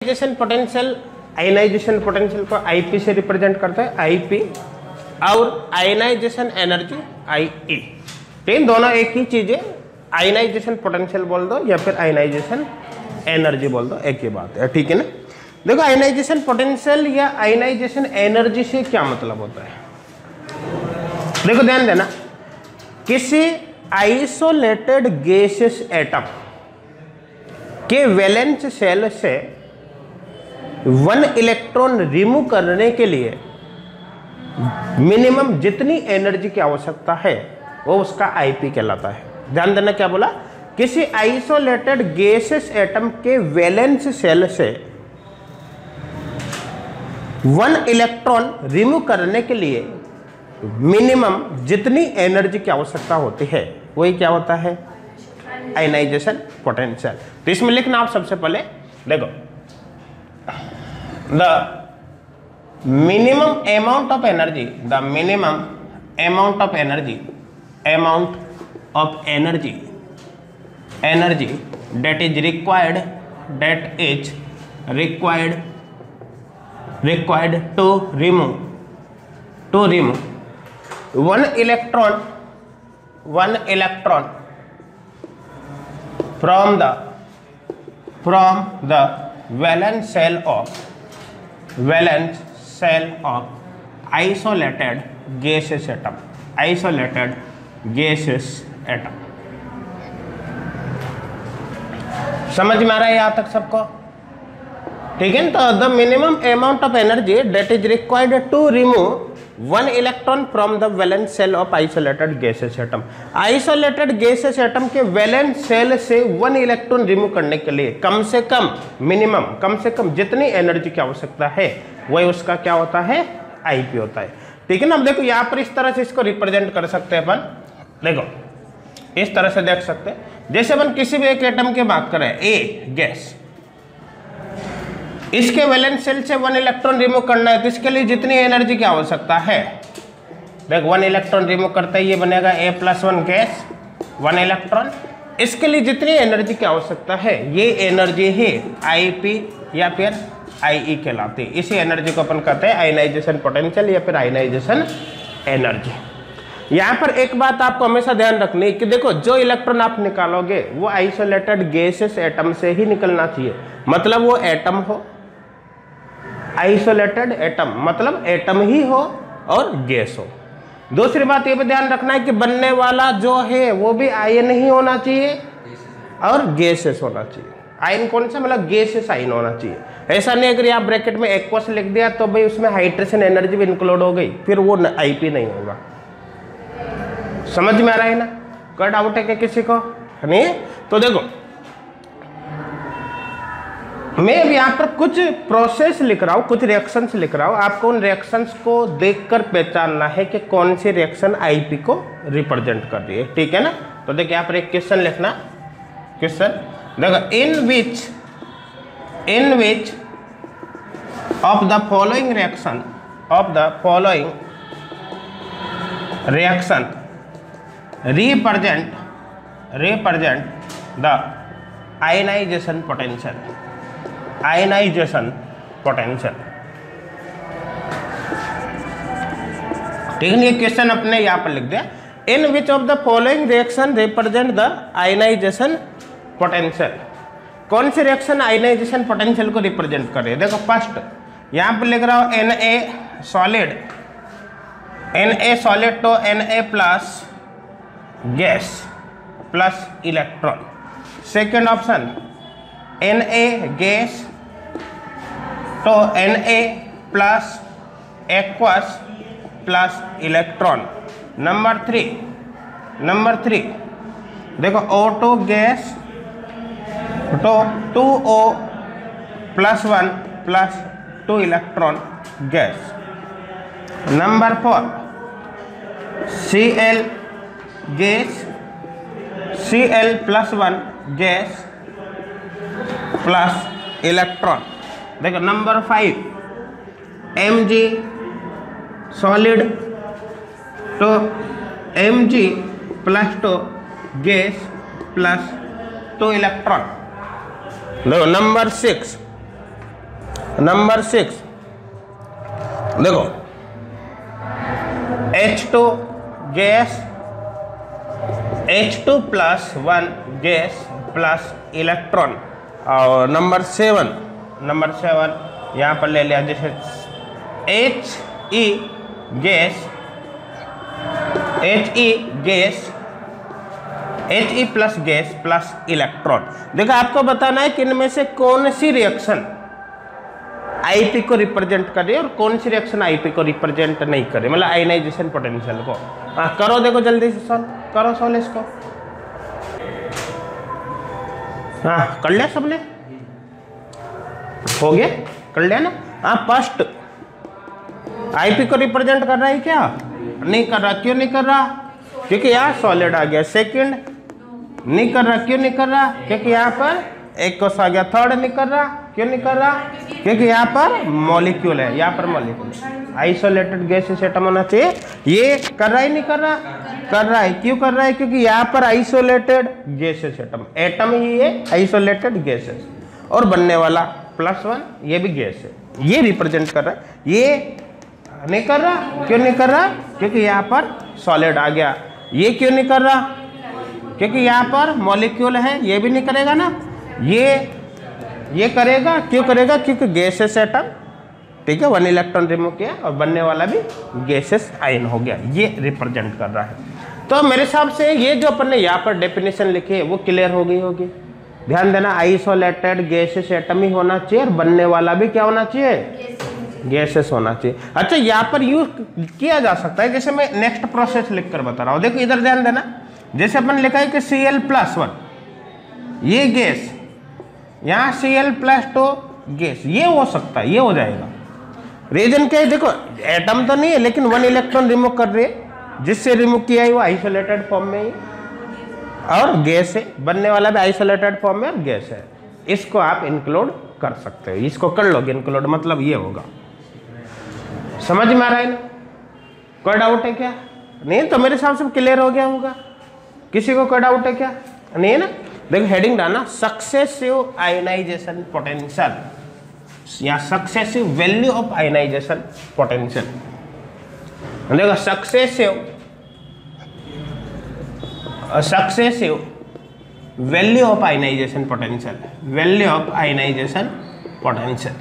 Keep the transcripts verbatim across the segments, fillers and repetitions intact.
Ionization potential, ionization potential को IP से represent करते हैं, आईपी, और आयनाइजेशन एनर्जी आई ई। ठीक, दोनों एक ही चीज है, आयनाइजेशन पोटेंशियल बोल दो या फिर आयनाइजेशन एनर्जी बोल दो, एक ही बात है। ठीक है ना। देखो आयनाइजेशन पोटेंशियल या आयनाइजेशन एनर्जी से क्या मतलब होता है, देखो ध्यान देना। किसी आइसोलेटेड गैसियस एटम के वैलेंस शेल से वन इलेक्ट्रॉन रिमूव करने के लिए मिनिमम जितनी एनर्जी की आवश्यकता है वो उसका आईपी कहलाता है। ध्यान देना क्या बोला, किसी आइसोलेटेड गैसियस एटम के वैलेंस शेल से वन इलेक्ट्रॉन रिमूव करने के लिए मिनिमम जितनी एनर्जी की आवश्यकता होती है वही क्या होता है, आयनाइजेशन पोटेंशियल। तो इसमें लिखना आप सबसे पहले देखो, the minimum amount of energy, the minimum amount of energy, amount of energy, energy that is required, that is required, required to remove, to remove one electron, one electron from the, from the valence shell of, valence shell of isolated gaseous atom, isolated gaseous atom। समझ में आ रहा है यहाँ तक सबको? ठीक है। तो the minimum amount of energy that is required to remove one electron from the valence shell of isolated gases atom. Isolated gases atom के वैलेंस शेल से वन इलेक्ट्रॉन रिमूव करने के लिए कम से कम, मिनिमम कम से कम जितनी एनर्जी की आवश्यकता है वही उसका क्या होता है, आईपी होता है। ठीक है ना। अब देखो यहाँ पर इस तरह से इसको रिप्रेजेंट कर सकते हैं अपन, देखो इस तरह से देख सकते हैं। जैसे अपन किसी भी एक एटम की बात करें, ए गैस, इसके वैलेंस शेल से वन इलेक्ट्रॉन रिमूव करना है तो इसके लिए जितनी एनर्जी की आवश्यकता है, देख वन इलेक्ट्रॉन रिमूव करते ही ये बनेगा A plus one gas, one electron. इसके लिए जितनी एनर्जी की आवश्यकता है ये एनर्जी ही आईपी या फिर आईई कहलाती है। इसी एनर्जी को अपन कहते हैं आयनाइजेशन पोटेंशियल या फिर आयनाइजेशन एनर्जी। यहाँ पर एक बात आपको हमेशा ध्यान रखनी है कि देखो जो इलेक्ट्रॉन आप निकालोगे वो आइसोलेटेड गैसेस एटम से ही निकलना चाहिए, मतलब वो एटम हो, आइसोलेटेड एटम मतलब एटम ही हो और गैस हो। दूसरी बात ये भी ध्यान रखना है कि बनने वाला जो है वो भी आयन ही होना चाहिए और गैसेस होना चाहिए। आयन कौन सा, मतलब गैसेस आयन होना चाहिए। ऐसा नहीं अगर आप ब्रैकेट में एक्वस लिख दिया तो भाई उसमें हाइड्रेशन एनर्जी भी इंक्लूड हो गई, फिर वो आईपी नहीं होगा। समझ में आ रहा है ना? कोई डाउट है क्या किसी को? नहीं? तो देखो मैं अब यहाँ पर कुछ प्रोसेस लिख रहा हूँ, कुछ रिएक्शंस लिख रहा हूँ। आपको उन रिएक्शंस को देखकर पहचानना है कि कौन सी रिएक्शन आईपी को रिप्रेजेंट कर रही है। ठीक है ना? तो देखिए यहाँ पर एक क्वेश्चन लिखना, क्वेश्चन देखो, in which in which of the following reaction, of the following reaction represent represent the ionization potential, ionization potential। ठीक है, ये क्वेश्चन अपने यहाँ पर लिख दिया। In which of the following reaction represent the ionization potential. कौन सी रिएक्शन आयनाइजेशन पोटेंशियल को रिप्रेजेंट कर रही है? देखो फर्स्ट यहाँ पर लिख रहा हूँ N A solid, N A solid तो N A plus gas plus electron. Second option N A gas तो N A plus aqueous plus electron. Number three, number three देखो ओ टू गैस तो two O plus one plus two electron gas. Number four C L gas, C L plus one gas plus electron. देखो number five M G solid तो M G plus two gas plus two electron. देखो number six number six देखो H two gas, H two plus one gas plus electron. और number seven, number seven यहाँ पर ले लिया जैसे H E gas, H E gas, H E plus gas plus electron. देखो आपको बताना है कि इनमें से कौन सी रिएक्शन आईपी को रिप्रेजेंट करे और कौन सी रिएक्शन आईपी को रिप्रेजेंट नहीं करे, मतलब आयनाइजेशन पोटेंशियल को। हाँ करो, देखो जल्दी से सॉल्व करो, सॉल्व इसको। हाँ कर लिया सबने, हो गया, कर लिया ना। हाँ फर्स्ट आईपी को रिप्रेजेंट कर रहा है क्या? नहीं कर रहा। क्यों नहीं कर रहा? क्योंकि यहाँ सॉलिड आ गया। सेकंड नहीं कर रहा। क्यों नहीं कर रहा? क्योंकि यहाँ पर एक कोस आ गया। थर्ड नहीं कर रहा। क्यों नहीं कर रहा? क्योंकि यहाँ पर मॉलिक्यूल है, यहाँ पर मॉलिक्यूल है। आइसोलेटेड गैसेस एटम होना चाहिए। ये कर रहा है नहीं कर रहा? कर रहा है। क्यों कर रहा है? क्योंकि यहाँ पर आइसोलेटेड गैसेस एटम, एटम ही है आइसोलेटेड गैसेस, और बनने वाला प्लस वन ये भी गैस है, ये रिप्रेजेंट कर रहा है। ये नहीं कर रहा। क्यों नहीं कर रहा? क्योंकि यहाँ पर सॉलिड आ गया। ये क्यों नहीं कर रहा? क्योंकि यहाँ पर मॉलिक्यूल है, ये भी नहीं करेगा ना। ये ये करेगा। क्यों करेगा? क्योंकि गैसेस एटम, ठीक है, वन इलेक्ट्रॉन रिमूव किया और बनने वाला भी गैसेस आयन हो गया, ये रिप्रेजेंट कर रहा है। तो मेरे हिसाब से ये जो अपन ने यहाँ पर डेफिनेशन लिखी है वो क्लियर हो गई होगी। ध्यान देना, आइसोलेटेड गैसेस एटम ही होना चाहिए और बनने वाला भी क्या होना चाहिए? गैसेस होना चाहिए। अच्छा यहाँ पर यूज किया जा सकता है, जैसे मैं नेक्स्ट प्रोसेस लिख कर बता रहा हूँ। देखो इधर ध्यान देना, जैसे अपन लिखा है कि सी एल प्लस वन ये गैस, यहाँ C L plus two gas, ये हो सकता है, ये हो जाएगा। रीजन क्या है? देखो एटम तो नहीं है लेकिन वन इलेक्ट्रॉन रिमूव कर रहे हैं, जिससे रिमूव किया है वो आइसोलेटेड फॉर्म में ही और गैस है, बनने वाला भी आइसोलेटेड फॉर्म में और गैस है। इसको आप इंक्लूड कर सकते हो, इसको कर लोगे इंक्लूड, मतलब ये होगा। समझ में आ रहा है ना? कोई डाउट है क्या? नहीं तो मेरे हिसाब से क्लियर हो गया होगा। किसी को कोई डाउट है क्या? नहीं है ना? देखो हेडिंग डालना सक्सेसिव आयनाइजेशन पोटेंशियल या successive value of ionization potential. देखो successive successive value of ionization potential, value of ionization potential,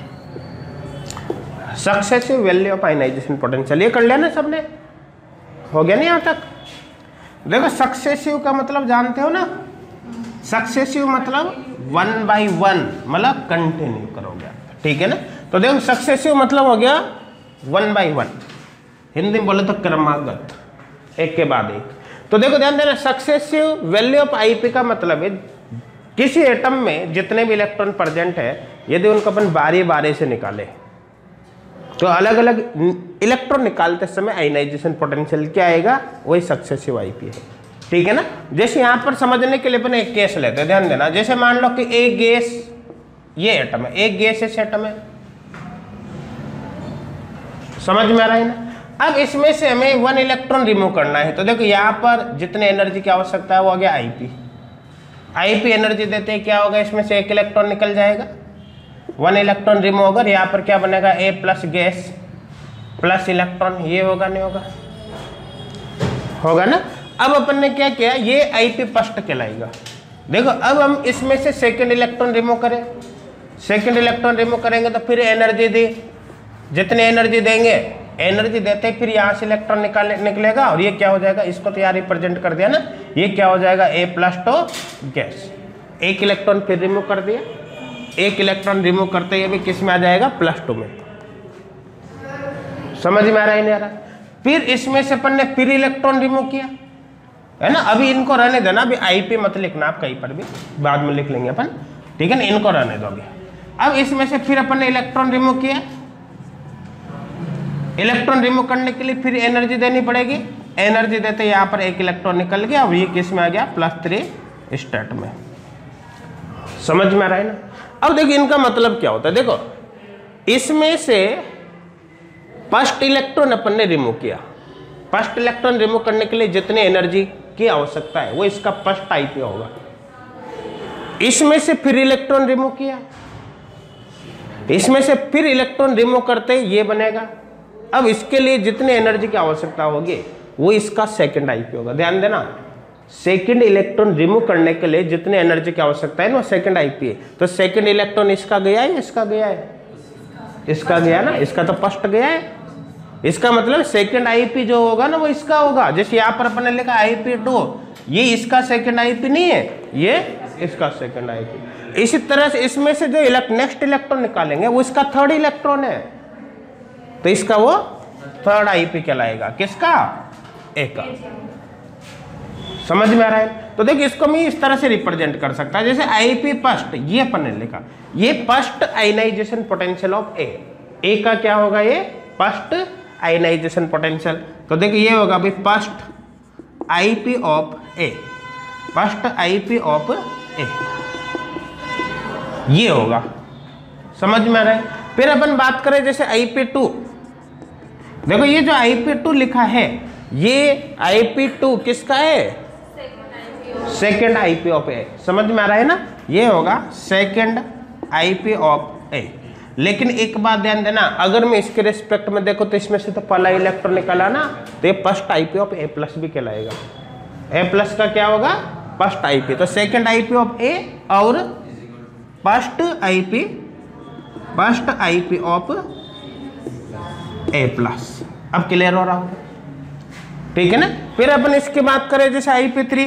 successive value of ionization potential. ये कर लिया ना सबने? हो गया नहीं यहाँ तक? देखो सक्सेसिव का मतलब जानते हो ना? सक्सेसिव मतलब वन बाई वन, मतलब कंटिन्यू करोगे, ठीक है ना? तो देखो सक्सेसिव मतलब हो गया वन बाई वन, हिंदी में बोले तो क्रमागत, एक के बाद एक। तो देखो ध्यान देना, सक्सेसिव वैल्यू ऑफ आईपी का मतलब है किसी एटम में जितने भी इलेक्ट्रॉन प्रेजेंट है, यदि उनको अपन बारी बारी से निकाले तो अलग अलग इलेक्ट्रॉन निकालते समय आयनाइजेशन पोटेंशियल क्या आएगा? वही सक्सेसिव आईपी है, ठीक है ना? जैसे यहाँ पर समझने के लिए अपन एक केस लेते हैं, ध्यान देना। जैसे मान लो कि एक गैस, ये एटम है, एक गैस इस एटम है, समझ में आ रहा है ना? अब इसमें से हमें वन इलेक्ट्रॉन रिमूव करना है, तो देखो यहाँ पर जितने एनर्जी की आवश्यकता है वो आ गया आईपी। आईपी एनर्जी देते हैं, क्या होगा? इसमें से एक इलेक्ट्रॉन निकल जाएगा, वन इलेक्ट्रॉन रिमूव होगा, यहाँ पर क्या बनेगा? A plus gas plus electron, ये होगा नहीं होगा? होगा ना? अब अपन ने क्या किया? ये आईपी फर्स्ट कहलाएगा। देखो अब हम इसमें से सेकेंड इलेक्ट्रॉन रिमूव करें, सेकेंड इलेक्ट्रॉन रिमूव करेंगे तो फिर एनर्जी दी, जितने एनर्जी देंगे, एनर्जी देते ही फिर यहाँ से इलेक्ट्रॉन निकाल निकलेगा और ये क्या हो जाएगा? इसको तो यहाँ रिप्रेजेंट कर दिया ना, ये क्या हो जाएगा? ए प्लस टू गैस, एक इलेक्ट्रॉन फिर रिमूव कर दिया, एक इलेक्ट्रॉन रिमूव करते ही भी किस में आ जाएगा? प्लस टू में। समझ में आ रहा है नहीं आ रहा? फिर इसमें से अपन ने फिर इलेक्ट्रॉन रिमूव किया, है ना? अभी इनको रहने देना, अभी आईपी मत लिखना आप कहीं पर भी, बाद में लिख लेंगे अपन, ठीक है ना? इनको रहने दो अभी। अब इसमें से फिर अपन ने इलेक्ट्रॉन रिमूव किया, इलेक्ट्रॉन रिमूव करने के लिए फिर एनर्जी देनी पड़ेगी, एनर्जी देते यहाँ पर एक इलेक्ट्रॉन निकल गया और ये किस में आ गया? प्लस थ्री स्टेट में। समझ में आ रहा है ना? अब देखिए इनका मतलब क्या होता है। देखो इसमें से फर्स्ट इलेक्ट्रॉन अपन ने रिमूव किया, फर्स्ट इलेक्ट्रॉन रिमूव करने के लिए जितने एनर्जी की आवश्यकता है वो इसका फर्स्ट आईपी होगा। इसमें से फिर इलेक्ट्रॉन रिमूव किया, इसमें से फिर इलेक्ट्रॉन रिमूव करते ये बनेगा। अब इसके लिए जितने एनर्जी की आवश्यकता होगी वो इसका सेकंड आईपी होगा। ध्यान देना, सेकंड इलेक्ट्रॉन रिमूव करने के लिए जितने एनर्जी की आवश्यकता है ना वो सेकंड आईपी है। तो सेकंड इलेक्ट्रॉन इसका गया है, इसका गया है, इसका गया ना, इसका तो फर्स्ट गया है। इसका मतलब सेकंड आईपी जो होगा ना वो इसका होगा। जैसे यहाँ पर अपने लिखा आईपी टू, ये इसका सेकंड आईपी नहीं है, ये इसका सेकंड आईपी। इसी तरह से इसमें से जो नेक्स्ट इलेक्ट्रॉन निकालेंगे वो इसका थर्ड इलेक्ट्रॉन है, तो इसका वो थर्ड आईपी कहलाएगा। किसका? ए का। समझ में आ रहा है? तो देखिए इसको मैं इस तरह से रिप्रेजेंट कर सकता है, जैसे आईपी फर्स्ट, ये अपन ने लिखा, ये first ionization potential of A. A का क्या होगा? ये फर्स्ट आयनाइजेशन पोटेंशियल। तो देखिए ये होगा भाई first IP of A, first IP of A, ये होगा। समझ में आ रहा है? फिर अपन बात करें जैसे आईपी टू, देखो ये जो आईपी टू लिखा है ये आईपी टू किसका है? Second IP of A. समझ में आ रहा है ना? ये होगा सेकेंड आईपी ऑफ ए। लेकिन एक बात ध्यान देना, अगर मैं इसके रिस्पेक्ट में देखो तो इसमें से तो पहला इलेक्ट्रॉन निकाला ना, तो ये first IP of A plus भी कहलाएगा। ए प्लस का क्या होगा? First IP. तो सेकेंड आईपी ऑफ ए और first IP, first IP of A plus. अब क्लियर हो रहा होगा? ठीक है ना? फिर अपन इसकी बात करें जैसे आईपी थ्री,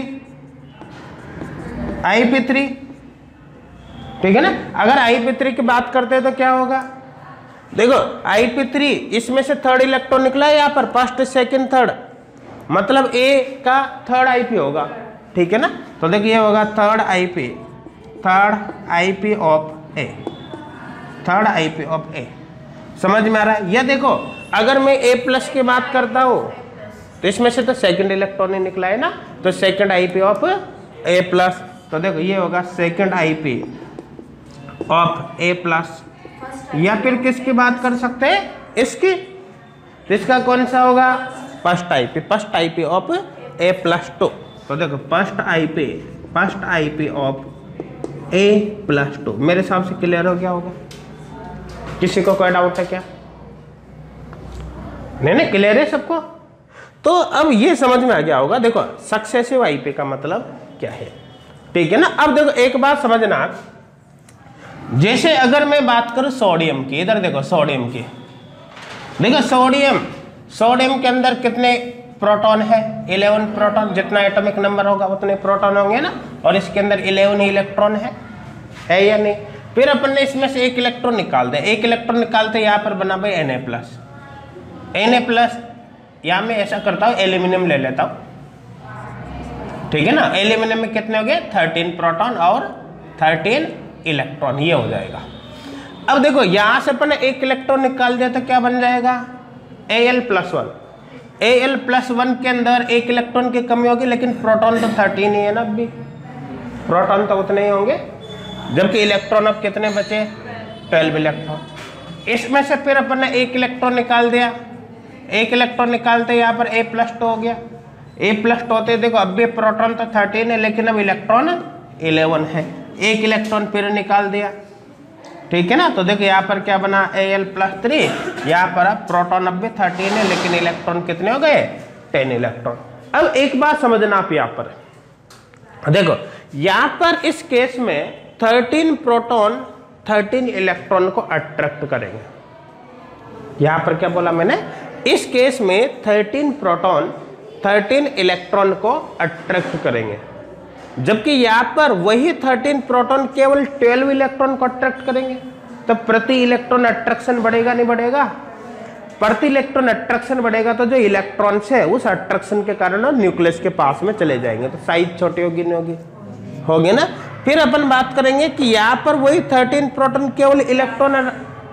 आईपी थ्री, ठीक है ना? अगर आईपी थ्री की बात करते हैं तो क्या होगा? देखो आईपी थ्री, इसमें से थर्ड इलेक्ट्रॉन निकला है यहाँ पर, फर्स्ट सेकंड थर्ड, मतलब ए का थर्ड आईपी होगा। ठीक है ना? तो देखिए ये होगा third IP, third IP of A, third IP of A. समझ में आ रहा है? या देखो अगर मैं ए प्लस की बात करता हूँ तो इसमें से तो सेकंड इलेक्ट्रॉन ही निकला है ना, तो second IP of A plus. तो देखो ये होगा second IP of A plus. या फिर किसकी बात कर सकते हैं? इसकी। तो इसका कौन सा होगा? First IP, first IP of A plus two. तो देखो first IP, first IP of A plus two. मेरे हिसाब से क्लियर हो गया होगा? किसी को कोई डाउट है क्या? नहीं नहीं, क्लियर है सबको? तो अब ये समझ में आ गया होगा। देखो सक्सेसिव आईपी का मतलब क्या है, ठीक है ना? अब देखो एक बात समझना, जैसे अगर मैं बात करूं सोडियम की, इधर देखो सोडियम की, देखो सोडियम, सोडियम के अंदर कितने प्रोटॉन है? Eleven proton. जितना एटॉमिक नंबर होगा उतने प्रोटॉन होंगे ना, और इसके अंदर इलेवन ही इलेक्ट्रॉन है, है या नहीं? फिर अपन ने इसमें से एक इलेक्ट्रॉन निकाल दे, एक इलेक्ट्रॉन निकालते यहाँ पर बना भाई N A plus, N A plus. या मैं ऐसा करता हूँ एल्यूमिनियम ले लेता हूँ, ठीक है ना? एल्यूमिनियम में कितने हो गए? थर्टीन प्रोटॉन और थर्टीन इलेक्ट्रॉन, ये हो जाएगा। अब देखो यहाँ से अपन एक इलेक्ट्रॉन निकाल दिया तो क्या बन जाएगा? A L plus one. A L plus one के अंदर एक इलेक्ट्रॉन की कमी होगी, लेकिन प्रोटॉन तो थर्टीन ही है ना, अभी प्रोटॉन तो उतने ही होंगे, जबकि इलेक्ट्रॉन अब कितने बचे? Twelve electron. इसमें से फिर अपन ने एक इलेक्ट्रॉन निकाल दिया, एक इलेक्ट्रॉन निकालते यहाँ पर ए प्लस टू हो गया। ए प्लस टू होते देखो अब भी प्रोटॉन तो थर्टीन है, लेकिन अब इलेक्ट्रॉन इलेवन है। एक इलेक्ट्रॉन फिर निकाल दिया, ठीक है ना? तो देखो यहाँ पर क्या बना? A L plus three. यहाँ पर अब प्रोटॉन अब भी थर्टीन है, लेकिन इलेक्ट्रॉन कितने हो गए? Ten electron. अब एक बात समझना आप यहाँ पर, देखो यहाँ पर इस केस में थर्टीन प्रोटॉन थर्टीन इलेक्ट्रॉन को अट्रैक्ट करेंगे। यहाँ पर क्या बोला मैंने? इस केस में थर्टीन प्रोटॉन थर्टीन इलेक्ट्रॉन को अट्रैक्ट करेंगे, जबकि यहाँ पर वही थर्टीन प्रोटॉन केवल ट्वेल्व इलेक्ट्रॉन को अट्रैक्ट करेंगे। तो प्रति इलेक्ट्रॉन अट्रैक्शन बढ़ेगा नहीं बढ़ेगा? प्रति इलेक्ट्रॉन अट्रैक्शन बढ़ेगा तो जो इलेक्ट्रॉन्स है उस अट्रैक्शन के कारण न्यूक्लियस के पास में चले जाएंगे, तो साइज छोटी होगी नहीं होगी? होगी ना? फिर अपन बात करेंगे कि यहाँ पर वही थर्टीन प्रोटॉन केवल इलेक्ट्रॉन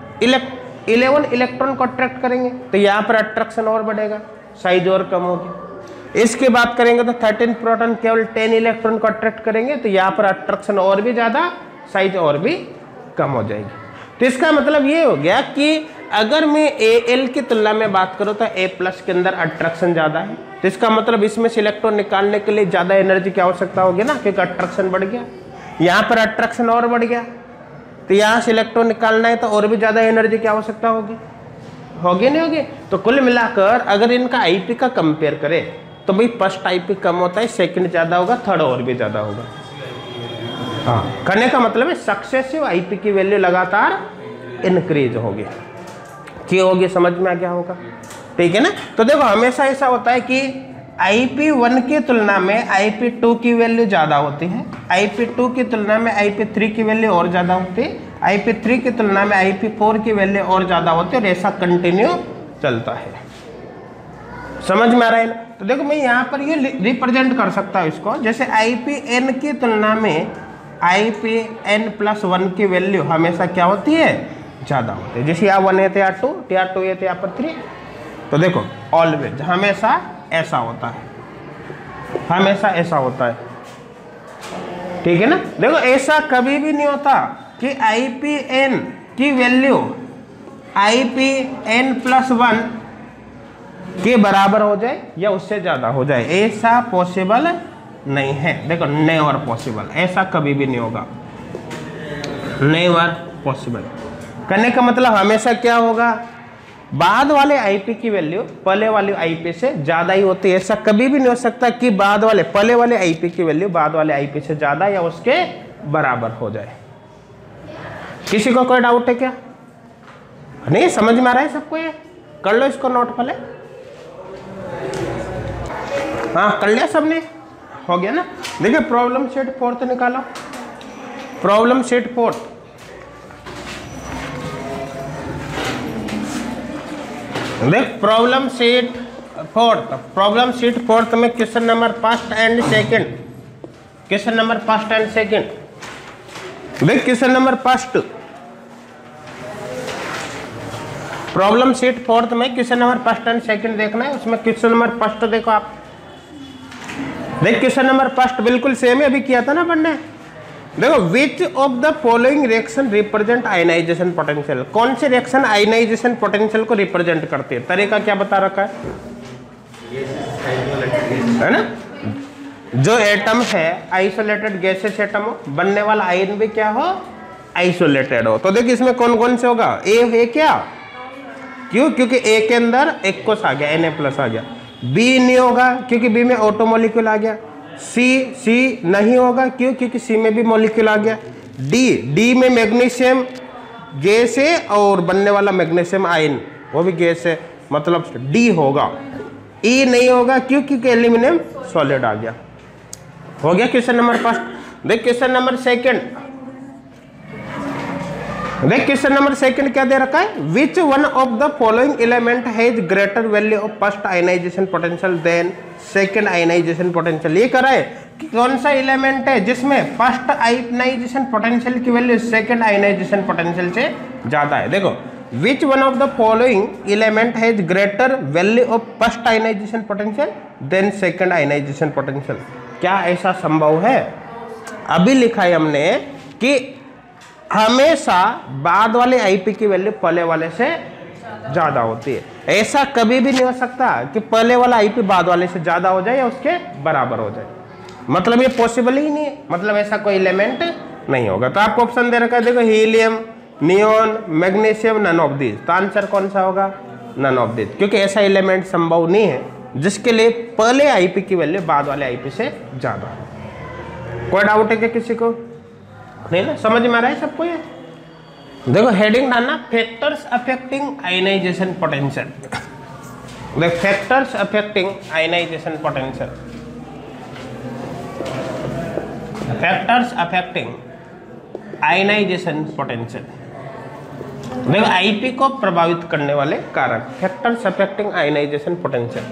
इलेवन इलेक्ट्रॉन को अट्रैक्ट करेंगे, तो यहाँ पर अट्रैक्शन और बढ़ेगा, साइज और कम होगी। इसकी बात करेंगे तो थर्टीन प्रोटॉन केवल टेन इलेक्ट्रॉन को अट्रैक्ट करेंगे, तो यहाँ पर अट्रैक्शन और भी ज़्यादा, साइज और भी कम हो जाएगी। तो इसका मतलब ये हो गया कि अगर मैं ए एल की तुलना में बात करूँ तो ए प्लस के अंदर अट्रैक्शन ज़्यादा है, तो इसका मतलब इसमें से इलेक्ट्रॉन निकालने के लिए ज़्यादा एनर्जी की आवश्यकता होगी ना, क्योंकि अट्रैक्शन बढ़ गया। यहाँ पर अट्रैक्शन और बढ़ गया, तो यहाँ से इलेक्ट्रॉन निकालना है तो और भी ज़्यादा एनर्जी की आवश्यकता होगी, होगी नहीं होगी। तो कुल मिलाकर अगर इनका आईपी का कंपेयर करें तो भाई फर्स्ट आईपी कम होता है, सेकंड ज़्यादा होगा, थर्ड और भी ज़्यादा होगा। हाँ, करने का मतलब है सक्सेसिव आईपी की वैल्यू लगातार इंक्रीज होगी, की होगी, समझ में आ गया होगा, ठीक है ना। तो देखो हमेशा ऐसा होता है कि आई पी वन की तुलना में आई पी टू की वैल्यू ज़्यादा होती है, आई पी टू की तुलना में आई पी थ्री की वैल्यू और ज़्यादा होती है, आई पी थ्री की तुलना में आई पी फोर की वैल्यू और ज़्यादा होती है, और ऐसा कंटिन्यू चलता है। समझ में आ रहा है ना। तो देखो मैं यहाँ पर ये रिप्रेजेंट कर सकता हूँ इसको, जैसे आई पी एन की तुलना में I P N plus one की वैल्यू हमेशा क्या होती है, ज़्यादा होती है। जैसे यहाँ वन है तो यहाँ टू, यहाँ टू है तो यहाँ पर थ्री। तो देखो ऑलवेज हमेशा ऐसा होता है, हमेशा ऐसा होता है, ठीक है ना। देखो ऐसा कभी भी नहीं होता कि आई पी एन की value I P N plus one के बराबर हो जाए या उससे ज़्यादा हो जाए, ऐसा पॉसिबल नहीं है। देखो नेवर पॉसिबल, ऐसा कभी भी नहीं होगा, नेवर पॉसिबल। करने का मतलब हमेशा क्या होगा, बाद वाले आईपी की वैल्यू पहले वाले आईपी से ज़्यादा ही होती है। ऐसा कभी भी नहीं हो सकता कि बाद वाले पहले वाले आईपी की वैल्यू बाद वाले आईपी से ज़्यादा या उसके बराबर हो जाए। किसी को कोई डाउट है क्या? नहीं समझ में आ रहा है सबको? ये कर लो इसको नोट पहले। हाँ कर लिया सबने, हो गया ना। देखिए प्रॉब्लम शीट फोर्थ निकालो, प्रॉब्लम शीट फोर्थ। देख problem sheet fourth, problem sheet fourth में question number first and second, question number first and second. देख question number first, problem sheet fourth में question number first and second देखना है। उसमें question number first देखो आप, देख क्वेश्चन नंबर फर्स्ट बिल्कुल सेम ही अभी किया था ना पढ़ने। देखो which of the following reaction represent ionization potential, कौन सी रिएक्शन आयनाइजेशन पोटेंशियल को रिप्रेजेंट करती है। तरीका क्या बता रखा है, है ना। जो एटम है आइसोलेटेड गैसेस एटम हो, बनने वाला आयन भी क्या हो, आइसोलेटेड हो। तो देखिए इसमें कौन कौन से होगा, ए है क्या, क्यों, क्योंकि ए के अंदर एक्वस आ गया, एन ए प्लस आ गया। बी नहीं होगा क्योंकि बी में ऑटो मॉलिक्यूल आ गया। सी सी नहीं होगा क्यों, क्योंकि सी में भी मॉलिक्यूल आ गया। डी डी में मैग्नीशियम गैस है और बनने वाला मैग्नीशियम आयन वो भी गैस है, मतलब डी होगा। ई नहीं होगा क्यों, क्योंकि एल्यूमिनियम सॉलिड आ गया। हो गया क्वेश्चन नंबर फर्स्ट। देख क्वेश्चन नंबर सेकंड, देख क्वेश्चन नंबर सेकंड क्या दे रखा है, which one of the following element has greater value of first ionization potential than second ionization potential. ये करा है कि कौन सा एलिमेंट है जिसमें फर्स्ट आयनाइजेशन पोटेंशियल की वैल्यू सेकंड आयनाइजेशन पोटेंशियल से ज्यादा है। देखो which one of the following element has greater value of first ionization potential than second ionization potential. क्या ऐसा संभव है? अभी लिखा है हमने कि हमेशा बाद वाले आईपी की वैल्यू पहले वाले से ज्यादा होती है। ऐसा कभी भी नहीं हो सकता कि पहले वाला आईपी बाद वाले से ज्यादा हो जाए या उसके बराबर हो जाए, मतलब ये पॉसिबल ही नहीं है, मतलब ऐसा कोई एलिमेंट नहीं होगा। तो आपको ऑप्शन दे रखा है, देखो helium, neon, magnesium, none of this. तो आंसर कौन सा होगा, नन ऑफ दिस, क्योंकि ऐसा एलिमेंट संभव नहीं है जिसके लिए पहले आईपी की वैल्यू बाद वाले आईपी से ज्यादा हो। कोई डाउट है क्या किसी को? नहीं ना, समझ में आ रहा है सबको ये? देखो हेडिंग डालना, फैक्टर्स अफेक्टिंग आयनाइजेशन पोटेंशियल। देखो factors affecting ionization potential, factors affecting ionization potential. देखो आईपी को प्रभावित करने वाले कारक, फैक्टर्स अफेक्टिंग आयनाइजेशन पोटेंशियल।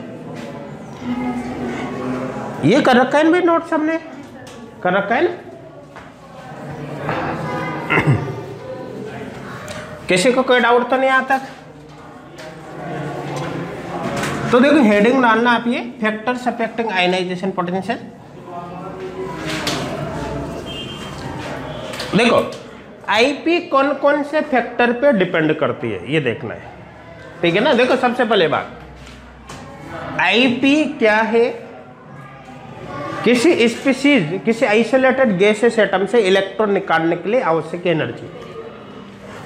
ये कर रखा है ना भाई, नोट हमने कर रखा है ना। किसी को कोई डाउट तो नहीं आता? तो देखो हेडिंग डालना आप, ये फैक्टर्स अफेक्टिंग आयनाइजेशन पोटेंशियल। देखो आईपी कौन कौन से फैक्टर पे डिपेंड करती है ये देखना है, ठीक है ना। देखो सबसे पहले बात, आईपी क्या है, किसी स्पीशीज, किसी आइसोलेटेड गैसेस एटम से इलेक्ट्रॉन निकालने के लिए आवश्यक एनर्जी,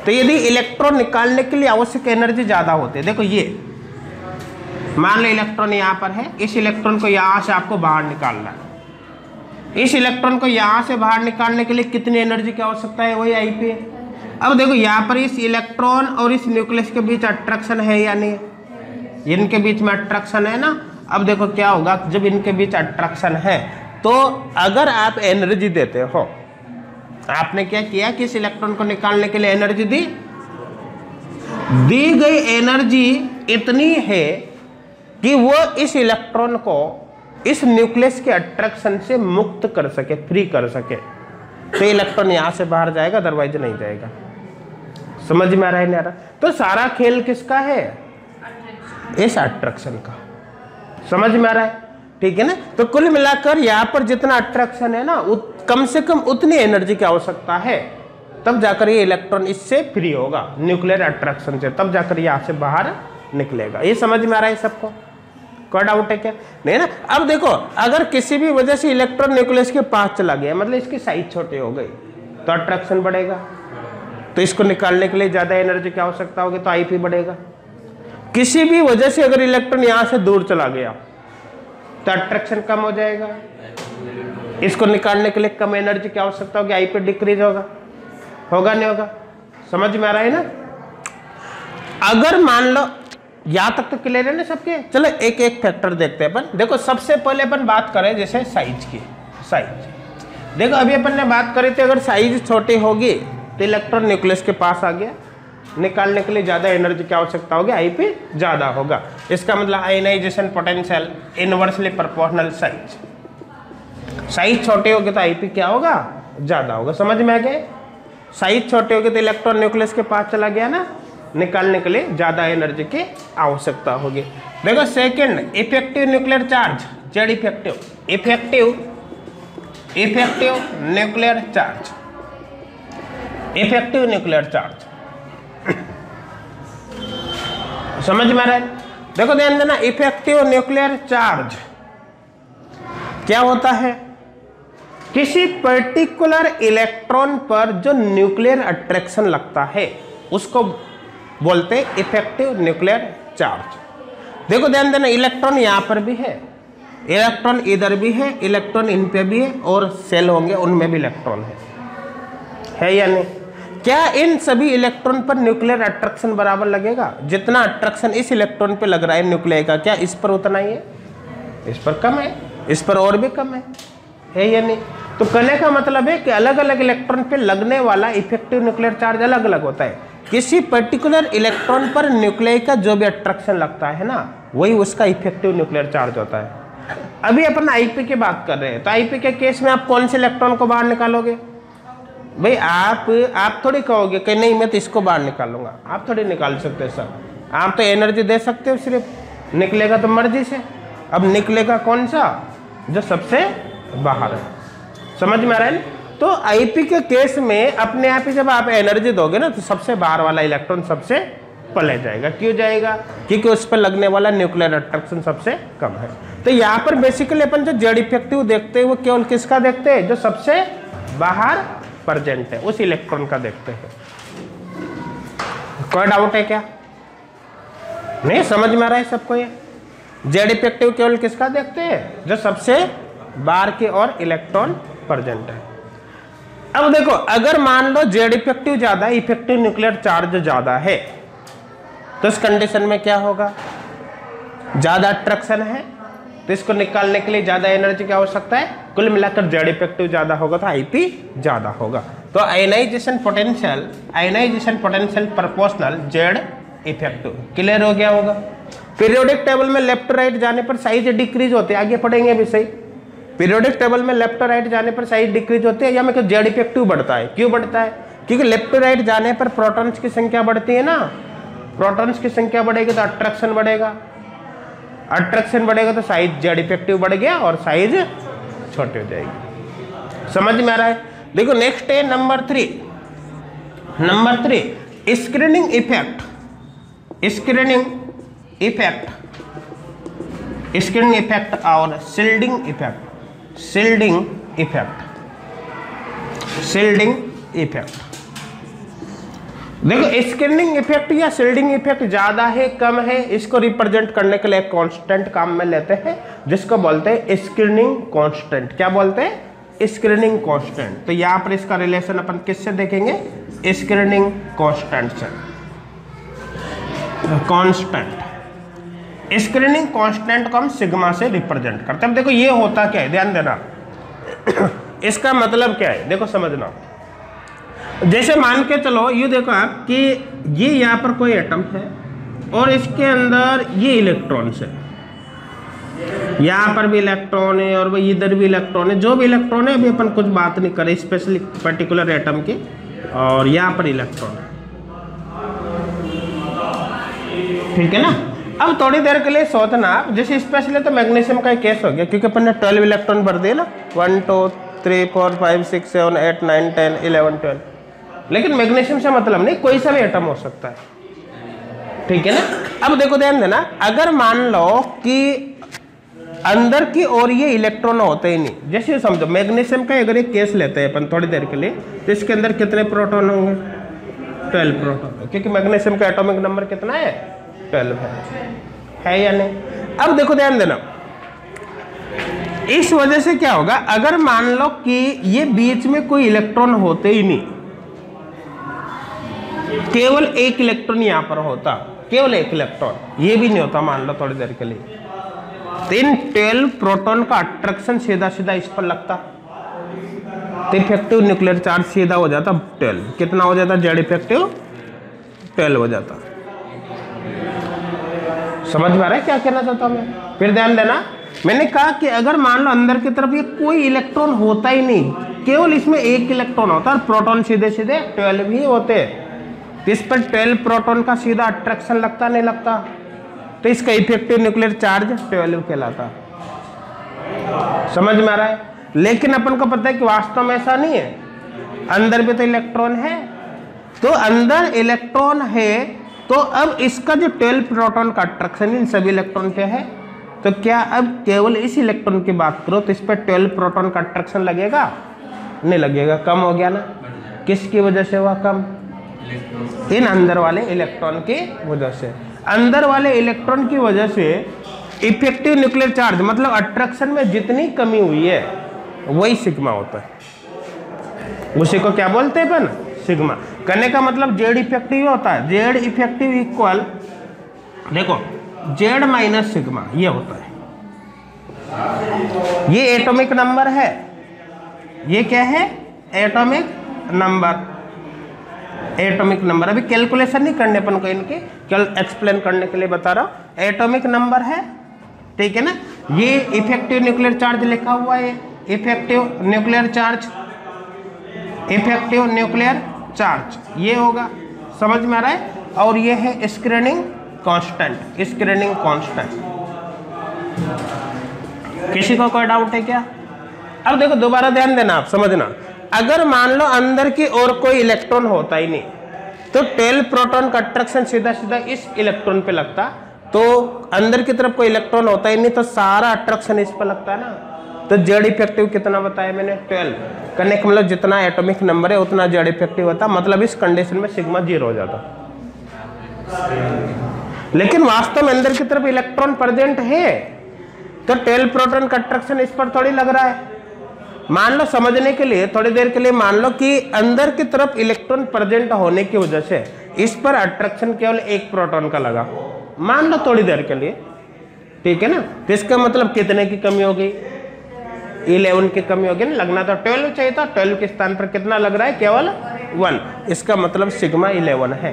तो यदि इलेक्ट्रॉन निकालने के लिए आवश्यक एनर्जी ज्यादा होती है, देखो ये मान लो इलेक्ट्रॉन यहाँ पर है, इस इलेक्ट्रॉन को यहाँ से आपको बाहर निकालना है। इस इलेक्ट्रॉन को यहाँ से बाहर निकालने के लिए कितनी एनर्जी की आवश्यकता है, वही आई पी है। अब देखो यहाँ पर इस इलेक्ट्रॉन और इस न्यूक्लियस के बीच अट्रैक्शन है या नहीं, इनके बीच में अट्रैक्शन है ना। अब देखो क्या होगा, जब इनके बीच अट्रैक्शन है तो अगर आप एनर्जी देते हो, आपने क्या किया कि इस इलेक्ट्रॉन को निकालने के लिए एनर्जी दी, दी गई एनर्जी इतनी है कि वो इस इलेक्ट्रॉन को इस न्यूक्लियस के अट्रैक्शन से मुक्त कर सके, फ्री कर सके, तो इलेक्ट्रॉन यहां से बाहर जाएगा, अदरवाइज नहीं जाएगा। समझ में आ रहा है नहीं आ रहा? तो सारा खेल किसका है, इस अट्रैक्शन का। समझ में आ रहा है, ठीक है ना। तो कुल मिलाकर यहाँ पर जितना अट्रैक्शन है ना, उत, कम से कम उतनी एनर्जी की आवश्यकता है, तब जाकर ये इलेक्ट्रॉन इससे फ्री होगा, न्यूक्लियर अट्रैक्शन से, तब जाकर यहाँ से बाहर निकलेगा। ये समझ में आ रहा है सबको, कोई डाउट है क्या? नहीं ना। अब देखो, अगर किसी भी वजह से इलेक्ट्रॉन न्यूक्लियस के पास चला गया, मतलब इसकी साइज छोटी हो गई, तो अट्रैक्शन बढ़ेगा, तो इसको निकालने के लिए ज्यादा एनर्जी की आवश्यकता होगी, तो आईपी बढ़ेगा। किसी भी वजह से अगर इलेक्ट्रॉन यहां से दूर चला गया तो अट्रैक्शन कम हो जाएगा, इसको निकालने के लिए कम एनर्जी की आवश्यकता होगी, आईपी डिक्रीज होगा, होगा नहीं होगा? समझ में आ रहा है ना। अगर मान लो यहां तक तो क्लियर है ना सबके। चलो एक एक फैक्टर देखते हैं अपन। देखो सबसे पहले अपन बात करें जैसे साइज की। साइज देखो, अभी अपन ने बात करी थी, अगर साइज छोटी होगी तो इलेक्ट्रॉन न्यूक्लियस के पास आ गया, निकालने के लिए ज्यादा एनर्जी की आवश्यकता होगी, आईपी ज्यादा होगा। इसका मतलब ionization potential inversely proportional size. Size छोटे होगी तो आईपी क्या होगा, ज्यादा होगा। समझ में आ गया? साइज छोटे होगी तो इलेक्ट्रॉन न्यूक्लियस के पास चला गया ना, निकालने के लिए ज्यादा एनर्जी की आवश्यकता होगी। देखो second, effective nuclear charge, Z effective, effective effective nuclear charge, effective nuclear charge. समझ में आ रहा है? देखो ध्यान देना, इफेक्टिव न्यूक्लियर चार्ज क्या होता है, किसी पर्टिकुलर इलेक्ट्रॉन पर जो न्यूक्लियर अट्रैक्शन लगता है उसको बोलते हैं इफेक्टिव न्यूक्लियर चार्ज। देखो ध्यान देना, इलेक्ट्रॉन यहां पर भी है, इलेक्ट्रॉन इधर भी है, इलेक्ट्रॉन इन पे भी है, और सेल होंगे उनमें भी इलेक्ट्रॉन है, है या नहीं? क्या इन सभी इलेक्ट्रॉन पर न्यूक्लियर अट्रैक्शन बराबर लगेगा? जितना अट्रैक्शन इस इलेक्ट्रॉन पे लग रहा है न्यूक्लियर का, क्या इस पर उतना ही है? इस पर कम है, इस पर और भी कम है, है या नहीं? तो कहने का मतलब है कि अलग अलग इलेक्ट्रॉन पे लगने वाला इफेक्टिव न्यूक्लियर चार्ज अलग अलग होता है। किसी पर्टिकुलर इलेक्ट्रॉन पर न्यूक्लियर का जो भी अट्रैक्शन लगता है ना, वही उसका इफेक्टिव न्यूक्लियर चार्ज होता है। अभी अपन आईपी की बात कर रहे हैं, तो आईपी के केस में आप कौन से इलेक्ट्रॉन को बाहर निकालोगे? भाई आप आप थोड़ी कहोगे कि नहीं मैं तो इसको बाहर निकालूंगा, आप थोड़ी निकाल सकते सर, आप तो एनर्जी दे सकते हो, सिर्फ निकलेगा तो मर्जी से। अब निकलेगा कौन सा, जो सबसे बाहर है। समझ में आ रहा है? तो आईपी के केस में अपने आप ही जब आप एनर्जी दोगे ना, तो सबसे बाहर वाला इलेक्ट्रॉन सबसे पहले जाएगा। क्यों जाएगा? क्योंकि उस पर लगने वाला न्यूक्लियर अट्रैक्शन सबसे कम है। तो यहाँ पर बेसिकली अपन जो जेड इफेक्टिव देखते हैं वो केवल किसका देखते हैं, जो सबसे बाहर प्रेजेंट है उस इलेक्ट्रॉन का देखते हैं। कोई डाउट है क्या? नहीं समझ में आ रहा है सबको? ये जेड इफेक्टिव केवल किसका देखते हैं, जो सबसे बाहर की ओर इलेक्ट्रॉन प्रेजेंट है। अब देखो, अगर मान लो जेड इफेक्टिव ज्यादा, इफेक्टिव न्यूक्लियर चार्ज ज्यादा है, तो इस कंडीशन में क्या होगा, ज्यादा अट्रैक्शन है, तो इसको निकालने के लिए ज्यादा एनर्जी की आवश्यकता है। कुल मिलाकर जेड इफेक्टिव ज्यादा होगा तो आईपी ज्यादा होगा। तो ionization potential, ionization potential proportional Z effective. Clear हो गया होगा? पीरियोडिक टेबल में लेफ्ट राइट जाने पर साइज डिक्रीज होते हैं, आगे पढ़ेंगे भी सही। पीरियोडिक टेबल में लेफ्ट राइट जाने पर साइज डिक्रीज होती है, या में जेड इफेक्टिव बढ़ता है। क्यों बढ़ता है? क्योंकि लेफ्ट राइट जाने पर प्रोटॉन्स की संख्या बढ़ती है ना, प्रोटॉन्स की संख्या बढ़ेगी तो अट्रैक्शन बढ़ेगा, अट्रैक्शन बढ़ेगा तो साइज जेड इफेक्टिव बढ़ गया और साइज छोटी हो जाएगी। समझ में आ रहा है? देखो नेक्स्ट है number three. Number three, screening effect, screening effect, screening effect और shielding effect, shielding effect, shielding effect. देखो स्क्रीनिंग इफेक्ट या शील्डिंग इफेक्ट ज्यादा है कम है, इसको रिप्रेजेंट करने के लिए एक कांस्टेंट काम में लेते हैं जिसको बोलते हैं स्क्रीनिंग कांस्टेंट। क्या बोलते हैं? Screening constant. तो यहाँ पर इसका रिलेशन अपन किससे देखेंगे? स्क्रीनिंग कांस्टेंट से। कांस्टेंट स्क्रीनिंग कांस्टेंट को हम सिग्मा से रिप्रेजेंट करते हैं। अब देखो ये होता क्या है, ध्यान देना इसका मतलब क्या है, देखो समझना। जैसे मान के चलो ये देखो आप कि ये यहाँ पर कोई एटम है और इसके अंदर ये इलेक्ट्रॉन्स है, यहाँ पर भी इलेक्ट्रॉन है और वही इधर भी इलेक्ट्रॉन है, जो भी इलेक्ट्रॉन है अभी अपन कुछ बात नहीं करें स्पेशली पर्टिकुलर एटम की, और यहाँ पर इलेक्ट्रॉन है, ठीक है ना। अब थोड़ी देर के लिए सोचना आप, जैसे स्पेशली तो मैग्नीशियम का केस हो गया क्योंकि अपन ने ट्वेल्व इलेक्ट्रॉन भर दिए ना, one two three four five six seven eight nine ten eleven twelve, लेकिन मैग्नीशियम से मतलब नहीं, कोई सा भी एटम हो सकता है, ठीक है ना। अब देखो ध्यान देना, अगर मान लो कि अंदर की ओर ये इलेक्ट्रॉन होते ही नहीं, जैसे समझो मैग्नीशियम का अगर एक केस लेते हैं अपन थोड़ी देर के लिए, तो इसके अंदर कितने प्रोटॉन होंगे? ट्वेल्व प्रोटॉन, क्योंकि मैग्नीशियम का एटॉमिक नंबर कितना है? ट्वेल्व है, है या नहीं? अब देखो ध्यान देना, इस वजह से क्या होगा, अगर मान लो कि ये बीच में कोई इलेक्ट्रॉन होते ही नहीं, केवल एक इलेक्ट्रॉन यहां पर होता, केवल एक इलेक्ट्रॉन, ये भी नहीं होता मान लो थोड़ी देर के लिए, तो इन ट्वेल्व प्रोटॉन का अट्रैक्शन सीधा सीधा इस पर लगता, तो इफेक्टिव न्यूक्लियर चार्ज सीधा हो जाता ट्वेल्व। कितना हो जाता? जेड इफेक्टिव ट्वेल्व हो जाता। समझ में आ रहा है क्या कहना चाहता हूं मैं? फिर ध्यान देना, मैंने कहा कि अगर मान लो अंदर की तरफ ये कोई इलेक्ट्रॉन होता ही नहीं, केवल इसमें एक इलेक्ट्रॉन होता है और प्रोटॉन सीधे सीधे ट्वेल्व ही होते, तो इस पर ट्वेल्व प्रोटॉन का सीधा अट्रैक्शन लगता नहीं लगता, तो इसका इफेक्टिव न्यूक्लियर चार्ज ट्वेल्व कहलाता। समझ में आ रहा है? लेकिन अपन को पता है कि वास्तव में ऐसा नहीं है, अंदर भी तो इलेक्ट्रॉन है, तो अंदर इलेक्ट्रॉन है तो अब इसका जो ट्वेल्व प्रोटॉन का अट्रैक्शन इन सभी इलेक्ट्रॉन पे है, तो क्या अब केवल इस इलेक्ट्रॉन की बात करो तो इस पर ट्वेल्व प्रोटॉन का अट्रैक्शन लगेगा? नहीं लगेगा, कम हो गया ना। किसकी वजह से हुआ कम? इन अंदर वाले इलेक्ट्रॉन की वजह से। अंदर वाले इलेक्ट्रॉन की वजह से इफेक्टिव न्यूक्लियर चार्ज मतलब अट्रैक्शन में जितनी कमी हुई है वही सिग्मा होता है, उसी को क्या बोलते हैं अपन? सिग्मा। करने का मतलब जेड इफेक्टिव होता है, जेड इफेक्टिव इक्वल देखो जेड माइनस सिग्मा, ये होता है, ये एटॉमिक नंबर है, ये क्या है? Atomic number, atomic number. अभी कैलकुलेशन नहीं करने अपन को इनके, कल एक्सप्लेन करने के लिए बता रहा हूं, एटॉमिक नंबर है, ठीक है ना। ये इफेक्टिव न्यूक्लियर चार्ज लिखा हुआ है, effective nuclear charge, effective nuclear charge ये होगा, समझ में आ रहा है। और ये है स्क्रीनिंग कांस्टेंट, स्क्रीनिंग कांस्टेंट। किसी को कोई डाउट है क्या? अब देखो दोबारा ध्यान देना, आप समझना, अगर मान लो अंदर की ओर कोई इलेक्ट्रॉन होता ही नहीं, तो ट्वेल्व प्रोटॉन का अट्रैक्शन सीधा सीधा इस इलेक्ट्रॉन पे लगता, तो अंदर की तरफ कोई इलेक्ट्रॉन होता ही नहीं तो सारा अट्रैक्शन इस पर लगता है ना। तो जेड इफेक्टिव कितना बताया मैंने? ट्वेल्व। करने का मतलब जितना एटॉमिक नंबर है उतना जेड इफेक्टिव होता, मतलब इस कंडीशन में सिग्मा जीरो हो जाता। लेकिन वास्तव में अंदर की तरफ इलेक्ट्रॉन प्रेजेंट है, तो ट्वेल्व प्रोटॉन का अट्रैक्शन इस पर थोड़ी लग रहा है। मान लो समझने के लिए थोड़ी देर के लिए मान लो कि अंदर की तरफ इलेक्ट्रॉन प्रेजेंट होने की वजह से इस पर अट्रैक्शन केवल एक प्रोटॉन का लगा, मान लो थोड़ी देर के लिए, ठीक है ना। तो इसका मतलब कितने की कमी हो गई? इलेवन की कमी होगी ना, लगना तो ट्वेल्व चाहिए था, ट्वेल्व के स्थान पर कितना लग रहा है? केवल वन। इसका मतलब सिग्मा इलेवन है।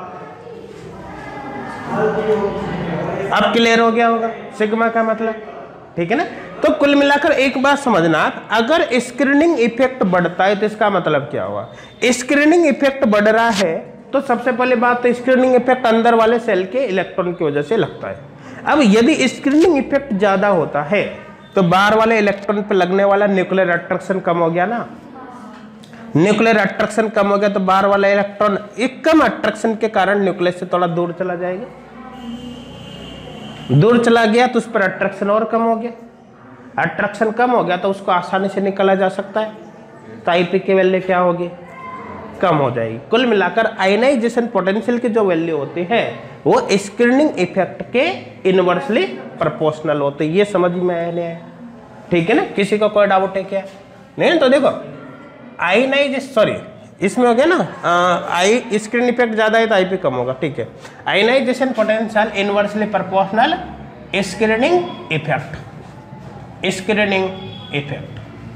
अब क्लियर हो गया होगा सिग्मा का मतलब, ठीक है ना। तो कुल मिलाकर एक बात समझना, अगर स्क्रीनिंग इफेक्ट बढ़ता है तो इसका मतलब क्या हुआ? स्क्रीनिंग इफेक्ट बढ़ रहा है तो सबसे पहले बात तो स्क्रीनिंग इफेक्ट अंदर वाले सेल के इलेक्ट्रॉन की वजह से लगता है। अब यदि स्क्रीनिंग इफेक्ट ज्यादा होता है तो बाहर वाले इलेक्ट्रॉन पे लगने वाला न्यूक्लियर अट्रैक्शन कम हो गया ना। न्यूक्लियर अट्रैक्शन कम हो गया तो बाहर वाला इलेक्ट्रॉन एक कम अट्रैक्शन के कारण न्यूक्लियस से थोड़ा दूर चला जाएगा, दूर चला गया तो उस पर अट्रैक्शन और कम हो गया, अट्रैक्शन कम हो गया तो उसको आसानी से निकाला जा सकता है, तो आईपी की वैल्यू क्या होगी? कम हो जाएगी। कुल मिलाकर आयनाइजेशन पोटेंशियल की जो वैल्यू होती है वो स्क्रीनिंग इफेक्ट के इनवर्सली प्रोपोर्शनल होते हैं। ये समझ में आया, ठीक है ना? किसी को कोई डाउट है क्या? नहीं तो देखो आयनाइजेशन, सॉरी इसमें हो गया ना, आई स्क्रीन इफेक्ट ज्यादा है तो आईपी कम होगा, ठीक है। Ionization potential inversely proportional screening effect, screening effect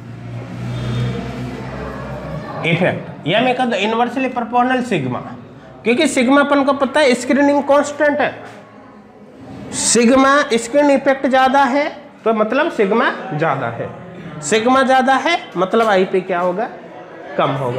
effect या मैं कहता हूं इनवर्सली प्रोपोर्शनल सिग्मा, क्योंकि सिग्मा अपन को पता है स्क्रीनिंग कांस्टेंट है। सिग्मा स्क्रीन इफेक्ट ज्यादा है तो मतलब सिग्मा ज्यादा है, सिग्मा ज्यादा है मतलब आईपी क्या होगा? कम होगा।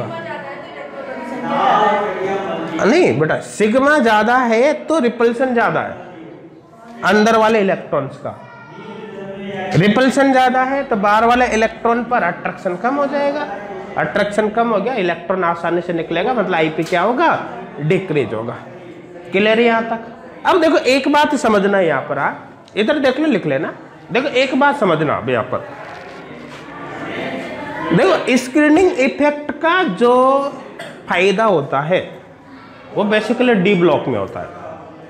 नहीं बेटा, सिग्मा ज्यादा है तो रिपल्सन ज्यादा है अंदर वाले इलेक्ट्रॉन्स का, रिपल्सन ज्यादा है तो बाहर वाले इलेक्ट्रॉन पर अट्रैक्शन कम हो जाएगा, अट्रैक्शन कम हो गया, इलेक्ट्रॉन आसानी से निकलेगा, मतलब आईपी क्या होगा? डिक्रीज होगा। क्लियर है यहां तक? अब देखो एक बात समझना यहां पर, आ इधर देख लो, लिख लेना। देखो एक बात समझना अब यहां पर, देखो स्क्रीनिंग इफेक्ट का जो फायदा होता है वो बेसिकली डी ब्लॉक में होता है।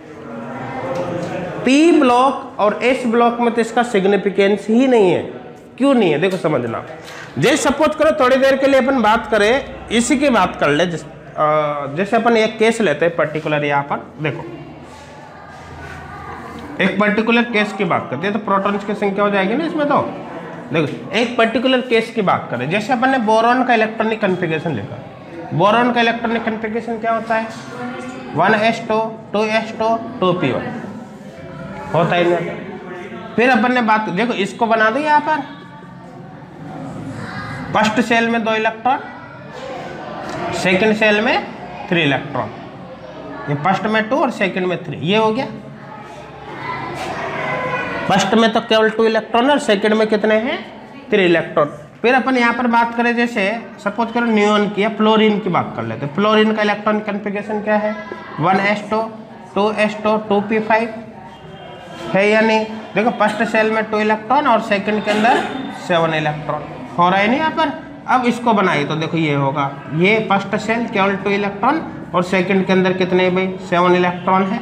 पी ब्लॉक और एस ब्लॉक में तो इसका सिग्निफिकेंस ही नहीं है। क्यों नहीं है? देखो समझना। जैसे सपोज करो थोड़ी देर के लिए अपन बात करें, इसी की बात कर ले, जैसे अपन एक केस लेते हैं पर्टिकुलर, यहाँ पर देखो एक पर्टिकुलर केस की बात करते हैं तो प्रोटॉन्स की संख्या हो जाएगी ना इसमें। तो देखो एक पर्टिकुलर केस की बात करें, जैसे अपन ने बोरॉन का इलेक्ट्रॉनिक कॉन्फ़िगरेशन लिखा। बोरॉन का इलेक्ट्रॉनिक कॉन्फ़िगरेशन क्या होता है? One S two, two S two, two P one होता है ना। फिर अपन ने बात, देखो इसको बना दो यहाँ पर, फर्स्ट सेल में दो इलेक्ट्रॉन, सेकंड सेल में थ्री इलेक्ट्रॉन, ये फर्स्ट में टू और सेकंड में थ्री, ये हो गया। फर्स्ट में तो केवल टू इलेक्ट्रॉन और सेकंड में कितने हैं? Three electron. फिर अपन यहाँ पर बात करें, जैसे सपोज करो नियोन की या फ्लोरीन की बात कर लेते हैं। फ्लोरीन का इलेक्ट्रॉन कॉन्फ़िगरेशन क्या है? One S two, two S two, two P five है या नहीं? देखो फर्स्ट सेल में टू इलेक्ट्रॉन और सेकंड के अंदर सेवन इलेक्ट्रॉन हो रहा है नहीं यहाँ पर। अब इसको बनाइए तो देखो ये होगा, ये फर्स्ट सेल केवल टू इलेक्ट्रॉन और सेकंड के अंदर कितने भाई? सेवन इलेक्ट्रॉन है,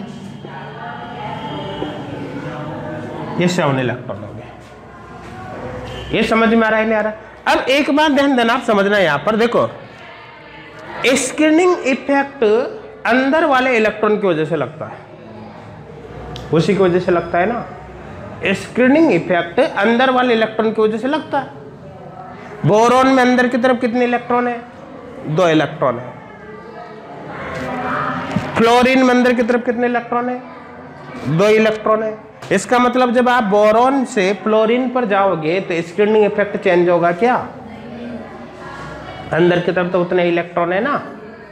ये सेवन इलेक्ट्रॉन हो गए। ये समझ में आ रहा है नहीं आ रहा? अब एक बात ध्यान देना, आप समझना यहाँ पर, देखो स्क्रीनिंग इफेक्ट अंदर वाले इलेक्ट्रॉन की वजह से लगता है, उसी की वजह से लगता है ना। स्क्रीनिंग इफेक्ट अंदर वाले इलेक्ट्रॉन की वजह से लगता है। बोरॉन में अंदर की तरफ कितने इलेक्ट्रॉन है? दो इलेक्ट्रॉन है। फ्लोरीन में अंदर की तरफ कितने इलेक्ट्रॉन है? दो इलेक्ट्रॉन है। इसका मतलब जब आप बोरॉन से फ्लोरीन पर जाओगे तो स्क्रीनिंग इफेक्ट चेंज होगा क्या? अंदर की तरफ तो उतने इलेक्ट्रॉन है ना,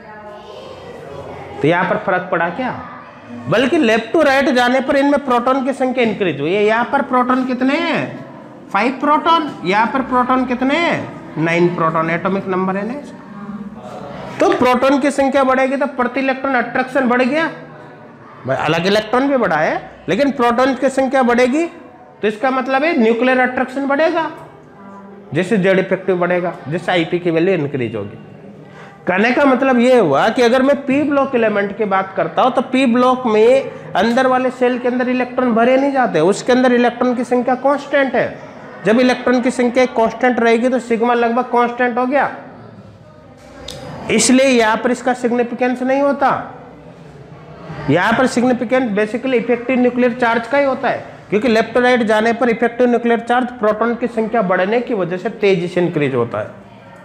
तो यहां पर फर्क पड़ा क्या? बल्कि लेफ्ट टू राइट जाने पर इनमें प्रोटॉन की संख्या इंक्रीज हुई है। यहाँ पर प्रोटॉन कितने हैं? Five proton. यहाँ पर प्रोटॉन कितने हैं? Nine proton. एटॉमिक नंबर है ना इसका। तो प्रोटॉन की संख्या बढ़ेगी तो प्रति इलेक्ट्रॉन अट्रैक्शन बढ़ गया, अलग इलेक्ट्रॉन भी बढ़ा है, लेकिन प्रोटॉन की संख्या बढ़ेगी तो इसका मतलब है न्यूक्लियर अट्रैक्शन बढ़ेगा, जिससे जेड इफेक्टिव बढ़ेगा, जिससे आईपी की वैल्यू इंक्रीज होगी। कहने का मतलब ये हुआ कि अगर मैं पी ब्लॉक एलिमेंट की बात करता हूं तो पी ब्लॉक में अंदर वाले सेल के अंदर इलेक्ट्रॉन भरे नहीं जाते, उसके अंदर इलेक्ट्रॉन की संख्या कांस्टेंट है। जब इलेक्ट्रॉन की संख्या कांस्टेंट रहेगी तो सिग्मा लगभग कांस्टेंट हो गया, इसलिए यहां पर इसका सिग्निफिकेंस नहीं होता। यहां पर significance basically effective nuclear charge का ही होता है, क्योंकि लेफ्ट राइट जाने पर इफेक्टिव न्यूक्लियर चार्ज प्रोटॉन की संख्या बढ़ने की वजह से तेजी से इंक्रीज होता है।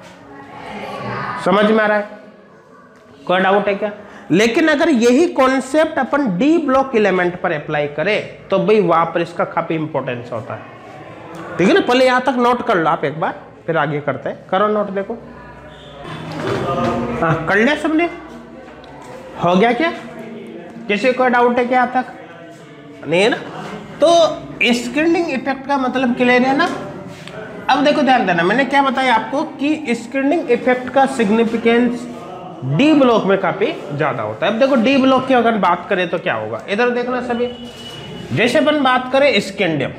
समझ में आ रहा है? कोई डाउट है क्या? लेकिन अगर यही कॉन्सेप्ट अपन डी ब्लॉक एलिमेंट पर अप्लाई करें तो भाई वहां पर इसका काफी इंपॉर्टेंस होता है, ठीक है ना। पहले यहां तक नोट कर लो आप एक बार, फिर आगे करते हैं। करो नोट, देखो हाँ कर लिया सबने? हो गया क्या? किसी को डाउट है क्या यहां तक? नहीं है ना? तो स्क्रीनिंग इफेक्ट का मतलब क्लियर है ना? अब देखो ध्यान देना, मैंने क्या बताया आपको कि स्क्रीनिंग इफेक्ट का सिग्निफिकेंस डी ब्लॉक में काफी ज्यादा होता है। अब देखो डी ब्लॉक की अगर बात करें तो क्या होगा, इधर देखना सभी। जैसे अपन बात करें स्कैंडियम,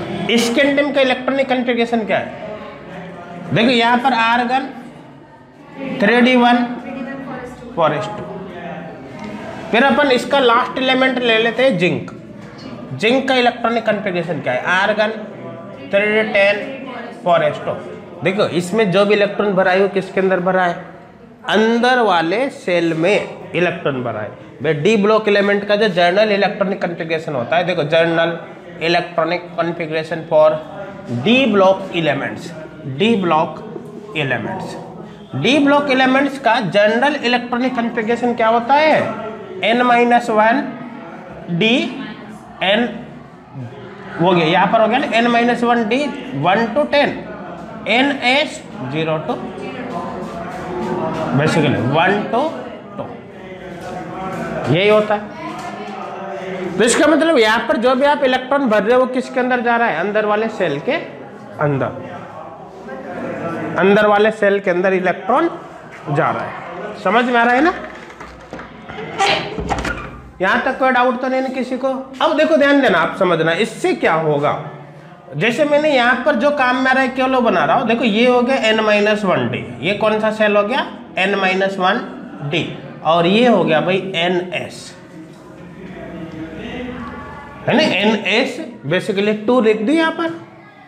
स्कैंडियम का इलेक्ट्रॉनिक कॉन्फ़िगरेशन क्या है? देखो यहां पर argon three D one four S two. फिर अपन इसका लास्ट एलिमेंट ले लेते हैं जिंक। जिंक का इलेक्ट्रॉनिक कॉन्फ़िगरेशन क्या है? Argon three D ten four S two. देखो इसमें जो भी इलेक्ट्रॉन भरा है वो किसके अंदर भरा है? अंदर वाले सेल में इलेक्ट्रॉन भरा है। भाई डी ब्लॉक एलिमेंट का जो जर्नल इलेक्ट्रॉनिक कॉन्फ़िगरेशन होता है, देखो general electronic configuration for D block elements, D block elements, D block elements का जनरल इलेक्ट्रॉनिक कॉन्फ़िगरेशन क्या होता है? N minus one D N हो गया, यहाँ पर हो गया ना N minus one D one two ten, N S zero two basically one two two, यही होता है। तो इसका मतलब यहाँ पर जो भी आप इलेक्ट्रॉन भर रहे हो वो किसके अंदर जा रहा है? अंदर वाले सेल के अंदर, अंदर वाले सेल के अंदर इलेक्ट्रॉन जा रहा है। समझ में आ रहा है ना? यहां तक कोई डाउट तो नहीं ना किसी को? अब देखो ध्यान देना, आप समझना इससे क्या होगा। जैसे मैंने यहां पर जो काम में आ रहा है केवल बना रहा हूं। देखो ये हो गया एन माइनस वन डी, ये कौन सा सेल हो गया? एन माइनस वन डी, और ये हो गया भाई एन एस, है ना? एन एस बेसिकली टू लिख दी यहाँ पर,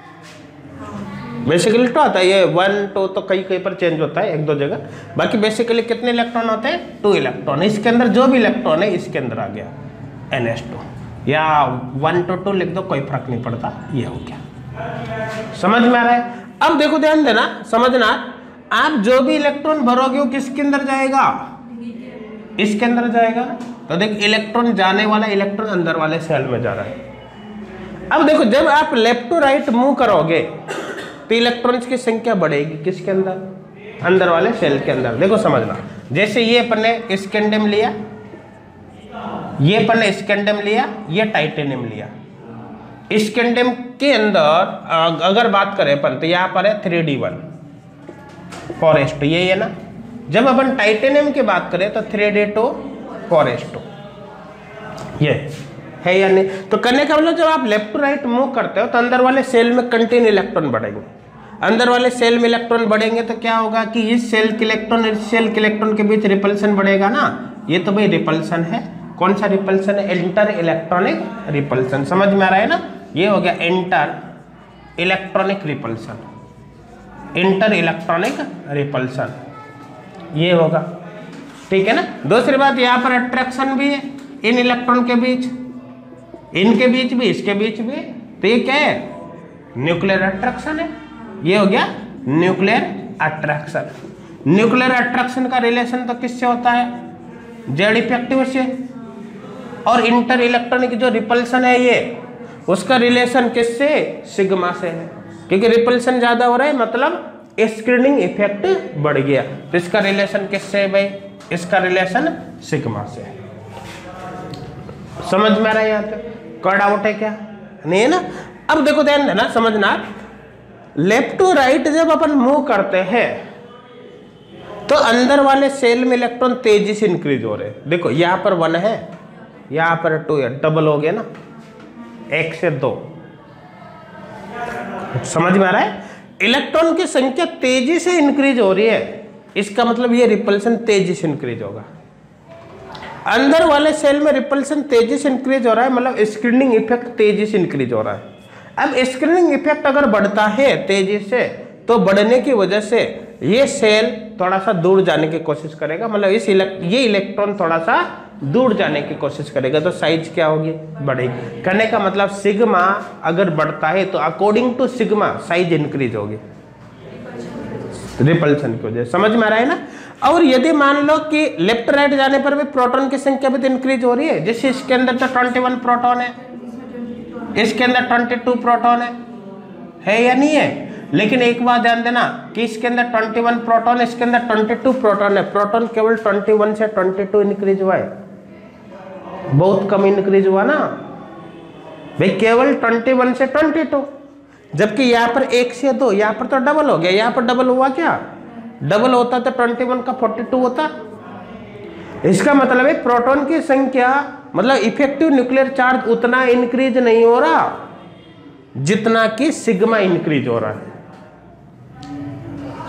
बेसिकली टू आता है। ये वन टू तो कई कई पर चेंज होता है एक दो जगह, बाकी बेसिकली कितने इलेक्ट्रॉन होते हैं? Two electron. इसके अंदर जो भी इलेक्ट्रॉन है इसके अंदर आ गया एन एस टू, या वन टू टू लिख दो, कोई फर्क नहीं पड़ता, ये हो गया। समझ में आ रहा है? अब देखो ध्यान देना, समझना, आप जो भी इलेक्ट्रॉन भरोगे वो किसके अंदर जाएगा? इसके अंदर जाएगा। तो देख इलेक्ट्रॉन जाने वाला इलेक्ट्रॉन अंदर वाले सेल में जा रहा है। अब देखो जब आप लेफ्ट टू राइट मूव करोगे तो इलेक्ट्रॉन्स की संख्या बढ़ेगी किसके अंदर? अंदर वाले सेल के अंदर। देखो समझना, जैसे ये अपन ने स्कैंडियम लिया, ये अपन ने स्कैंडियम लिया, ये टाइटेनियम लिया। स्कैंडियम के अंदर अगर बात करें अपन तो यहाँ पर है three D one four S two, ये है ना। जब अपन टाइटेनियम की बात करें तो three D two four S two, ये है या नहीं? तो करने का मतलब जब आप लेफ्ट टू राइट मूव करते हो तो अंदर वाले सेल में कंटिन्यू इलेक्ट्रॉन बढ़ेंगे। अंदर वाले सेल में इलेक्ट्रॉन बढ़ेंगे तो क्या होगा कि इस सेल के इलेक्ट्रॉन और इस सेल के इलेक्ट्रॉन के बीच रिपल्सन बढ़ेगा ना। ये तो भाई रिपल्सन है। कौन सा रिपल्सन है? Inter electronic repulsion. समझ में आ रहा है ना? ये हो गया inter electronic repulsion, inter electronic repulsion, ये होगा। ठीक है ना? दूसरी बात यहाँ पर अट्रैक्शन भी है इन इलेक्ट्रॉन के बीच, इनके बीच भी, इसके बीच भी। तो ये क्या है? न्यूक्लियर अट्रैक्शन है। ये हो गया न्यूक्लियर अट्रैक्शन। न्यूक्लियर अट्रैक्शन का रिलेशन तो किससे होता है? जेड इफेक्टिव से। और इंटर इलेक्ट्रॉनिक जो रिपल्सन है ये, उसका रिलेशन किससे? सिग्मा से है, क्योंकि रिपल्सन ज्यादा हो रहा है मतलब स्क्रीनिंग इफेक्ट बढ़ गया। तो इसका रिलेशन किससे है भाई? इसका रिलेशन सिग्मा से है। समझ में आ रहा है? यहाँ पे कोई डाउट है क्या? नहीं है ना? अब देखो ध्यान देना, समझना, लेफ्ट टू राइट जब अपन मूव करते हैं तो अंदर वाले सेल में इलेक्ट्रॉन तेजी से इंक्रीज हो रहे हैं। देखो यहाँ पर वन है, यहाँ पर टू है, डबल हो गया ना, एक से दो। समझ में आ रहा है? इलेक्ट्रॉन की संख्या तेजी से इंक्रीज हो रही है, इसका मतलब ये रिपल्सन तेजी से इंक्रीज होगा। अंदर वाले सेल में रिपल्सन तेजी से इंक्रीज हो रहा है, मतलब स्क्रीनिंग इफेक्ट तेजी से इंक्रीज हो रहा है। अब स्क्रीनिंग इफेक्ट अगर बढ़ता है तेजी से, तो बढ़ने की वजह से ये सेल थोड़ा सा दूर जाने की कोशिश करेगा, मतलब इस इलेक्ट ये इलेक्ट्रॉन थोड़ा सा दूर जाने की कोशिश करेगा, तो साइज क्या होगी? बढ़ेगी। कहने का मतलब सिग्मा अगर बढ़ता है तो according to sigma size increase होगी रिपल्सन की वजह। समझ में आ रहा है ना? और यदि मान लो कि लेफ्ट राइट जाने पर भी प्रोटॉन की संख्या भी तो इंक्रीज हो रही है, जैसे इसके अंदर तो ट्वेंटी वन प्रोटॉन है, इसके अंदर ट्वेंटी टू प्रोटॉन है, है या नहीं है? लेकिन एक बात ध्यान देना कि इसके अंदर ट्वेंटी वन प्रोटॉन है, इसके अंदर ट्वेंटी टू प्रोटॉन है। प्रोटॉन केवल ट्वेंटी वन से ट्वेंटी टू इंक्रीज हुआ है, बहुत कम इंक्रीज हुआ ना भाई, केवल ट्वेंटी वन से ट्वेंटी टू। जबकि यहाँ पर एक से दो, यहाँ पर तो डबल हो गया। यहाँ पर डबल हुआ क्या? डबल होता तो ट्वेंटी वन का फोर्टी टू होता। इसका मतलब है प्रोटॉन की संख्या, मतलब इफेक्टिव न्यूक्लियर चार्ज उतना इंक्रीज नहीं हो रहा जितना कि सिग्मा इंक्रीज हो रहा है।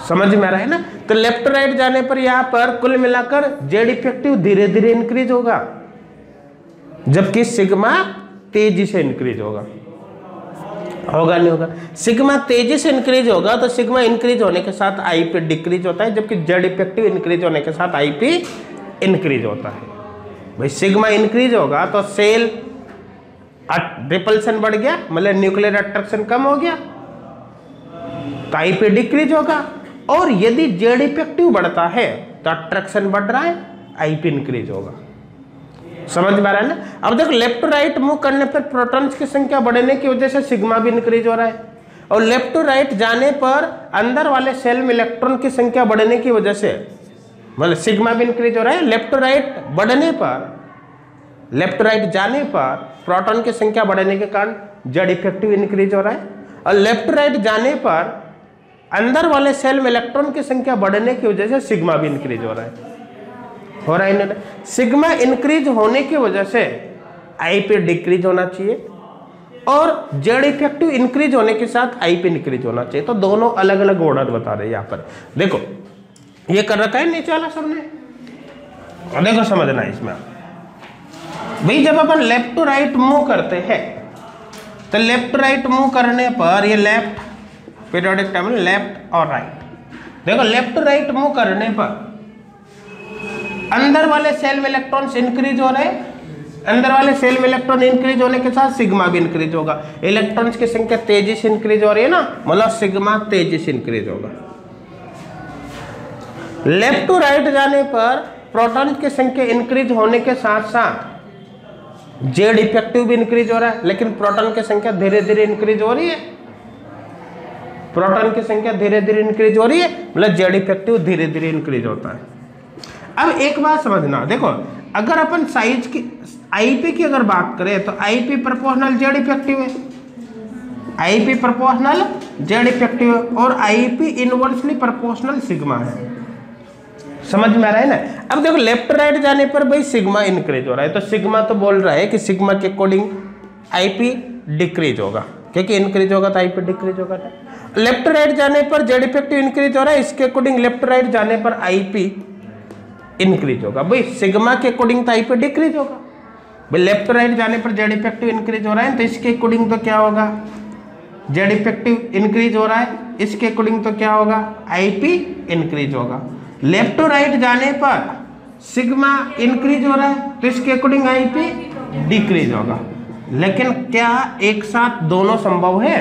समझ में आ रहा है ना। तो लेफ्ट राइट जाने पर यहाँ पर कुल मिलाकर जेड इफेक्टिव धीरे धीरे इंक्रीज होगा, जबकि सिग्मा तेजी से इंक्रीज होगा। होगा नहीं होगा? सिग्मा तेजी से इंक्रीज होगा तो सिग्मा इंक्रीज होने के साथ आईपी डिक्रीज होता है, जबकि जेड इफेक्टिव इंक्रीज होने के साथ आईपी इंक्रीज होता है। भाई सिग्मा इंक्रीज होगा तो सेल रिपल्सन बढ़ गया, मतलब न्यूक्लियर अट्रैक्शन कम हो गया, तो आईपी डिक्रीज होगा। और यदि जेड इफेक्टिव बढ़ता है तो अट्रैक्शन बढ़ रहा है, आईपी इंक्रीज होगा। समझ में आ रहा है ना। अब देखो लेफ्ट टू राइट मूव करने पर प्रोटॉन्स की संख्या बढ़ने की वजह से सिग्मा भी इंक्रीज हो रहा है, और लेफ्ट टू राइट जाने पर अंदर वाले सेल में इलेक्ट्रॉन की संख्या बढ़ने की वजह से मतलब सिग्मा भी इंक्रीज हो रहा है। लेफ्ट टू राइट बढ़ने पर, लेफ्ट टू राइट जाने पर प्रोटॉन की संख्या बढ़ने के कारण जेड इफेक्टिव इंक्रीज हो रहा है, और लेफ्ट टू राइट जाने पर अंदर वाले सेल में इलेक्ट्रॉन की संख्या बढ़ने की वजह से सिग्मा भी इंक्रीज हो रहा है। हो रहा है ना। सिग्मा इंक्रीज होने की वजह से आईपी डिक्रीज होना चाहिए, और जेड इफेक्टिव इंक्रीज होने के साथ आईपी इंक्रीज होना चाहिए। तो दोनों अलग अलग ऑर्डर बता रहे हैं यहाँ पर। देखो ये कर रखा है नीचे वाला सबने, और देखो समझना इसमें भाई, जब अपन लेफ्ट टू राइट मूव करते हैं तो लेफ्ट टू राइट मूव करने पर ये लेफ्ट पीरियोडिक टेबल लेफ्ट और राइट, देखो लेफ्ट टू राइट मूव करने पर अंदर वाले सेल में इलेक्ट्रॉन्स इंक्रीज हो रहे हैं, अंदर वाले सेल में इलेक्ट्रॉन इंक्रीज होने के साथ सिग्मा भी इंक्रीज होगा। इलेक्ट्रॉन्स की संख्या तेजी से इंक्रीज हो रही है ना, मतलब सिग्मा तेजी से इंक्रीज होगा। लेफ्ट टू राइट जाने पर प्रोटॉन की संख्या इंक्रीज होने के साथ साथ जेड इफेक्टिव भी इंक्रीज हो रहा है, लेकिन प्रोटॉन की संख्या धीरे धीरे इंक्रीज हो रही है। प्रोटॉन की संख्या धीरे धीरे इंक्रीज हो रही है, मतलब जेड इफेक्टिव धीरे धीरे इंक्रीज होता है। अब एक बात समझना, देखो अगर अपन साइज की आईपी की अगर बात करें तो आईपी प्रोपोर्शनल जेड इफेक्टिव है, आईपी प्रोपोर्शनल जेड इफेक्टिव है, और आईपी इनवर्सली प्रोपोर्शनल सिग्मा है। समझ में आ रहा है ना। अब देखो लेफ्ट राइट जाने पर भाई सिग्मा इंक्रीज हो रहा है, तो सिग्मा तो बोल रहा है कि सिग्मा के अकॉर्डिंग आईपी डिक्रीज होगा, क्योंकि इंक्रीज होगा तो आईपी डिक्रीज होगा। लेफ्ट राइट जाने पर जेड इफेक्टिव इंक्रीज हो रहा है, इसके अकॉर्डिंग लेफ्ट राइट जाने पर आईपी इंक्रीज होगा। भाई सिग्मा के अकॉर्डिंग तो आईपी डिक्रीज होगा। भाई लेफ्ट राइट जाने पर जेड इफेक्टिव इंक्रीज हो रहा है, तो इसके अकॉर्डिंग तो क्या होगा, जेड इफेक्टिव इंक्रीज हो रहा है, इसके अकॉर्डिंग तो क्या होगा, आईपी इंक्रीज होगा। लेफ्ट टू राइट जाने पर सिग्मा इंक्रीज हो रहा है, तो इसके अकॉर्डिंग आईपी डिक्रीज होगा। लेकिन क्या एक साथ दोनों संभव है?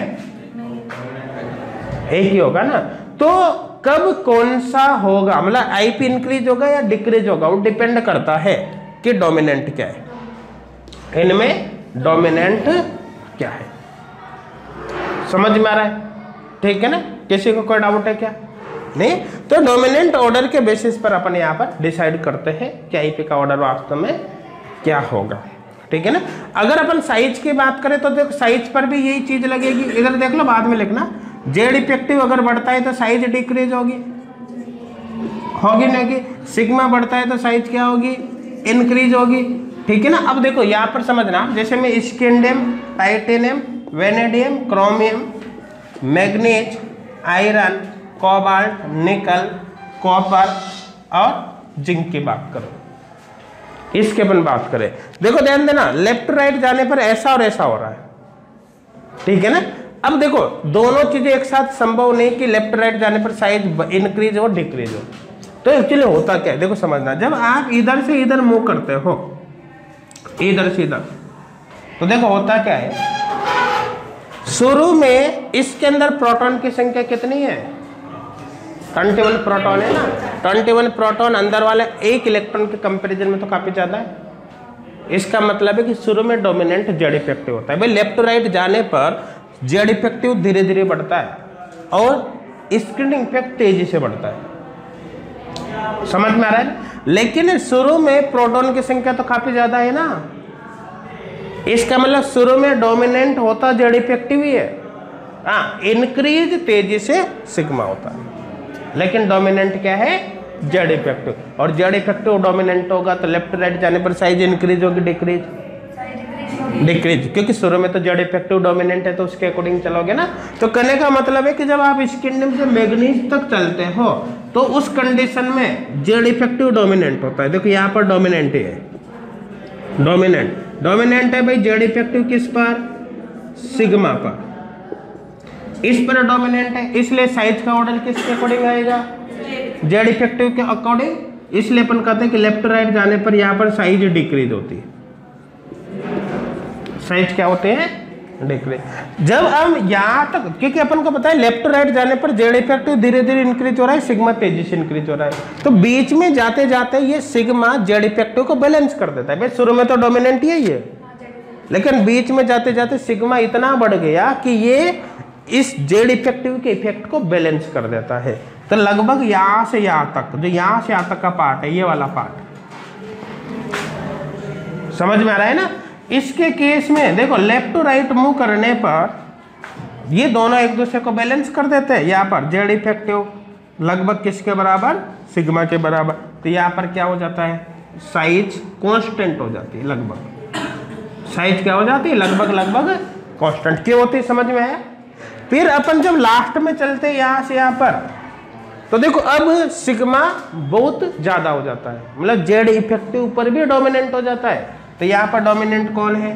एक ही होगा ना। तो कब कौन सा होगा, मतलब आईपी इंक्रीज होगा या डिक्रीज होगा, वो डिपेंड करता है कि डोमिनेंट क्या है, इनमें डोमिनेंट क्या है। समझ में आ रहा है? ठीक है ना। किसी को कोई डाउट है क्या? नहीं। तो डोमिनेंट ऑर्डर के बेसिस पर अपन यहाँ पर डिसाइड करते हैं कि आईपी का ऑर्डर वास्तव में क्या होगा। ठीक है ना। अगर अपन साइज की बात करें तो देखो साइज पर भी यही चीज लगेगी। इधर देख लो, बाद में लिखना, जेड इफेक्टिव अगर बढ़ता है तो साइज डिक्रीज होगी, होगी नहीं होगी। सिग्मा बढ़ता है तो साइज क्या होगी, इंक्रीज होगी। ठीक है ना। अब देखो यहाँ पर समझना, जैसे मैं scandium, titanium, vanadium, chromium, manganese, iron, cobalt, nickel, copper और जिंक की बात करो, इसके अपन बात करें, देखो ध्यान देना, लेफ्ट राइट जाने पर ऐसा और ऐसा हो रहा है। ठीक है ना। अब देखो दोनों चीजें एक साथ संभव नहीं कि लेफ्ट राइट जाने पर साइज इंक्रीज हो डिक्रीज हो। तो एक्चुअली होता क्या है, देखो समझना, जब आप इधर से इधर मूव करते हो, इधर से इधर, तो देखो होता क्या है, शुरू में इसके अंदर प्रोटॉन की संख्या कितनी है, इक्कीस प्रोटॉन है ना। इक्कीस प्रोटॉन अंदर वाले एक इलेक्ट्रॉन के कंपैरिजन में तो काफी ज्यादा है। इसका मतलब है कि शुरू में डोमिनेंट जेड इफेक्टिव होता है। भाई लेफ्ट टू राइट जाने पर जेड इफेक्टिव धीरे धीरे बढ़ता है और स्क्रीनिंग इफेक्ट तेजी से बढ़ता है। समझ में आ रहा है। लेकिन शुरू में प्रोटॉन की संख्या तो काफी ज्यादा है ना, इसका मतलब शुरू में डोमिनेंट होता जेड इफेक्टिव ही है। हाँ, इंक्रीज तेजी से सिग्मा होता है, लेकिन डोमिनेंट क्या है, जेड इफेक्टिव। और जेड इफेक्टिव डोमिनेंट होगा तो लेफ्ट राइट जाने पर साइज इंक्रीज होगी डिक्रीज, डिक्रीज, क्योंकि शुरू में तो जेड इफेक्टिव डोमिनेंट है तो उसके अकॉर्डिंग चलोगे ना। तो कहने का मतलब है कि जब आप स्किंडम से मैग्नीज तक चलते हो तो उस कंडीशन में जेड इफेक्टिव डोमिनेंट होता है। देखो यहाँ पर डोमिनेंट ही है, डोमिनेंट डोमिनेंट है भाई जेड इफेक्टिव किस पर, सिग्मा पर, इस पर डोमिनेंट है, इसलिए साइज का ऑर्डर किसके अकॉर्डिंग आएगा, जेड इफेक्टिव के अकॉर्डिंग। इसलिए अपन कहते हैं कि लेफ्ट राइट जाने पर यहाँ पर साइज डिक्रीज होती है, साइज क्या होते हैं, डिक्रीज। जब हम यहाँ तक, क्योंकि अपन को पता है लेफ्ट राइट जाने पर जेड इफेक्टिव धीरे धीरे इंक्रीज हो रहा है, सिग्मा तेजी से इंक्रीज हो रहा है, तो बीच में जाते जाते ये सिग्मा जेड इफेक्टिव को बैलेंस कर देता है। भाई शुरू में तो डोमिनेंट ही है ये, लेकिन बीच में जाते जाते सिग्मा इतना बढ़ गया कि ये इस जेड इफेक्टिव के इफेक्ट को बैलेंस कर देता है। तो लगभग यहां से यहां तक, जो यहां से यहां तक का पार्ट है, ये वाला पार्ट समझ में आ रहा है ना। इसके केस में देखो लेफ्ट टू राइट मूव करने पर ये दोनों एक दूसरे को बैलेंस कर देते हैं। यहाँ पर जेड इफेक्टिव लगभग किसके बराबर, सिग्मा के बराबर, तो यहाँ पर क्या हो जाता है, साइज कांस्टेंट हो जाती है, लगभग साइज क्या हो जाती है, लगभग लगभग कांस्टेंट क्यों होती है, समझ में है। फिर अपन जब लास्ट में चलते हैं यहाँ से यहाँ पर, तो देखो अब सिग्मा बहुत ज्यादा हो जाता है, मतलब जेड इफेक्टिव पर भी डोमिनेंट हो जाता है। तो यहाँ पर डोमिनेंट कौन है,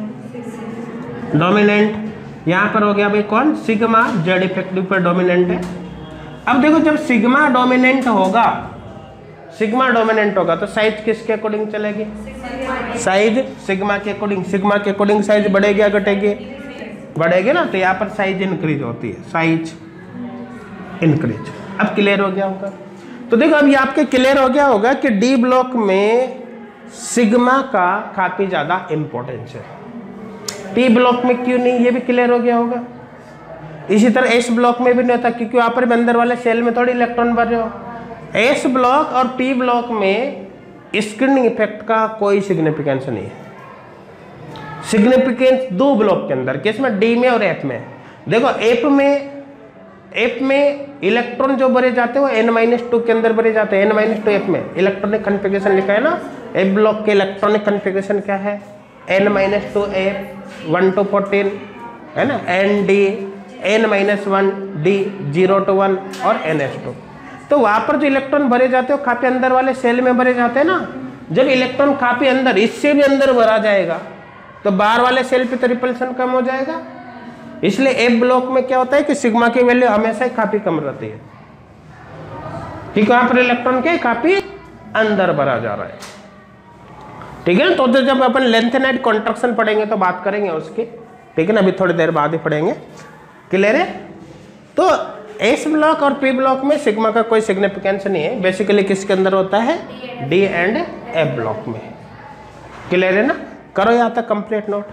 डोमिनेंट यहाँ पर हो गया भाई कौन, सिग्मा जेड इफेक्टिव पर डोमिनेंट है। अब देखो जब सिग्मा डोमिनेंट होगा, सिग्मा डोमिनेंट होगा तो साइज किसके अकॉर्डिंग चलेगी, साइज सिग्मा के अकॉर्डिंग, सिग्मा के अकॉर्डिंग साइज बढ़ेगी या घटेगी, बढ़ेगी ना। तो यहाँ पर साइज इंक्रीज होती है, साइज इंक्रीज। अब क्लियर हो गया होगा। तो देखो अब ये आपके क्लियर हो गया होगा कि डी ब्लॉक में सिग्मा का काफी ज्यादा इंपॉर्टेंस है, टी ब्लॉक में क्यों नहीं, ये भी क्लियर हो गया होगा। इसी तरह एस ब्लॉक में भी नहीं होता, क्योंकि वहां पर अंदर वाले सेल में थोड़ी इलेक्ट्रॉन भर रहे हो। एस ब्लॉक और टी ब्लॉक में स्क्रीनिंग इफेक्ट का कोई सिग्निफिकेंस नहीं है। सिग्निफिकेंस दो ब्लॉक के अंदर, किसमें, डी में और एफ में। देखो एफ में एफ में इलेक्ट्रॉन जो भरे जाते हैं वो एन माइनस टू के अंदर भरे जाते हैं, एन माइनस टू एफ में इलेक्ट्रॉनिक कन्फिगरेशन लिखा है ना। एफ ब्लॉक के इलेक्ट्रॉनिक कन्फिगरेशन क्या है, N minus two F one two fourteen है ना, N D N minus one D zero two one और एन एस टू। तो वहां पर जो इलेक्ट्रॉन भरे जाते हैं काफी अंदर वाले सेल में भरे जाते हैं ना। जब इलेक्ट्रॉन काफी अंदर, इससे भी अंदर भरा जाएगा तो बाहर वाले सेल पे तो रिपल्शन कम हो जाएगा। इसलिए एफ ब्लॉक में क्या होता है कि सिग्मा की वैल्यू हमेशा ही काफी कम रहती है, क्योंकि वहां पर इलेक्ट्रॉन के काफी अंदर भरा जा रहा है, ठीक है ना। तो जब अपन लेंथेनाइट कॉन्ट्रैक्शन पढ़ेंगे तो बात करेंगे उसकी, ठीक है ना, अभी थोड़ी देर बाद ही पढ़ेंगे, क्लियर है। तो एस ब्लॉक और पी ब्लॉक में सिग्मा का कोई सिग्निफिकेंस नहीं है, बेसिकली किसके अंदर होता है, डी एंड एफ ब्लॉक में, क्लियर है ना। करो यहाँ तक कंप्लीट नोट।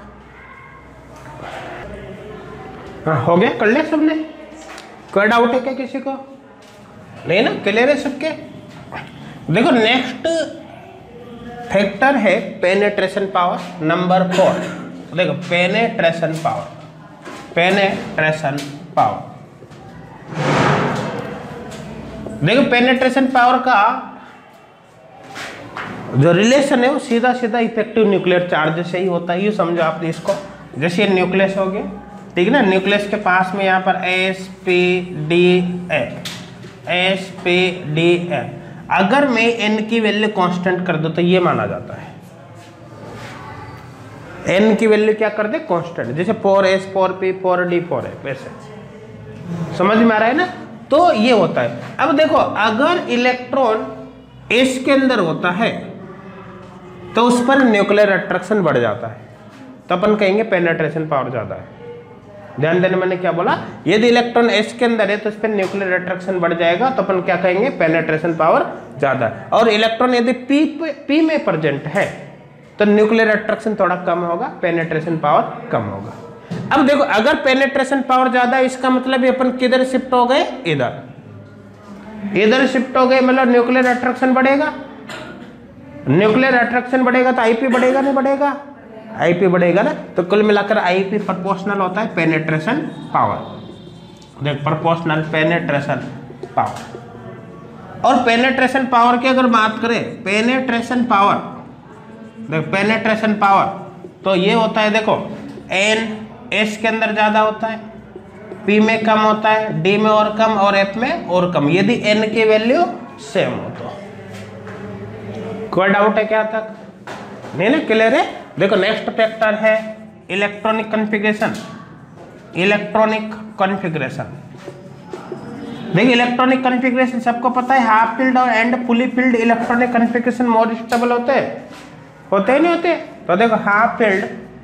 हाँ हो गया, कर ले सबने, कोई डाउट है क्या किसी को, नहीं ना, क्लियर है सबके। देखो नेक्स्ट फैक्टर है पेनेट्रेशन पावर नंबर फोर। देखो पेनेट्रेशन पावर, पेनेट्रेशन पावर, देखो पेनेट्रेशन पावर का जो रिलेशन है वो सीधा सीधा इफेक्टिव न्यूक्लियर चार्ज से ही होता है। ये समझो आपने इसको, जैसे ये न्यूक्लियस हो गया, ठीक है ना, न्यूक्लियस के पास में यहाँ पर S P D F, S P D F, अगर मैं एन की वैल्यू कांस्टेंट कर दूं तो ये माना जाता है, एन की वैल्यू क्या कर दे, कांस्टेंट, जैसे four S four P four D four है, वैसे समझ में आ रहा है ना। तो ये होता है। अब देखो अगर इलेक्ट्रॉन एस के अंदर होता है तो उस पर न्यूक्लियर अट्रैक्शन बढ़ जाता है, तो अपन कहेंगे पेनेट्रेशन पावर ज्यादा है। ध्यान देने, मैंने क्या बोला, यदि इलेक्ट्रॉन एस के अंदर है तो उस पर न्यूक्लियर अट्रैक्शन बढ़ जाएगा, तो अपन क्या कहेंगे, पेनेट्रेशन पावर ज्यादा है। और इलेक्ट्रॉन यदि पी पी में प्रेजेंट है तो न्यूक्लियर अट्रैक्शन थोड़ा कम होगा, पेनेट्रेशन पावर कम होगा। अब देखो अगर पेनेट्रेशन पावर ज्यादा है, इसका मतलब ये अपन किधर शिफ्ट हो गए, इधर, इधर शिफ्ट हो गए, मतलब न्यूक्लियर अट्रैक्शन बढ़ेगा, न्यूक्लियर अट्रैक्शन बढ़ेगा तो आईपी बढ़ेगा, नहीं बढ़ेगा, आईपी बढ़ेगा ना। तो कुल मिलाकर आईपी प्रोपोर्शनल होता है पेनेट्रेशन पावर। देख प्रोपोर्शनल पेनेट्रेशन पावर। और पेनेट्रेशन पावर की अगर बात करें, पेनेट्रेशन पावर, देख पेनेट्रेशन पावर तो ये होता है देखो एन एस के अंदर ज्यादा होता है, पी में कम होता है, डी में और कम और एफ में और कम, यदि एन की वैल्यू सेम हो तो। कोई डाउट है क्या तक? नहीं ना, क्लियर है? देखो नेक्स्ट फैक्टर है इलेक्ट्रॉनिक कॉन्फ़िगरेशन। इलेक्ट्रॉनिक कॉन्फ़िगरेशन, देखिए इलेक्ट्रॉनिक कॉन्फ़िगरेशन सबको पता है, हाफ फील्ड और and fully filled electronic configuration more stable होते हैं, होते ही नहीं होते? तो देखो half filled,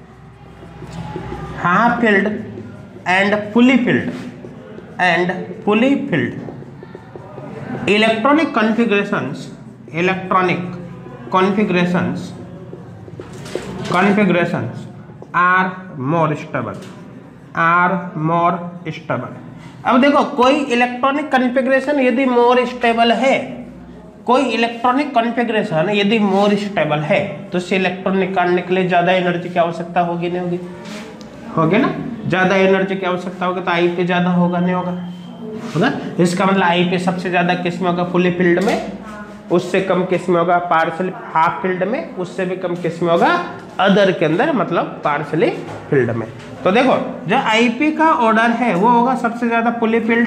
half filled and fully filled and fully filled electronic configurations, electronic configurations configurations are more stable, are more stable. अब देखो कोई इलेक्ट्रॉनिक कॉन्फ़िगरेशन यदि मोर स्टेबल है, कोई इलेक्ट्रॉनिक कॉन्फ़िगरेशन यदि मोर स्टेबल है तो उससे इलेक्ट्रॉन निकालने के लिए ज्यादा एनर्जी की आवश्यकता होगी नहीं होगी? होगी ना, ज्यादा एनर्जी की आवश्यकता होगी तो आई पे ज्यादा होगा नहीं होगा? होगा। इसका मतलब आई पे सबसे ज्यादा किस में होगा? फुली फील्ड में, उससे कम किस में होगा? पार्शियल हाफ फील्ड में, उससे भी कम किस में होगा? अदर के अंदर, मतलब पार्शियली फील्ड में। तो देखो जो आईपी का ऑर्डर है वो होगा सबसे ज्यादा फुली फील्ड,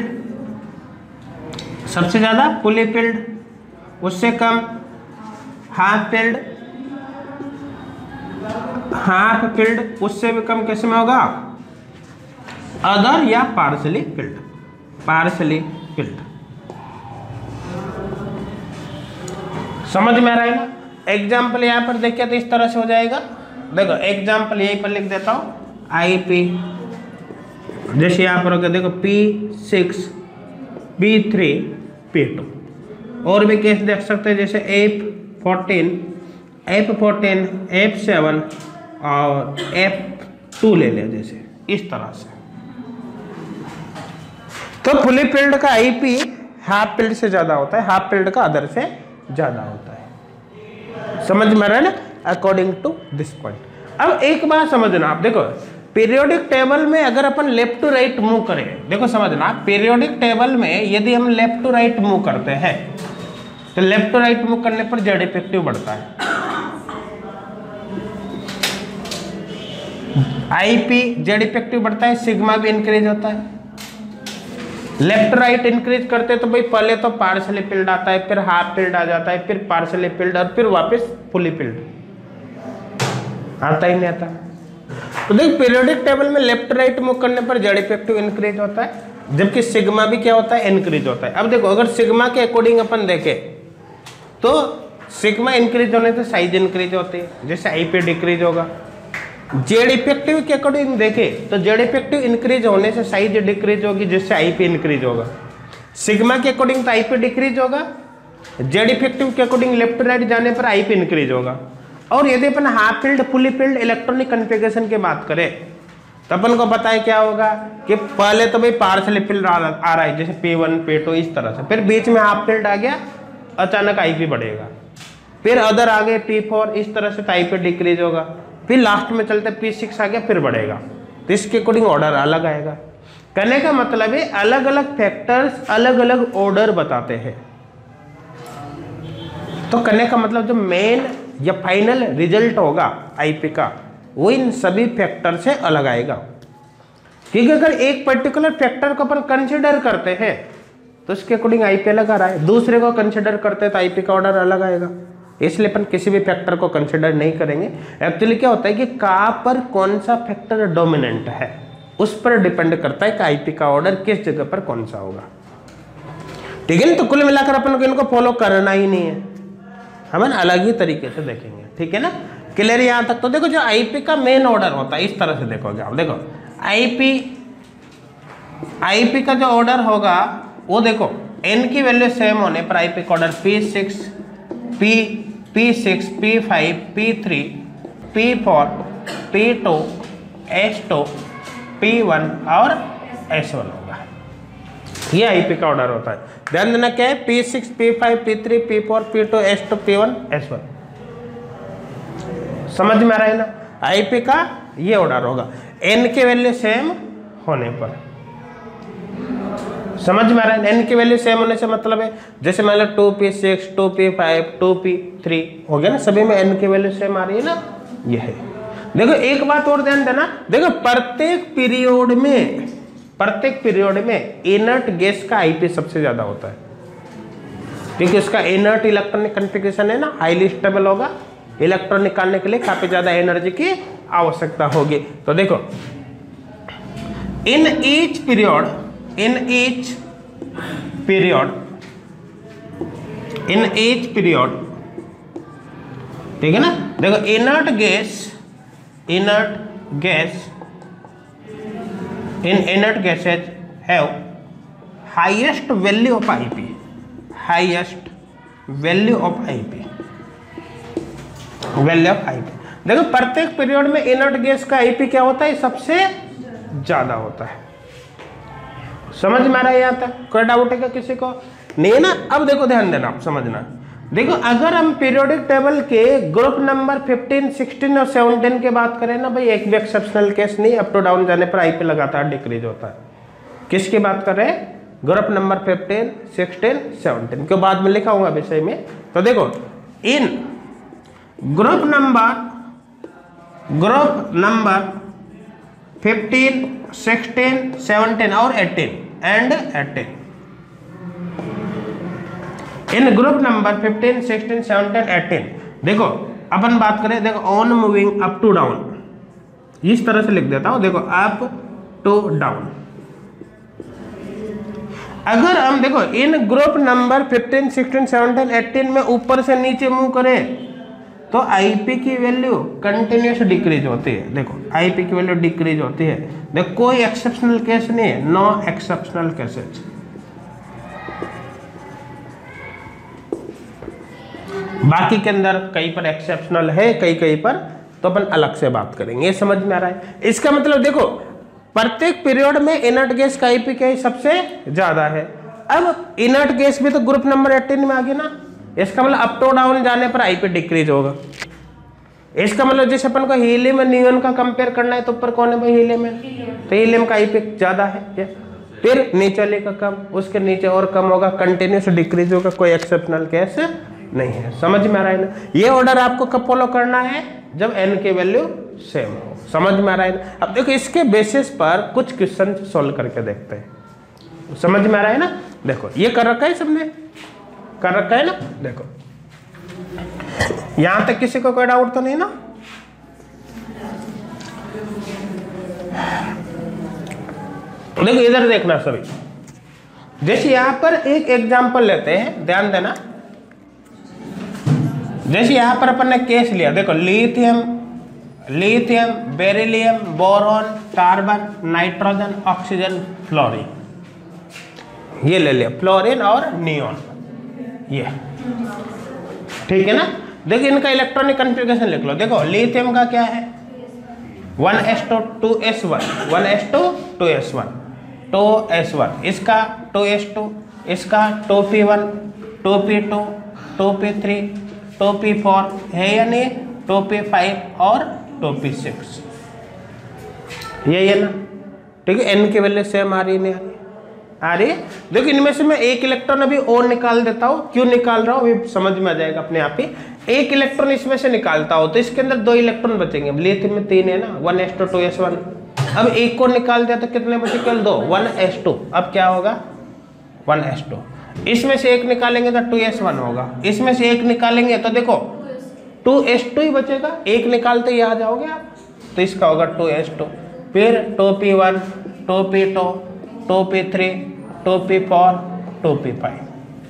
सबसे ज्यादा फुली फील्ड, उससे कम हाफ फील्ड, हाफ फील्ड, उससे भी कम किस में होगा? अदर या पार्शियली फील्ड, पार्शियली फील्ड। समझ में आ रहा है ना? एग्जाम्पल यहाँ पर देखिए तो इस तरह से हो जाएगा। देखो एग्जाम्पल यहीं पर लिख देता हूँ, आई पी, जैसे यहाँ पर होगा देखो P six, P three, P two. और भी केस देख सकते हैं जैसे F fourteen, F fourteen, F seven और एफ टू ले लिया, जैसे इस तरह से। तो फुली फील्ड का आईपी हाफ फील्ड से ज्यादा होता है, हाफ फील्ड का अदर से ज्यादा होता है। समझ में आ रहा है ना? According to this point. अब एक बात समझना आप, देखो पीरियोडिक टेबल में अगर अपन लेफ्ट टू राइट मूव करें, देखो समझना, पीरियोडिक टेबल में यदि हम लेफ्ट टू राइट मूव करते हैं तो लेफ्ट टू राइट मूव करने पर जेड इफेक्टिव बढ़ता है, आईपी जेड इफेक्टिव बढ़ता है, सिग्मा भी इंक्रीज होता है। लेफ्ट राइट इंक्रीज करते तो भाई पहले तो पार्शियली फील्ड आता है, फिर हाफ फील्ड आ जाता है, फिर पार्शियली फील्ड और फिर वापस फुली फील्ड, आता ही नहीं आता। तो देख पीरियोडिक टेबल में लेफ्ट राइट मूव करने पर जेड इफेक्टिव इंक्रीज होता है, जबकि सिग्मा भी क्या होता है? इंक्रीज होता है। अब देखो अगर सिग्मा के अकॉर्डिंग अपन देखें तो सिग्मा इंक्रीज होने से साइज इंक्रीज होती है, जैसे आईपी डिक्रीज होगा। जेड इफेक्टिव के अकॉर्डिंग देखें तो जेड इफेक्टिव इंक्रीज होने से साइज डिक्रीज होगी, जिससे आईपी इंक्रीज होगा। सिग्मा के अकॉर्डिंग तो आईपी डिक्रीज होगा, जेड इफेक्टिव के अकॉर्डिंग लेफ्ट राइट जाने पर आईपी इंक्रीज होगा। और यदि अपन half filled fully filled electronic configuration की बात करें तो अपन को पता है क्या होगा कि पहले तो भाई पार्शियली फील्ड आ रहा है, जैसे पी वन पी टू इस तरह से, फिर बीच में हाफ फील्ड आ गया, अचानक आईपी बढ़ेगा, फिर अदर आ गए पी फोर, इस तरह से आईपी डिक्रीज होगा, फिर लास्ट में चलते पी सिक्स आ गया, फिर बढ़ेगा। तो इसके अकॉर्डिंग ऑर्डर अलग आएगा। कहने का मतलब है अलग अलग फैक्टर्स अलग अलग ऑर्डर बताते हैं। तो कहने का मतलब जो मेन या फाइनल रिजल्ट होगा आईपी का वो इन सभी फैक्टर से अलग आएगा। क्योंकि अगर एक पर्टिकुलर फैक्टर को अपन कंसिडर करते हैं तो उसके अकॉर्डिंग आईपी अलग आ रहा है, दूसरे को कंसिडर करते हैं तो आईपी का ऑर्डर अलग आएगा। इसलिए अपन किसी भी फैक्टर को कंसिडर नहीं करेंगे। एक्चुअली क्या होता है कि कहाँ पर कौन सा फैक्टर डोमिनेंट है उस पर डिपेंड करता है कि आईपी का ऑर्डर किस जगह पर कौन सा होगा। ठीक है ना? तो कुल मिलाकर अपन को इनको फॉलो करना ही नहीं है, हमें अलग ही तरीके से देखेंगे। ठीक है ना? क्लियर यहाँ तक? तो देखो जो आईपी का मेन ऑर्डर होता है इस तरह से देखोगे आप। देखो आईपी आईपी का जो ऑर्डर होगा वो देखो एन की वैल्यू सेम होने पर आईपी का order P six, P P six, P five, P three, P four, P two, S two, P one और एस वन होगा। ये आईपी का ऑर्डर होता है। ध्यान देना क्या है? P six, P five, P three, P four, P two, S two, P one, s one. समझ में आ रहा है ना? आईपी का ये ऑर्डर होगा एन के वैल्यू सेम होने पर। समझ में आ रहा है? एन की वैल्यू सेम होने से मतलब है जैसे मान लो two P six, two P five, two p three हो गया ना, सभी में एन की वैल्यू सेम आ रही है ना, ये है। देखो एक बात और ध्यान देना, देखो प्रत्येक पीरियड में प्रत्येक पीरियड में इनर्ट गैस का आईपी सबसे ज्यादा होता है, क्योंकि उसका इनर्ट इलेक्ट्रॉनिक कॉन्फ़िगरेशन है ना, हाईली स्टेबल होगा। इलेक्ट्रॉन निकालने के लिए काफी ज्यादा एनर्जी की आवश्यकता होगी। तो देखो in each period in each period in each period ठीक है ना। देखो inert gas inert gas in inert gases have highest value of IP highest value of IP value of IP. देखो प्रत्येक पीरियड में इनर्ट गैस का IP क्या होता है, सबसे ज्यादा होता है। समझ में आ रहा है यहाँ तक? कोई डाउट है क्या किसी को? नहीं ना। अब देखो ध्यान देना, आप समझना। देखो अगर हम पीरियोडिक टेबल के ग्रुप नंबर फिफ्टीन, सिक्सटीन और सेवनटीन की बात करें ना भाई, एक भी एक्सेप्शनल केस नहीं, अप टू डाउन जाने पर आईपी लगातार डिक्रीज होता है। किसकी बात कर रहे हैं? Group number fifteen, sixteen, seventeen के बाद में लिखा हुआ विषय में। तो देखो इन group number group number fifteen, sixteen, seventeen और eighteen and eighteen in group number fifteen, sixteen, seventeen, eighteen. देखो अपन बात करें, देखो on moving up to down, इस तरह से लिख देता हूं। देखो अप टू डाउन। अगर हम देखो इन group number fifteen, sixteen, seventeen, eighteen में ऊपर से नीचे मूव करें तो आईपी की वैल्यू कंटिन्यूस डिक्रीज होती है। देखो आईपी की वैल्यू डिक्रीज होती है। देखो कोई एक्सेप्शनल केस नहीं है, नो एक्सेप्शनल केसेस। बाकी के अंदर कहीं पर एक्सेप्शनल है, कहीं कहीं पर तो अपन अलग से बात करेंगे। ये समझ में आ रहा है? इसका मतलब देखो प्रत्येक पीरियड में इनर्ट गैस का आईपी क्या है, सबसे ज्यादा है। अब इनर्ट गैस भी तो ग्रुप नंबर एटीन में आ गई ना, इसका मतलब अप टू डाउन जाने पर आईपी डिक्रीज होगा। इसका मतलब जैसे अपन को हीलियम और नियोन का कंपेयर करना है तो ऊपर कौन है भाई? हीलियम है, तो हीलियम का आईपी ज्यादा है। फिर नीचे वाले का कम, उसके नीचे और कम होगा, कंटिन्यूस डिक्रीज होगा, कोई एक्सेप्शनल केस नहीं है। समझ में आ रहा है ना? ये ऑर्डर आपको कब फॉलो करना है? जब एन की वैल्यू सेम हो। समझ में आ रहा है ना? अब देखो इसके बेसिस पर कुछ क्वेश्चन सोल्व करके देखते हैं। समझ में आ रहा है ना? देखो ये कर रखा है, सबने कर रखा है ना? देखो यहां तक किसी को कोई डाउट तो नहीं ना? देखो इधर देखना सभी। जैसे यहां पर एक एग्जांपल लेते हैं, ध्यान देना। जैसे यहां पर अपन ने केस लिया, देखो lithium lithium beryllium, boron, carbon, nitrogen, oxygen, fluorine, ये ले लिया, फ्लोरीन और नियोन, ये ठीक है ना। देखिए इनका इलेक्ट्रॉनिक कॉन्फ़िगरेशन लिख लो। देखो लिथियम का क्या है? One S two two s one, one S two two s one, two s one, इसका टू एस टू, इसका two P one, two p two, two p three, two p four है या नहीं, two P five और two P six, यही है ना? ठीक है। एन की वैल्यू सेम आ रही नहीं आ रही? आ रही है। देखो इनमें से मैं एक इलेक्ट्रॉन अभी और निकाल देता हूँ। क्यों निकाल रहा हूँ ये समझ में आ जाएगा अपने आप ही। एक इलेक्ट्रॉन इसमें से निकालता हो तो इसके अंदर दो इलेक्ट्रॉन बचेंगे। लिथियम में तीन है ना, one S two two s one. अब एक को निकाल दिया तो कितने बचे? केवल दो, वन एस टू। अब क्या होगा? One S two. इसमें से एक निकालेंगे तो टू एस वन होगा, इसमें से एक निकालेंगे तो देखो टू एस टू ही बचेगा। एक निकालते ही आ जाओगे आप, तो इसका होगा टू एस टू। फिर two P one, two p two, two p three, two p four, two P five.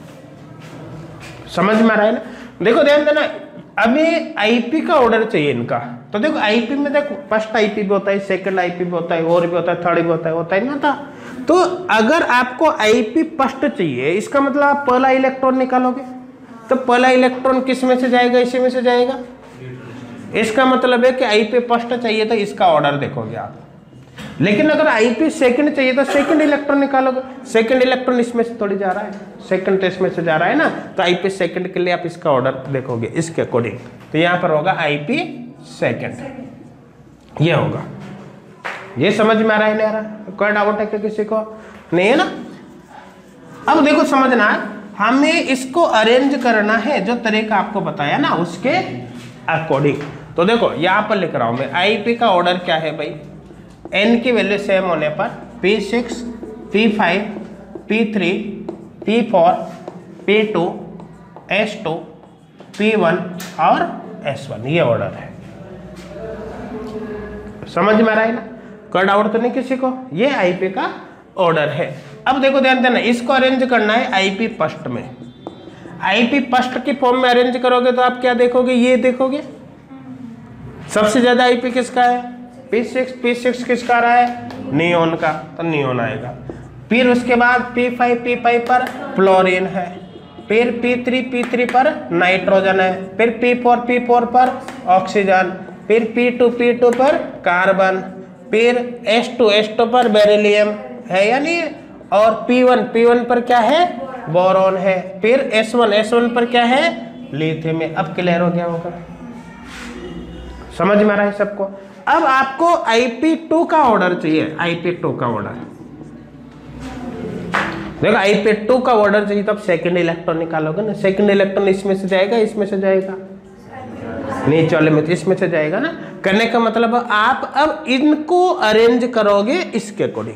समझ में आ रहा है ना? देखो ध्यान देना, अभी आईपी का ऑर्डर चाहिए इनका। तो देखो आईपी में देखो फर्स्ट आईपी भी होता है, सेकंड आईपी भी होता है, और भी होता है, थर्ड भी होता है, होता है ना था। तो अगर आपको आईपी फर्स्ट चाहिए, इसका मतलब आप पहला इलेक्ट्रॉन निकालोगे, तो पहला इलेक्ट्रॉन किस में से जाएगा? इसी में से जाएगा। इसका मतलब है कि आईपी फर्स्ट चाहिए तो इसका ऑर्डर देखोगे आप। लेकिन अगर आईपी सेकंड चाहिए तो सेकंड इलेक्ट्रॉन निकालोगे। सेकंड इलेक्ट्रॉन इसमें से थोड़ी जा रहा है, सेकंड तो इसमें से जा रहा है ना, तो आईपी सेकंड के लिए आप इसका ऑर्डर देखोगे इसके अकॉर्डिंग। तो यहाँ पर होगा आईपी सेकंड, ये होगा। ये समझ में आ रहा है नहीं आ रहा? कोई डाउट है क्या किसी को? नहीं है ना? अब देखो समझना, हमें इसको अरेंज करना है जो तरीका आपको बताया ना उसके अकॉर्डिंग। तो देखो यहाँ पर लिख रहा हूँ मैं, आईपी का ऑर्डर क्या है भाई, एन की वैल्यू सेम होने पर p six, P five, P three, P four, P two, S two, P one और एस वन, ये ऑर्डर है। समझ में आ रहा है ना, कोई डाउट तो नहीं किसी को, ये आईपी का ऑर्डर है। अब देखो ध्यान देना, इसको अरेंज करना है आईपी फर्स्ट में। आईपी फर्स्ट की फॉर्म में अरेंज करोगे तो आप क्या देखोगे, ये देखोगे सबसे ज्यादा आईपी किसका है, पी सिक्स, पी सिक्स किसका आ रहा है, नियोन का, तो नियोन आएगा। फिर उसके बाद पी फाइव, पी फाइव पर फ्लोरीन है, फिर पी थ्री, पी थ्री पर नाइट्रोजन है, फिर पी फोर, पी फोर पर ऑक्सीजन, फिर पी टू, पी टू पर कार्बन, फिर एस टू, एस टू पर बेरिलियम है या नहीं, और पी वन, पी वन पर क्या है, बोरॉन है, फिर एस वन, एस वन पर क्या है, लिथियम है। अब क्लियर हो गया होगा, समझ में आ रहा है सबको। अब आपको आई पी टू का ऑर्डर चाहिए, आई पी टू का ऑर्डर देखो, आई पी टू का ऑर्डर चाहिए तो अब सेकंड इलेक्ट्रॉन निकालोगे ना, सेकंड इलेक्ट्रॉन इसमें से जाएगा, इसमें से जाएगा, नीचे वाले में इसमें से जाएगा ना। करने का मतलब आप अब इनको अरेंज करोगे इसके अकॉर्डिंग,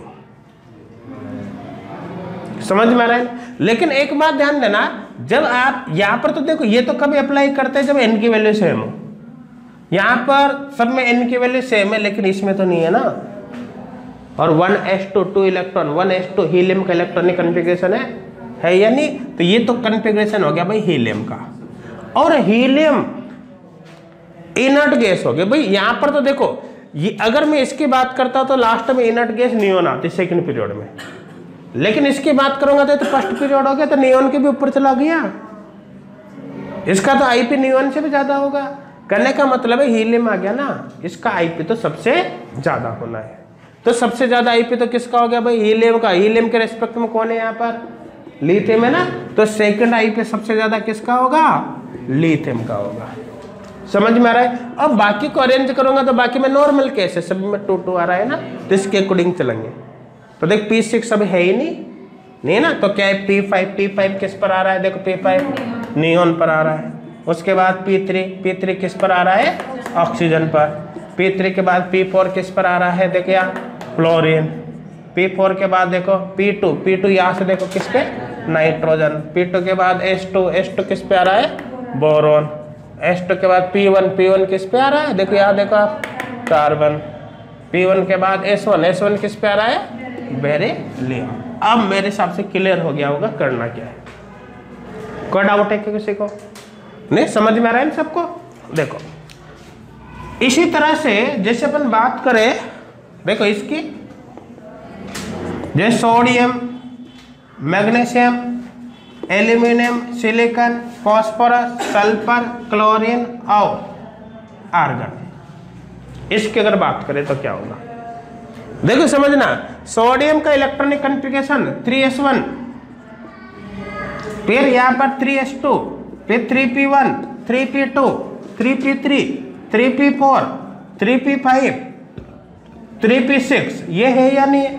समझ में आ रहा है। लेकिन एक बात ध्यान देना, जब आप यहां पर तो देखो ये तो कभी अप्लाई करते हैं जब एन की वैल्यू सेम हो, यहां पर सब में एन की वैल्यू सेम है लेकिन इसमें तो नहीं है ना। और one S two two electron, one S two helium का इलेक्ट्रॉनिक कॉन्फ़िगरेशन है है या नहीं, तो ये तो कॉन्फ़िगरेशन हो गया भाई हीलियम का। और हीलियम इनर्ट गैस हो गया भाई। यहां पर तो देखो ये अगर मैं इसकी बात करता तो लास्ट में इनर्ट गैस नियोन आती सेकंड पीरियड में, लेकिन इसकी बात करूंगा तो फर्स्ट पीरियड हो गया, तो नियोन के भी ऊपर चला गया, इसका तो आईपी नियोन से भी ज्यादा होगा। करने का मतलब है हीलियम आ गया ना, इसका आईपी तो सबसे ज्यादा होना है। तो सबसे ज्यादा आईपी तो किसका हो गया भाई, हीलियम का। हीलियम के रेस्पेक्ट में कौन है यहाँ पर, लिथियम है ना, तो सेकंड आईपी सबसे ज्यादा किसका होगा, लिथियम का होगा। समझ में आ रहा है। अब बाकी को अरेंज करूंगा तो बाकी में नॉर्मल केस है, सभी में टू टू आ रहा है ना, तो इसके अकॉर्डिंग चलेंगे। तो देख पी सिक्स अभी है ही नहीं नहीं ना, तो क्या है पी फाइव, पी फाइव किस पर आ रहा है, देखो पी फाइव नियोन पर आ रहा है। उसके बाद पी थ्री, पी थ्री किस पर आ रहा है, ऑक्सीजन पर। पी थ्री के बाद पी फोर किस पर आ रहा है, देखिए फ्लोरीन। पी फोर के बाद देखो पी टू, पी टू यहाँ से देखो किस पे, नाइट्रोजन। पी टू के बाद एस टू, एस टू किस पे आ रहा है, बोरॉन। एस टू के बाद पी वन, पी वन किस पे आ रहा है, देखो यहाँ देखो आप कार्बन। पी वन के बाद एस वन, एस वन किस पे आ रहा है, बेरिलियम। अब मेरे हिसाब से क्लियर हो गया होगा करना क्या है। कोई डाउट है कि किसी को नहीं, समझ में आ रहा है सबको। देखो इसी तरह से जैसे अपन बात करें, देखो इसकी जैसे sodium, magnesium, aluminium, silicon, phosphorus, sulphur, chlorine और आर्गन, इसकी अगर बात करें तो क्या होगा, देखो समझना। सोडियम का electronic configuration three S one, फिर यहाँ पर थ्री एस टू, फिर three p one, three P two, three p three, three P four, three p five, three p six, ये है या नहीं है,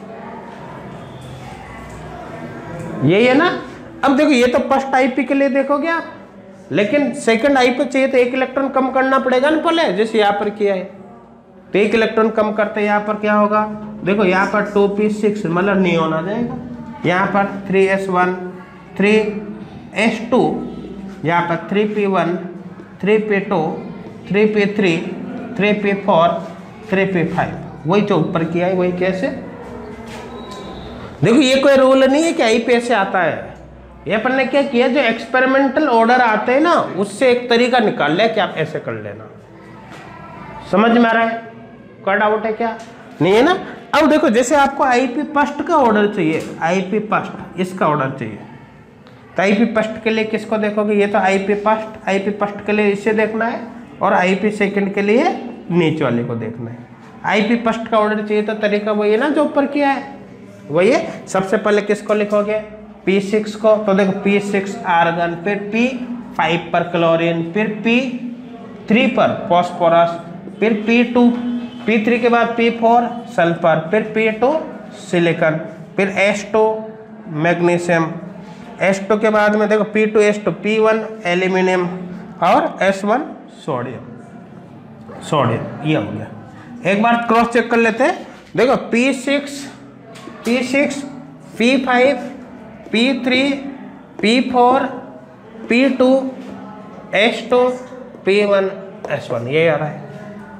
ये है ना। अब देखो ये तो फर्स्ट आईपी के लिए देखोगे आप, लेकिन सेकंड आईपी चाहिए तो एक इलेक्ट्रॉन कम करना पड़ेगा ना पहले, जैसे यहाँ पर किया है। तो एक इलेक्ट्रॉन कम करते यहाँ पर क्या होगा, देखो यहाँ पर टू पी सिक्स मतलब नियोन आ जाएगा, यहाँ पर three S one, three s two, यहाँ पर three p one, three P two, three p three, three P four, three p five, वही जो ऊपर किया है वही कैसे। देखो ये कोई रूल नहीं है कि आईपी ऐसे आता है, ये अपन ने क्या किया, जो एक्सपेरिमेंटल ऑर्डर आते हैं ना उससे एक तरीका निकाल लिया कि आप ऐसे कर लेना। समझ में आ रहा है, कोई डाउट है क्या, नहीं है ना। अब देखो जैसे आपको आईपी फर्स्ट का ऑर्डर चाहिए, आईपी फर्स्ट इसका ऑर्डर चाहिए, तो आईपी फर्स्ट के लिए किसको देखोगे, ये तो आईपी फर्स्ट, आईपी फर्स्ट के लिए इसे देखना है, और आईपी सेकंड के लिए नीचे वाले को देखना है। आईपी फर्स्ट का ऑर्डर चाहिए तो तरीका वही है ना जो ऊपर किया है, वही है। सबसे पहले किसको लिखोगे, पी सिक्स को, तो देखो पी सिक्स आर्गन, फिर पी फाइव पर क्लोरीन, फिर पी थ्री पर फास्फोरस, फिर पी टू, पी थ्री के बाद पी फोर सल्फर, फिर पी टू सिलिकॉन, फिर s two magnesium, s two के बाद में देखो p two S two, P one aluminium और एस वन सोडियम। सोडियम, ये हो गया। एक बार क्रॉस चेक कर लेते हैं। देखो P six, p six, P five, P three, P four, P two, S two, P one, s one, ये आ रहा है,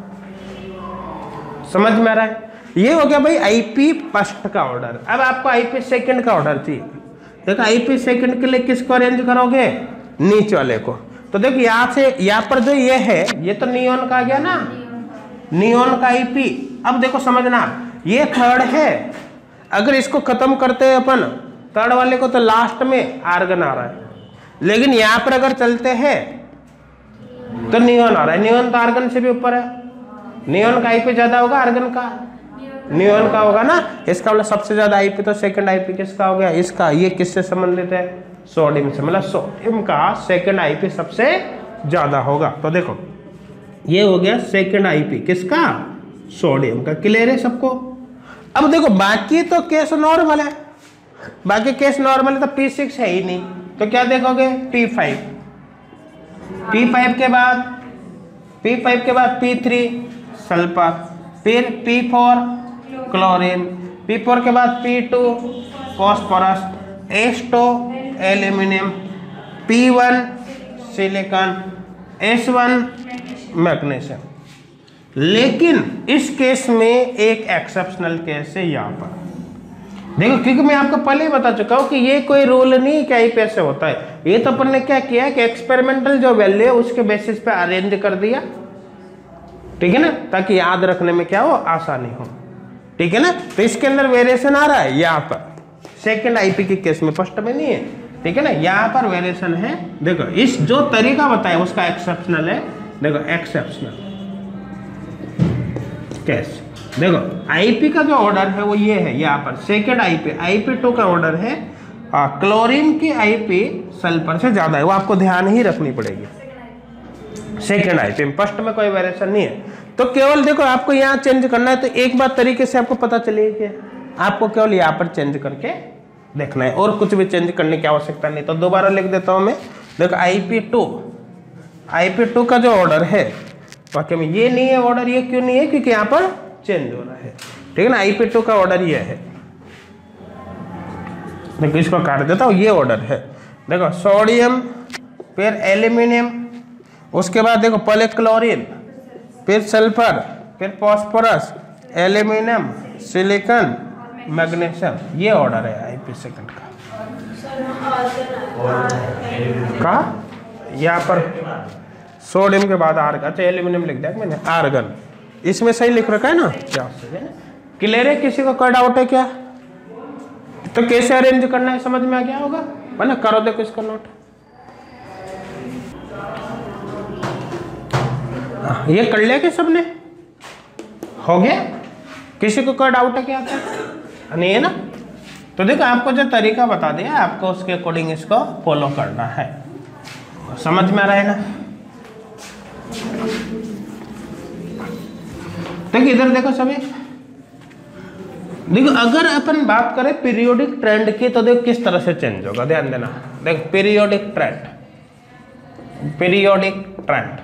समझ में आ रहा है। ये हो गया भाई आईपी फर्स्ट का ऑर्डर। अब आपको आईपी सेकंड का ऑर्डर चाहिए। देखो आईपी सेकंड के लिए किसको अरेंज करोगे, नीचे वाले को। तो देखो यहाँ से यहाँ पर जो ये है, ये तो नियोन का आ गया ना, नियोन का आईपी। अब देखो समझना, ये थर्ड है, अगर इसको खत्म करते हैं अपन थर्ड वाले को तो लास्ट में आर्गन आ रहा है, लेकिन यहाँ पर अगर चलते हैं तो नियोन आ रहा है। नियोन तो आर्गन से भी ऊपर है, नियोन का आईपी ज्यादा होगा आर्गन का, नियोन का होगा ना। इसका मतलब सबसे ज्यादा आईपी तो सेकंड आईपी किसका हो गया, इसका। ये किससे संबंधित है, सोडियम से, मतलब सोडियम का सेकंड आईपी सबसे ज्यादा होगा। तो देखो ये हो गया सेकंड आईपी किसका, सोडियम का। क्लियर है सबको। अब देखो बाकी तो केस नॉर्मल है, बाकी केस नॉर्मल है, तो पी सिक्स है ही नहीं, तो क्या देखोगे पी फाइव, पी फाइव के बाद पी फाइव के बाद पी थ्री सल्फर, फिर P four chlorine, P four के बाद P two phosphorus, S two aluminium, P one silicon, S one magnesium. लेकिन इस केस में एक एक्सेप्शनल केस है यहाँ पर। देखो क्योंकि मैं आपको पहले ही बता चुका हूँ कि ये कोई रूल नहीं क्या ही पैसे होता है। ये तो अपन ने क्या किया कि एक्सपेरिमेंटल जो वैल्यू है उसके बेसिस पे अरेंज कर दिया, ठीक है ना, ताकि याद रखने में क्या हो, आसानी हो, ठीक है ना। तो इसके अंदर वेरिएशन आ रहा है यहाँ पर, सेकेंड आईपी के केस में, फर्स्ट में नहीं है, ठीक है ना। यहाँ पर वेरिएशन है। देखो इस जो तरीका बताया उसका एक्सेप्शनल है। देखो एक्सेप्शनल केस, देखो आईपी का जो ऑर्डर है वो ये है यहाँ पर, सेकेंड आईपी, आईपी टू का ऑर्डर है क्लोरीन की आईपी सल्फर से ज्यादा है, वो आपको ध्यान ही रखनी पड़ेगी। सेकेंड आईपी में, फर्स्ट में कोई वेरिएशन नहीं है। तो केवल देखो आपको यहाँ चेंज करना है, तो एक बार तरीके से आपको पता चलेगी कि आपको केवल यहाँ पर चेंज करके देखना है, और कुछ भी चेंज करने की आवश्यकता नहीं। तो दोबारा लिख देता हूँ मैं। देखो आईपी टू, आईपी टू का जो ऑर्डर है वाकई में ये नहीं है ऑर्डर। ये क्यों नहीं है, क्योंकि यहाँ पर चेंज हो रहा है, ठीक है ना। आईपी टू का ऑर्डर ये है, देखो इसको काट देता हूँ, ये ऑर्डर है। देखो सोडियम, फिर एल्यूमिनियम, उसके बाद देखो पहले क्लोरीन, फिर सल्फर, फिर फॉस्फोरस, एल्यूमिनियम, सिलिकॉन, मैग्नीशियम, ये ऑर्डर है आईपी सेकंड का। का यहाँ पर सोडियम के बाद आर्गन, अच्छा एल्यूमिनियम लिख दिया मैंने, आर्गन इसमें सही लिख रखा है ना, क्या क्लियर है। किसी को कोई डाउट है क्या, तो कैसे अरेंज करना है समझ में आ गया होगा, है ना। करो देखो इसको नोट। ये कर लिया कि सबने, हो गया। किसी को कोई डाउट है क्या आता नहीं है ना। तो देखो आपको जो तरीका बता दिया आपको उसके अकॉर्डिंग इसको फॉलो करना है, समझ में आ रहा है ना। देखिए इधर देखो सभी, देखो अगर अपन बात करें पीरियोडिक ट्रेंड की, तो देखो किस तरह से चेंज होगा, ध्यान देना। देखो पीरियोडिक ट्रेंड, पीरियोडिक ट्रेंड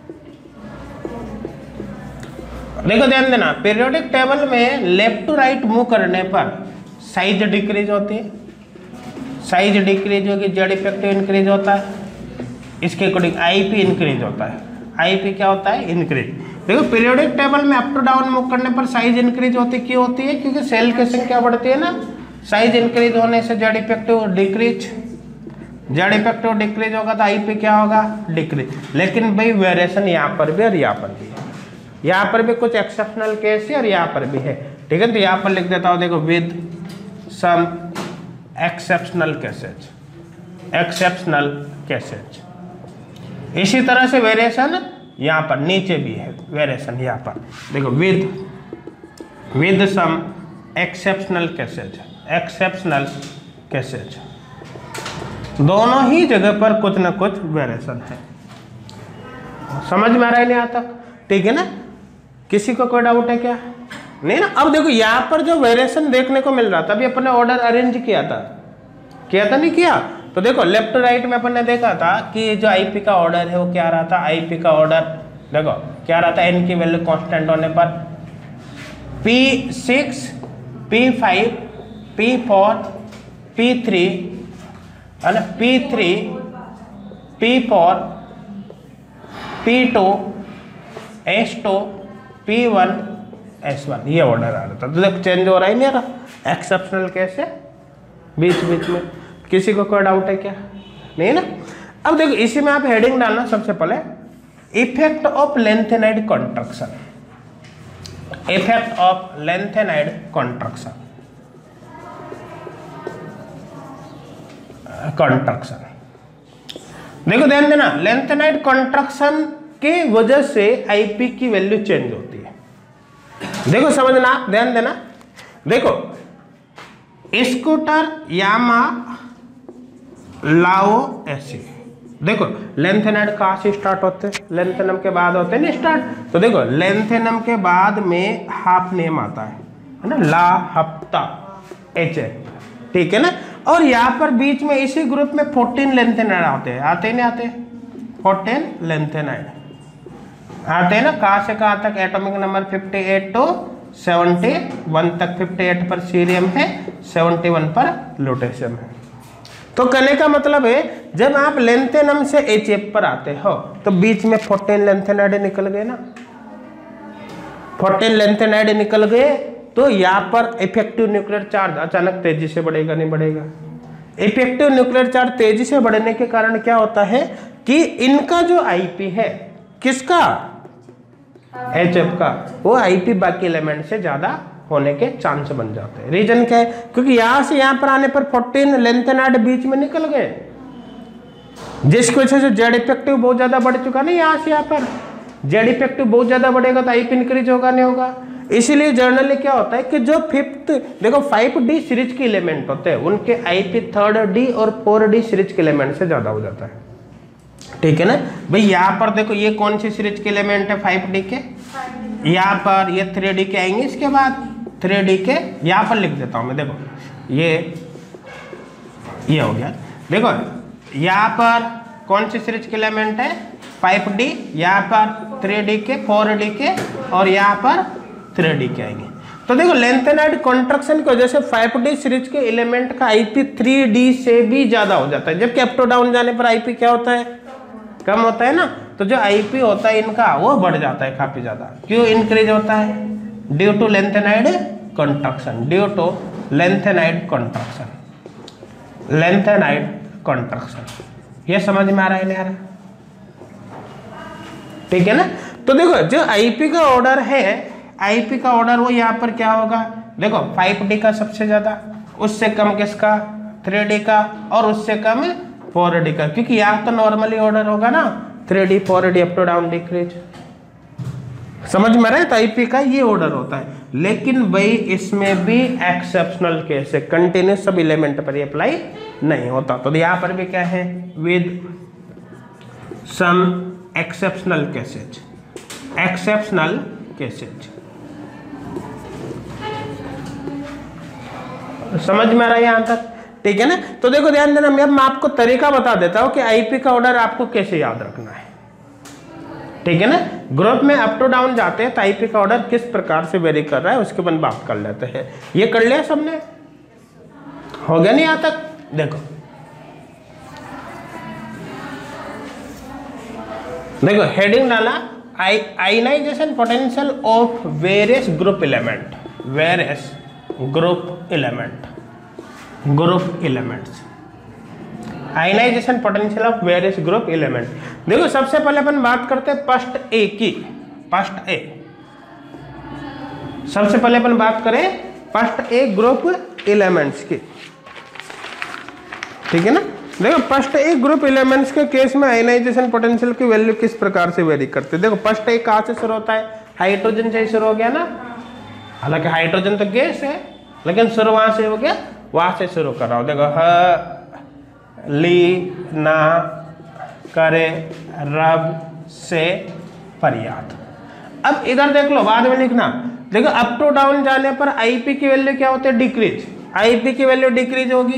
देखो ध्यान देना। पीरियोडिक टेबल में लेफ्ट टू राइट मूव करने पर साइज डिक्रीज होती है, साइज डिक्रीज होगी, जेड इफेक्टिव इंक्रीज होता है, इसके अकॉर्डिंग आईपी इंक्रीज होता है। आईपी क्या होता है, इंक्रीज। देखो पीरियोडिक टेबल में अप टू डाउन मूव करने पर साइज इंक्रीज होती क्यों होती है, क्योंकि सेल की संख्या बढ़ती है ना। साइज इंक्रीज होने से Z effective decrease, Z effective decrease होगा तो आईपी क्या होगा, डिक्रीज। लेकिन भाई वेरिएशन यहाँ पर भी और यहाँ पर भी है, यहाँ पर भी कुछ एक्सेप्शनल केस है और यहाँ पर भी है, ठीक है। तो यहाँ पर लिख देता हूँ, देखो with some exceptional cases, exceptional cases. इसी तरह से वेरिएशन यहाँ पर नीचे भी है, वेरिएशन यहाँ पर देखो with with some exceptional cases, exceptional cases, दोनों ही जगह पर कुछ ना कुछ वेरिएशन है। समझ में आ रहा है नहीं यहाँ तक, ठीक है ना। किसी को कोई डाउट है क्या, नहीं ना। अब देखो यहाँ पर जो वेरिएशन देखने को मिल रहा था, अभी अपने ऑर्डर अरेंज किया था, किया था नहीं किया। तो देखो लेफ्ट राइट में अपन ने देखा था कि जो आईपी का ऑर्डर है वो क्या आ रहा था, आईपी का ऑर्डर देखो क्या रहता है, एन की वैल्यू कांस्टेंट होने पर p six, P five, p four, p three है ना, p three, P four, P two, S two, P one, s one, ये ऑर्डर आ रहा था। तो देखो चेंज हो रहा है नहीं आ रहा, एक्सेप्शनल केस है बीच बीच में। किसी को कोई डाउट है क्या? नहीं ना। अब देखो इसी में आप हेडिंग डालना सबसे पहले, effect of lanthanide contraction, effect of lanthanide contraction, contraction. देखो ध्यान देना, लेंथेनाइड कॉन्ट्रैक्शन की वजह से आईपी की वैल्यू चेंज होती है। देखो समझना, ध्यान देना, देखो स्कूटर यामा लाओ ऐसे, देखो लेंथेनाइड कहाँ से स्टार्ट होते हैं? लेंथेनम के बाद होते हैं ना स्टार्ट। तो देखो लेंथेनम के बाद में हाफ नेम आता है है ना, ला हफ्ता एच एफ, ठीक है ना। और यहाँ पर बीच में इसी ग्रुप में फोर्टीन लेंथेनाइड आते हैं, आते नहीं आते? फोर्टीन लेंथेनाइड आते हैं ना। कहाँ से कहाँ तक? Atomic number fifty eight to seventy one तक। फिफ्टी एट पर सीरियम है, सेवेंटी वन पर लुटेशियम है। तो कहने का मतलब है जब आप लेंथेनम से एच एफ पर आते हो तो बीच में फोर्टीन लेंथेनाइड निकल गए ना, फोर्टीन लेंथेनाइड निकल गए। तो यहाँ पर इफेक्टिव न्यूक्लियर चार्ज अचानक तेजी से बढ़ेगा, नहीं बढ़ेगा? इफेक्टिव न्यूक्लियर चार्ज तेजी से बढ़ने के कारण क्या होता है कि इनका जो आईपी है, किसका? एच एफ का, वो आईपी बाकी एलिमेंट से ज्यादा होने के चांस बन जाते हैं। रीजन क्या है? क्योंकि यहां से यहां पर आने पर फोर्टीन लेंथेनाइड बीच में निकल गए, जिसकी वजह से जेड इफेक्टिव बहुत ज्यादा बढ़ चुका ना। यहां से यहां पर जेड इफेक्टिव बहुत ज्यादा बढ़ेगा तो आईपी इंक्रीज होगा, नहीं होगा? इसीलिए जर्नली क्या होता है कि जो फिफ्थ, देखो फाइव डी सीरीज के एलिमेंट होते हैं उनके आईपी थर्ड डी और फोर डी सीरीज के एलिमेंट से ज्यादा हो जाता है, ठीक है ना भाई। यहाँ पर देखो ये कौन सी सीरीज के एलिमेंट है? फाइव डी के। यहाँ पर ये थ्री डी के आएंगे, इसके बाद थ्री डी के यहाँ पर लिख देता हूँ मैं। देखो ये ये हो गया। देखो यहाँ पर कौन सी सीरीज के एलिमेंट है? फाइव डी, यहाँ पर थ्री डी के, फोर डी के और यहाँ पर थ्री डी के आएंगे। तो देखो लेंथेनाइड कॉन्ट्रैक्शन की वजह से फाइव डी सीरीज के एलिमेंट का आईपी थ्री डी से भी ज्यादा हो जाता है, जबकि अप टू डाउन जाने पर आईपी क्या होता है? कम होता है ना। तो जो आईपी होता है इनका वो बढ़ जाता है काफी ज्यादा। क्यों इंक्रीज होता है? Due to lanthanide contraction, due to lanthanide contraction, lanthanide contraction. ये समझ में आ रहा है नहीं आ रहा? ठीक है ना। तो देखो जो आईपी का ऑर्डर है, आईपी का ऑर्डर वो यहाँ पर क्या होगा? देखो फाइव डी का सबसे ज्यादा, उससे कम किसका? थ्री डी का, और उससे कम फोर डी का, क्योंकि यहाँ तो नॉर्मली ऑर्डर होगा ना, three D four d up to down decrease. समझ में रहे? तो आईपी का ये ऑर्डर होता है। लेकिन भाई इसमें भी एक्सेप्शनल केस है, कंटिन्यूस सब एलिमेंट पर अप्लाई नहीं होता। तो यहाँ पर भी क्या है? With some exceptional cases, exceptional cases. समझ में आ रहा है यहाँ तक? ठीक है ना। तो देखो ध्यान देना, मैं मैं आपको तरीका बता देता हूं कि आईपी का ऑर्डर आपको कैसे याद रखना है, ठीक है ना। ग्रुप में अप टू डाउन जाते हैं तो आईपी का ऑर्डर किस प्रकार से वेरी कर रहा है उसके बाद बात कर लेते हैं। ये कर लिया सबने? हो गया नहीं यहाँ तक? देखो देखो हेडिंग डाला, I ionization potential of various group element, various group element, group elements, ionization potential of various group element. देखो सबसे पहले अपन बात करते हैं फर्स्ट ए की, फर्स्ट ए। सबसे पहले अपन बात करें फर्स्ट ए ग्रुप एलिमेंट्स की, ठीक है ना। देखो फर्स्ट ए ग्रुप एलिमेंट्स के केस में आयनाइजेशन पोटेंशियल की वैल्यू किस प्रकार से वेरी करते हैं। देखो फर्स्ट ए कहाँ से शुरू होता है? हाइड्रोजन से शुरू हो गया ना, हालांकि हाइड्रोजन तो गैस है लेकिन शुरू वहां से हो गया, वहां से शुरू कर रहा हूं। देखो ह ली ना करे रब से फरियाद। अब इधर देख लो, बाद में लिखना। देखो अप टू डाउन जाने पर आईपी की वैल्यू क्या होती है? डिक्रीज। आईपी की वैल्यू डिक्रीज होगी,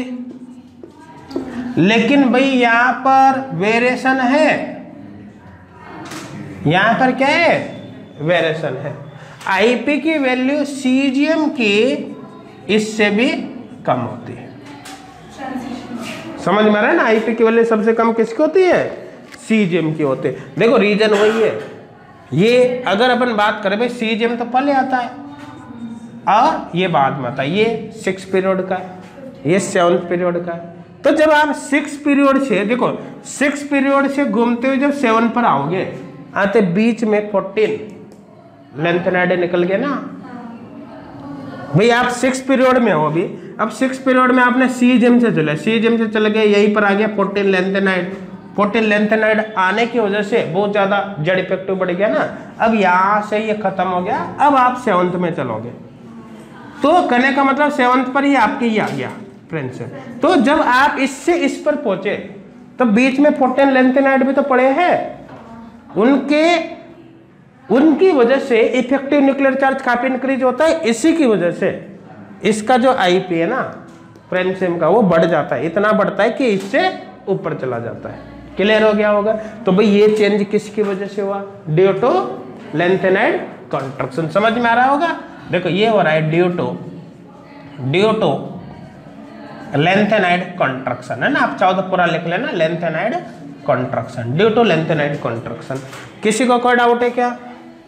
लेकिन भाई यहां पर वेरिएशन है, यहाँ पर क्या है, वेरिएशन है। आईपी की वैल्यू सीजीएम की इससे भी कम होती है। समझ में आ रहा है ना, आईपी की वैल्यू सबसे कम किसकी होती है, सीजीएम की होती है। देखो रीजन वही है, ये अगर अपन बात करें भाई सीजीएम तो पहले आता है और ये बाद में आता है, ये सिक्स पीरियड का है, ये सेवन्थ पीरियड का है। तो जब आप सिक्स पीरियड से, देखो सिक्स पीरियड से घूमते हुए जब सेवन पर आओगे, आते बीच में फोर्टीन लेंथ नाइड निकल गया ना भाई। आप सिक्स पीरियड में हो अभी, अब सिक्स पीरियड में आपने सीजीएम से चले, सीजीएम से चले गए, यहीं पर आ गया fourteen lanthanide. Fourteen lanthanide आने की वजह से बहुत ज्यादा जेड इफेक्टिव बढ़ गया ना, अब यहाँ से ये खत्म हो गया, अब आप सेवंथ में चलोगे। तो कहने का मतलब सेवंथ पर ही आपके ये आ गया फ्रेंड्स। तो जब आप इससे इस पर पहुंचे तो बीच में फोर्टीन लेंथ नाइड भी तो पड़े हैं, उनके उनकी वजह से इफेक्टिव न्यूक्लियर चार्ज काफी इंक्रीज होता है। इसी की वजह से इसका जो आईपी है ना फ्रेंड्स का, वो बढ़ जाता है, इतना बढ़ता है कि इससे ऊपर चला जाता है। क्लियर हो गया होगा। तो भाई ये चेंज किसकी वजह से हुआ, ड्यू टू लेंथेनाइड कॉन्ट्रैक्शन। समझ में आ रहा होगा। देखो ये हो रहा है due to due to lanthanide contraction, है ना। आप चाहो तो पूरा लिख लेना, lanthanide contraction, due to lanthanide contraction. किसी को कोई डाउट है क्या,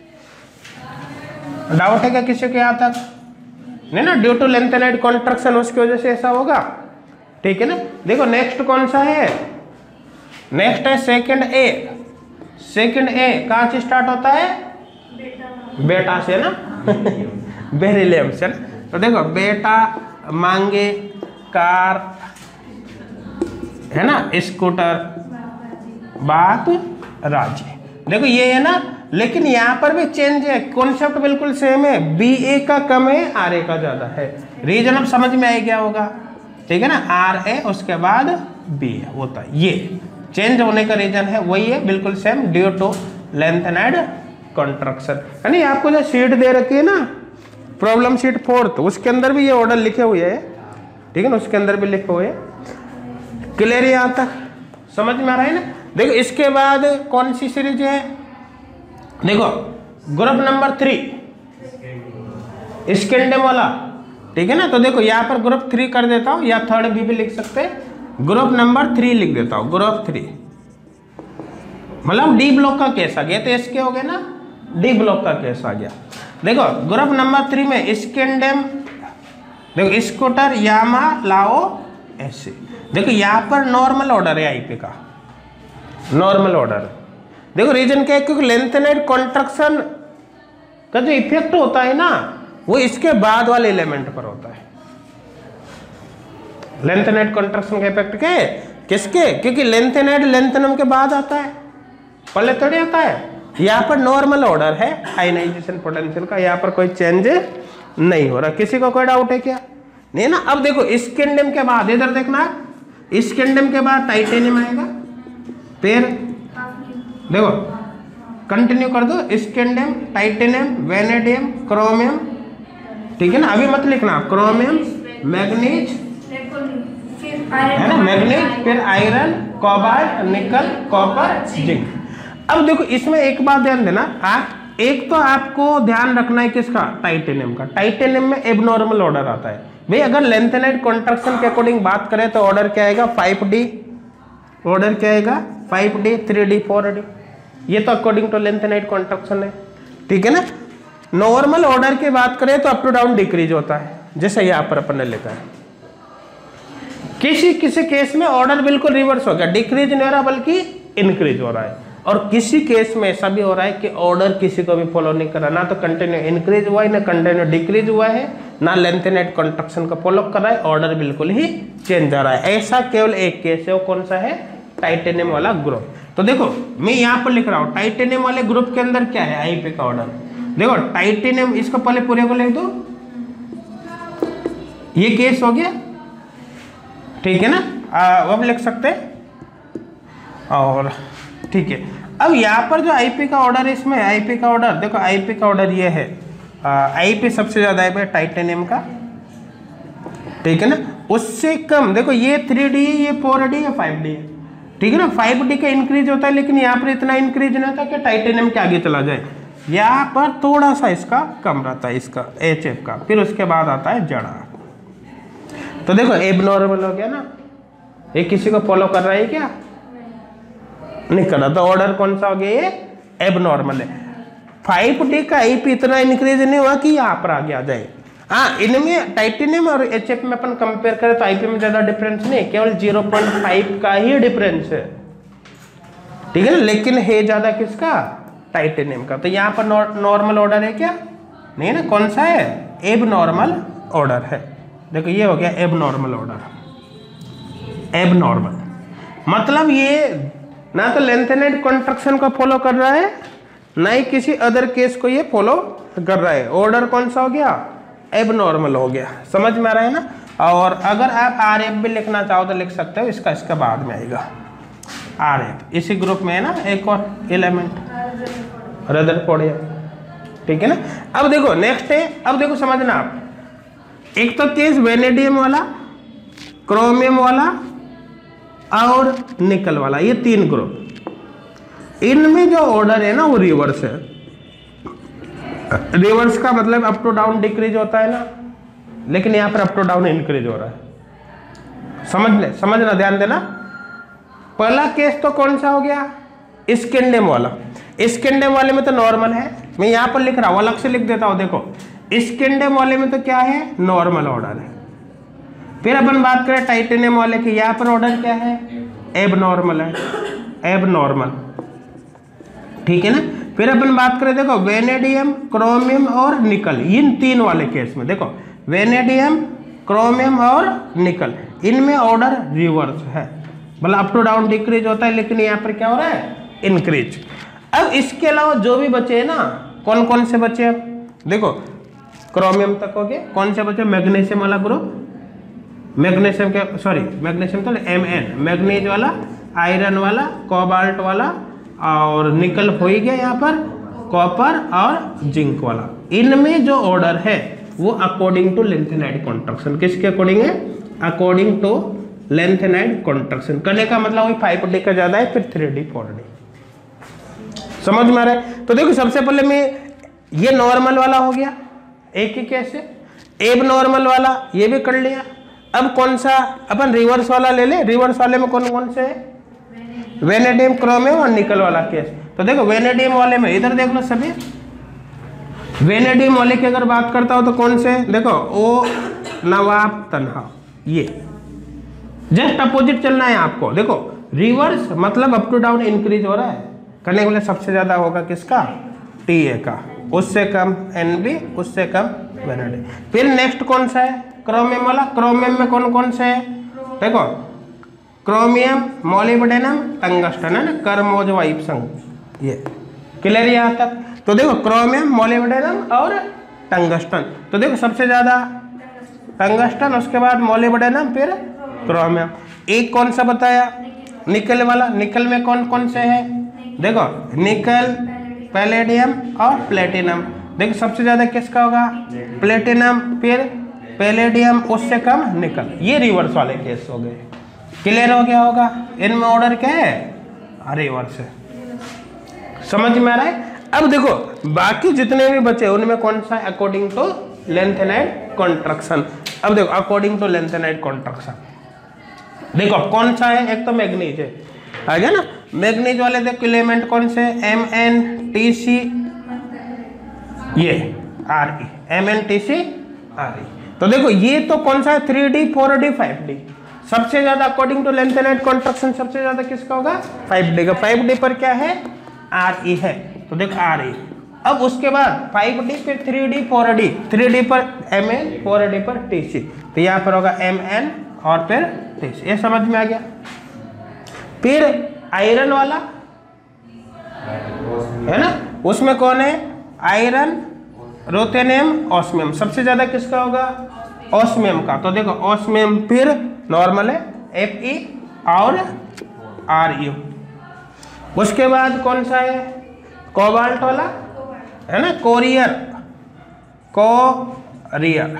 डाउट है क्या किसी के यहाँ तक नहीं ना। ड्यू टू लेंथेनाइड कॉन्ट्रैक्शन उसकी वजह से ऐसा होगा, ठीक है ना। देखो नेक्स्ट कौन सा है, नेक्स्ट है सेकंड ए। सेकंड ए कहाँ से स्टार्ट होता है, बेटा से ना बेरिलियम से। तो देखो बेटा मांगे कार, है ना, स्कूटर बाप राजी। देखो ये है ना, लेकिन यहाँ पर भी चेंज है, कॉन्सेप्ट बिल्कुल सेम है। बी ए का कम है, आर ए का ज्यादा है। रीजन अब समझ में आ गया होगा, ठीक है ना। आर ए उसके बाद बी ए होता है, ये चेंज होने का रीजन है वही है, बिल्कुल same, due to lanthanide contraction. यानी आपको जो शीट दे रखी है ना, प्रॉब्लम शीट फोर्थ, उसके अंदर भी ये ऑर्डर लिखे हुए हैं, ठीक है ना, उसके अंदर भी लिखे हुए हैं। क्लियर है यहाँ तक, समझ में आ रहा है ना। देखो इसके बाद कौन सी सीरीज है, देखो ग्रुप नंबर थ्री स्कैंडियम वाला, ठीक है ना। तो देखो यहाँ पर ग्रुप थ्री कर देता हूँ, या थर्ड बी भी लिख सकते हैं, ग्रुप नंबर थ्री लिख देता हूँ, ग्रुप थ्री मतलब डी ब्लॉक का केस आ गया। तो इसके हो गए ना, डी ब्लॉक का केस आ गया। देखो ग्रुप नंबर थ्री में स्कैंडियम, देखो स्कूटर यामा लाओ ऐसे। देखो यहाँ पर नॉर्मल ऑर्डर है आईपी का, नॉर्मल ऑर्डर। देखो रीजन क्या है, क्योंकि लेंथेनाइड कॉन्ट्रैक्शन का जो इफेक्ट होता है ना, वो इसके बाद वाले एलिमेंट पर होता है। लेंथेनाइड कॉन्ट्रैक्शन का इफेक्ट क्या है, किसके, क्योंकि लेंथेनाइड लेंथेनम के बाद आता है, पहले थोड़ी आता है। यहाँ पर नॉर्मल ऑर्डर है आयनाइजेशन पोटेंशियल का, यहाँ पर कोई चेंज नहीं हो रहा। किसी को कोई डाउट है क्या, नहीं ना। अब देखो स्कैंडियम के बाद इधर देखना, स्कैंडियम के बाद टाइटेनियम आएगा, फिर देखो कंटिन्यू कर दो, स्कैंडियम, टाइटेनियम, वेनेडियम, क्रोमियम, ठीक है ना। अभी मत लिखना, क्रोमियम, मैग्नीज, है ना, मैग्नीज, फिर iron, cobalt, nickel, copper, zinc. अब देखो इसमें एक बात ध्यान देना, आप एक तो आपको ध्यान रखना है किसका, टाइटेनियम का। टाइटेनियम में एबनॉर्मल ऑर्डर आता है भाई। अगर लेंथेनाइड कॉन्ट्रैक्शन के अकॉर्डिंग बात करें तो ऑर्डर क्या आएगा, फाइव डी। ऑर्डर क्या आएगा, five D, three D, four D. ये तो अकॉर्डिंग टू लेंथेनाइड कॉन्ट्रैक्शन है, ठीक है ना। नॉर्मल ऑर्डर की बात करें तो अप टू डाउन डिक्रीज होता है, जैसे यहाँ पर अपन ने लिखा है। किसी किसी केस में ऑर्डर बिल्कुल रिवर्स हो गया, डिक्रीज नहीं हो रहा बल्कि इंक्रीज हो रहा है। और किसी केस में ऐसा भी हो रहा है कि ऑर्डर किसी को भी फॉलो नहीं कर रहा, ना तो कंटिन्यू इंक्रीज हुआ है, ना कंटिन्यू डिक्रीज हुआ है, ना लेंथेनाइड कॉन्ट्रैक्शन को फॉलो कर रहा है, ऑर्डर बिल्कुल ही चेंज आ रहा है। ऐसा केवल एक केस है, वो कौन सा है, टाइटेनियम वाला ग्रुप। तो देखो मैं यहाँ पर लिख रहा हूँ, टाइटेनियम वाले ग्रुप के अंदर क्या है, आईपी का ऑर्डर। देखो टाइटेनियम, इसको पहले पूरे को लिख दो, ये केस हो गया, ठीक है ना। आ, वो भी लिख सकते हैं, और ठीक है। अब यहाँ पर जो आईपी का ऑर्डर है, इसमें आईपी का ऑर्डर देखो, आईपी का ऑर्डर ये है, आईपी सबसे ज्यादा आईपी टाइटेनियम का, ठीक है ना। उससे कम देखो ये थ्री डी, ये फोर डी, ये फाइव डी है। ठीक है ना। फाइव डी का इंक्रीज होता है, लेकिन यहाँ पर इतना इंक्रीज नहीं होता कि टाइटेनियम के आगे चला जाए। यहाँ पर थोड़ा सा इसका कम रहता है, इसका एच एफ का। फिर उसके बाद आता है जड़ा। तो देखो एबनॉर्मल हो गया ना, ये किसी को फॉलो कर रहा है क्या? नहीं कर रहा। तो ऑर्डर कौन सा हो गया? ये एबनॉर्मल है। फाइव डी का आई पी इतना इंक्रीज नहीं हुआ कि यहाँ पर आगे आ जाए। हाँ, इनमें टाइटेनियम और एच एफ में अपन कंपेयर करें तो आईपी में ज्यादा डिफरेंस नहीं, केवल ज़ीरो पॉइंट फाइव का ही डिफरेंस है, ठीक है ना। लेकिन है ज्यादा किसका? टाइटेनियम का। तो यहाँ पर नॉर्मल ऑर्डर है क्या? नहीं ना। कौन सा है? एब नॉर्मल ऑर्डर है। देखो ये हो गया एब नॉर्मल ऑर्डर। एब नॉर्मल मतलब ये ना तो लेंथेनाइड कॉन्ट्रैक्शन को फॉलो कर रहा है, ना ही किसी अदर केस को ये फॉलो कर रहा है। ऑर्डर कौन सा हो गया? एब नॉर्मल हो गया। समझ में आ रहा है ना। और अगर आप आर एफ भी लिखना चाहो तो लिख सकते हो, इसका इसका बाद में आएगा। आर एफ इसी ग्रुप में है ना, एक और एलिमेंट रदरफोर्ड, ठीक है ना। अब देखो नेक्स्ट है, अब देखो समझना आप, एक तो केस वेनेडियम वाला, क्रोमियम वाला और निकल वाला, ये तीन ग्रुप। इनमें जो ऑर्डर है ना वो रिवर्स है। रिवर्स का मतलब अप टू डाउन डिक्रीज होता है ना, लेकिन यहां पर अप टू डाउन इंक्रीज हो रहा है। समझ ले, समझना, ध्यान देना। पहला केस तो कौन सा हो गया? स्किंडेम वाला। स्किंडेम वाले में तो नॉर्मल है, मैं यहां पर लिख रहा हूं, अलग से लिख देता हूं। देखो स्किंडेम वाले में तो क्या है? नॉर्मल ऑर्डर है। फिर अपन बात करें टाइटेनियम वाले की, यहां पर ऑर्डर क्या है? एब नॉर्मल है, एब नॉर्मल, ठीक है ना। फिर अपन बात करें, देखो वेनेडियम, क्रोमियम और निकल, इन तीन वाले केस में देखो वेनेडियम, क्रोमियम और निकल, इनमें ऑर्डर रिवर्स है, मतलब अप टू डाउन डिक्रीज होता है, लेकिन यहाँ पर क्या हो रहा है? इंक्रीज। अब इसके अलावा जो भी बचे हैं ना, कौन कौन से बचे? अब देखो क्रोमियम तक हो गए, कौन से बचे? मैग्नीशियम वाला ग्रुप, मैग्नीशियम के सॉरी मैग्नीशियम तो एम एन, मैग्नीज वाला, आयरन वाला, कोबाल्ट वाला और निकल हो ही गया यहाँ पर, कॉपर और जिंक वाला। इनमें जो ऑर्डर है वो अकॉर्डिंग टू लेंथेनाइड कॉन्ट्रैक्शन, किसके अकॉर्डिंग है? According to lanthanide contraction. करने का मतलब वही फाइव डी का ज्यादा है, फिर थ्री डी फोर डी। समझ में आ रहा है? तो देखो सबसे पहले मैं ये नॉर्मल वाला हो गया, एक ही केस है। एब नॉर्मल वाला ये भी कर लिया। अब कौन सा अपन रिवर्स वाला ले ले? रिवर्स वाले में कौन कौन से है? वेनेडियम, क्रोमियम और निकल वाला केस। तो देखो वेनेडियम वाले में इधर देख लो सभी, वेनेडियम वाले की अगर बात करता हो तो कौन से? देखो ओ नवाब तनहा, ये जस्ट अपोजिट चलना है आपको। देखो रिवर्स मतलब अप टू डाउन इंक्रीज हो रहा है, करने के लिए सबसे ज्यादा होगा किसका? टी ए का, उससे कम एन बी, उससे कम वेनेडियम। फिर नेक्स्ट कौन सा है? क्रोमियम वाला। क्रोमियम में कौन कौन से है? देखो क्रोमियम, मोलिब्डेनम, टंगस्टन, है ना, कर्मोज वाइप्संग, ये क्लियर यहाँ तक। तो देखो क्रोमियम, मोलिब्डेनम और टंगस्टन। तो देखो सबसे ज्यादा टंगस्टन, उसके बाद मोलिब्डेनम, फिर क्रोमियम। एक कौन सा बताया? निकल वाला। निकल में कौन कौन से है? देखो निकल, पैलेडियम और प्लेटिनम। देखो सबसे ज्यादा किसका होगा? प्लेटिनम, फिर पैलेडियम, उससे कम निकल। ये रिवर्स वाले केस हो गए। क्लियर हो गया होगा? इनमें ऑर्डर क्या है? रिवर्स है। समझ में आ रहा है? अब देखो बाकी जितने भी बचे उनमें कौन सा है? According to lanthanide contraction. अब देखो अकॉर्डिंग टू लेंथेनाइड कॉन्ट्रैक्शन देखो कौन सा है? एक तो मैग्नीज है, आ गया ना। मैग्नीज वाले देखो एलिमेंट कौन से? एम एन टी सी, ये R E, M N T C R E. तो देखो ये तो कौन सा है? Three D, four D, five D. सबसे ज्यादा अकॉर्डिंग टू लेंथेनाइड कॉन्ट्रैक्शन सबसे ज्यादा किसका होगा? फाइव डी का। फाइव डी पर क्या है? आर ई है, तो देखो आर ई। अब उसके बाद फाइव डी, फिर three D, four D. Three D पर एम एन, फोर डी पर टी सी। तो यहाँ पर होगा एम एन और फिर टी सी। ये समझ में आ गया? फिर आयरन वाला है ना, उसमें कौन है? Iron, ruthenium, osmium. सबसे ज्यादा किसका होगा? ऑस्मियम का। तो देखो ऑस्मियम फिर नॉर्मल है, एफ ई और आर यू। उसके बाद कौन सा है? कोबाल्ट वाला है ना, कोरियर, कोरियर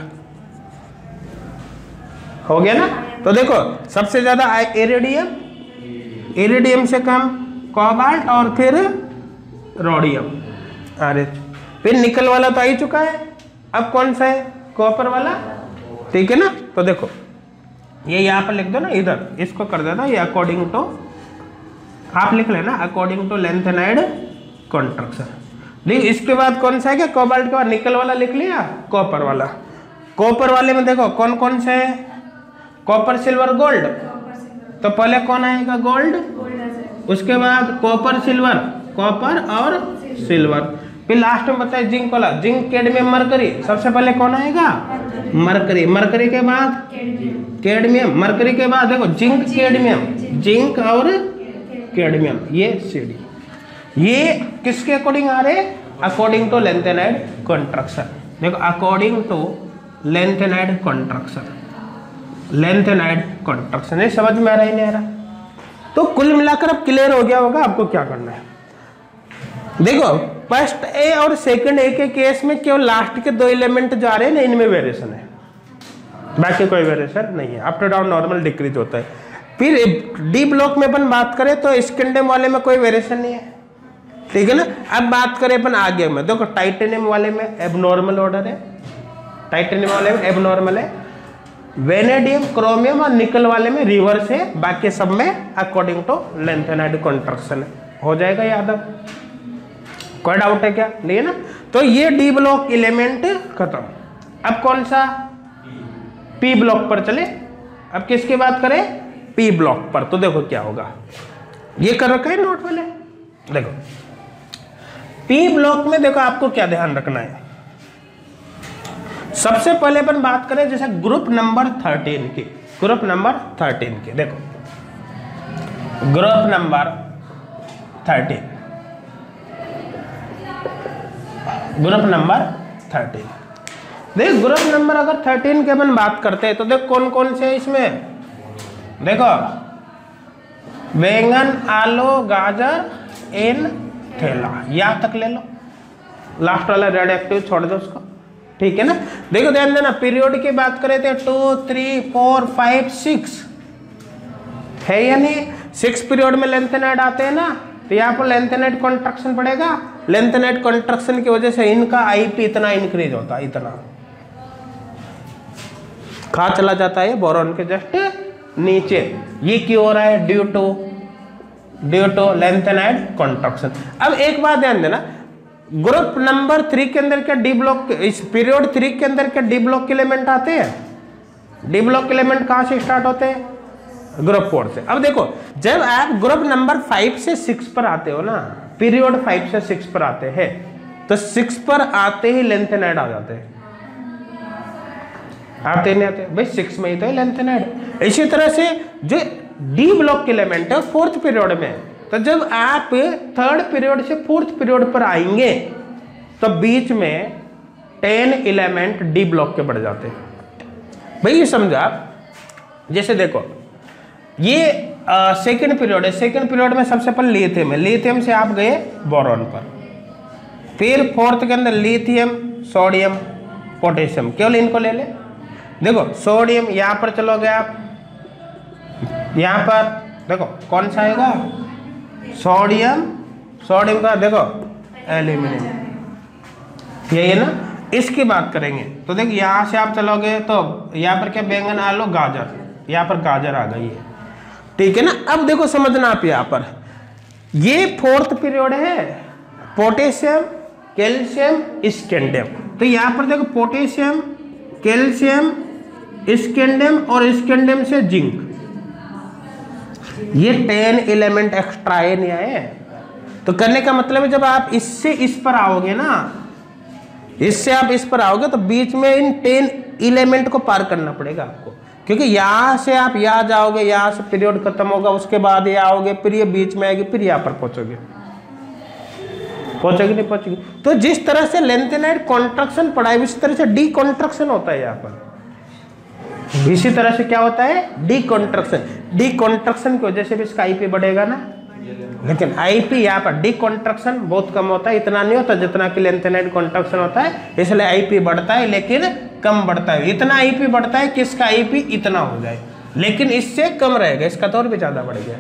हो गया ना। तो देखो सबसे ज्यादा इरिडियम, इरिडियम से कम कोबाल्ट और फिर रोडियम आर एच। फिर निकल वाला तो आ ही चुका है, अब कौन सा है? कॉपर वाला, ठीक है ना। तो देखो ये यहाँ पर लिख दो ना, इधर इसको कर देना, ये अकॉर्डिंग टू आप लिख लेना अकॉर्डिंग टू लेंथेनाइड कॉन्ट्रैक्शन। देखो इसके बाद कौन सा है? क्या कोबाल्ट के बाद निकल वाला लिख लिया, कॉपर वाला। कॉपर वाले में देखो कौन कौन से है? कॉपर सिल्वर गोल्ड, तो पहले कौन आएगा? गोल्ड, उसके बाद कॉपर सिल्वर, कॉपर और सिल्वर, फिर लास्ट में बताए जिंक वाला, जिंक कैडमियम मरकरी, सबसे पहले कौन आएगा? मरकरी, मरकरी के बाद कैडमियम, मरकरी के बाद देखो जिंक कैडमियम, जिंक और कैडमियम, ये सीडी। ये किसके अकॉर्डिंग आ रहे? According to lanthanide contraction. देखो according to lanthanide contraction, lanthanide contraction. ये समझ में आ रहा है नहीं आ रहा? तो कुल मिलाकर अब क्लियर हो गया होगा आपको क्या करना है। देखो फर्स्ट ए और सेकंड ए के केस में केवल लास्ट के दो एलिमेंट जा रहे हैं ना, इनमें वेरिएशन है, बाकी कोई वेरिएशन नहीं है। Up to down normal decrease होता है। फिर डी ब्लॉक में अपन बात करें तो स्कैंडियम वाले में कोई वेरिएशन नहीं है, ठीक है ना। अब बात करें अपन आगे में, देखो टाइटेनियम वाले में एबनॉर्मल ऑर्डर है, टाइटेनियम वाले में एबनॉर्मल है, वेनेडियम क्रोमियम और निकल वाले में रिवर्स है, बाकी सब में अकॉर्डिंग टू लेंथेनाइड कॉन्ट्रैक्शन हो जाएगा। याद अब कोई डाउट है क्या? नहीं है ना। तो ये डी ब्लॉक एलिमेंट खत्म। अब कौन सा? पी ब्लॉक पर चले। अब किसकी बात करें? पी ब्लॉक पर। तो देखो क्या होगा, ये कर रखा है नोट वाले। देखो पी ब्लॉक में देखो आपको क्या ध्यान रखना है। सबसे पहले अपन बात करें जैसे ग्रुप नंबर थर्टीन की, ग्रुप नंबर थर्टीन की। देखो group number thirteen, group number thirteen. देख ग्रुप नंबर अगर थर्टीन के अपन बात करते हैं तो देख कौन कौन से इसमें, देखो बैंगन, आलू, गाजर, एन, थैला, यहाँ तक ले लो। लास्ट वाला रेड एक्टिव छोड़ दो उसको, ठीक है ना। देखो ध्यान देना, पीरियड की बात करें तो two three four five six है या नहीं? सिक्स पीरियड में लेंथेनाइड आते हैं ना, तो यहाँ पर लेंथेनाइड कॉन्ट्रैक्शन पड़ेगा। लेंथेनाइड कॉन्ट्रैक्शन की वजह से इनका आईपी इतना इंक्रीज होता है, इतना कहाँ चला जाता है? बोरॉन के जस्ट नीचे। ये क्यों हो रहा है? Due to due to lanthanide contraction. अब एक बात ध्यान देना, ग्रुप नंबर थ्री के अंदर क्या डी ब्लॉक, इस पीरियड थ्री के अंदर क्या डी ब्लॉक के एलिमेंट आते हैं? डी ब्लॉक के एलिमेंट कहाँ से स्टार्ट होते हैं? ग्रुप फोर से। अब देखो जब आप ग्रुप नंबर फाइव से सिक्स पर आते हो ना, पीरियड फाइव से सिक्स पर आते हैं, तो सिक्स पर आते ही लेंथेनाइड आ जाते हैं। आते नहीं आते भाई, सिक्स में ही तो है लेंथेनाइड। इसी तरह से जो डी ब्लॉक के एलिमेंट है फोर्थ पीरियड में, तो जब आप थर्ड पीरियड से फोर्थ पीरियड पर आएंगे तो बीच में टेन एलिमेंट डी ब्लॉक के बढ़ जाते हैं। भाई ये समझा। जैसे देखो ये सेकेंड पीरियड है, सेकेंड पीरियड में सबसे पहले लिथियम है, लिथियम से आप गए बोरॉन पर। फिर फोर्थ के अंदर लिथियम, सोडियम, पोटेशियम, केवल इनको ले ले। देखो सोडियम यहाँ पर चलोगे आप, यहाँ पर देखो कौन सा आएगा? सोडियम, सोडियम का देखो एल्यूमिनियम, यही है ना। इसकी बात करेंगे तो देखो यहाँ से आप चलोगे तो यहाँ पर क्या? बैंगन, आलू, गाजर, यहाँ पर गाजर आ गई है, ठीक है ना। अब देखो समझना आप, यहाँ पर ये फोर्थ पीरियड है, पोटेशियम, कैल्शियम, स्कैंडियम। तो यहाँ पर देखो पोटेशियम, कैल्शियम, स्कैंडियम और स्कैंडियम से जिंक, ये टेन एलिमेंट एक्स्ट्रा है नहीं आए। तो करने का मतलब है जब आप इससे इस पर आओगे ना, इससे आप इस पर आओगे तो बीच में इन टेन एलिमेंट को पार करना पड़ेगा आपको, क्योंकि यहाँ से आप यहाँ जाओगे, यहाँ से पीरियड खत्म होगा, उसके बाद ये आओगे, फिर ये बीच में आएगी, फिर यहाँ पर पहुंचोगे, पहुंचोगे नहीं पहुंचोगे। तो जिस तरह से लेंथेनाइड कॉन्ट्रैक्शन पढ़ा है उसी तरह से डी कॉन्ट्रैक्शन होता है यहाँ पर। इसी तरह से क्या होता है? D contraction. डी कॉन्ट्रैक्शन की वजह से भी इसका आईपी बढ़ेगा ना, लेकिन आईपी यहाँ पर डी कॉन्ट्रैक्शन बहुत कम होता है, इतना नहीं होता जितना कि लेंथेनाइड कॉन्ट्रैक्शन होता है, इसलिए आईपी बढ़ता है लेकिन कम बढ़ता है। इतना आईपी बढ़ता है कि इसका आईपी इतना हो जाए, लेकिन इससे कम रहेगा, इसका तो और भी ज्यादा बढ़ गया,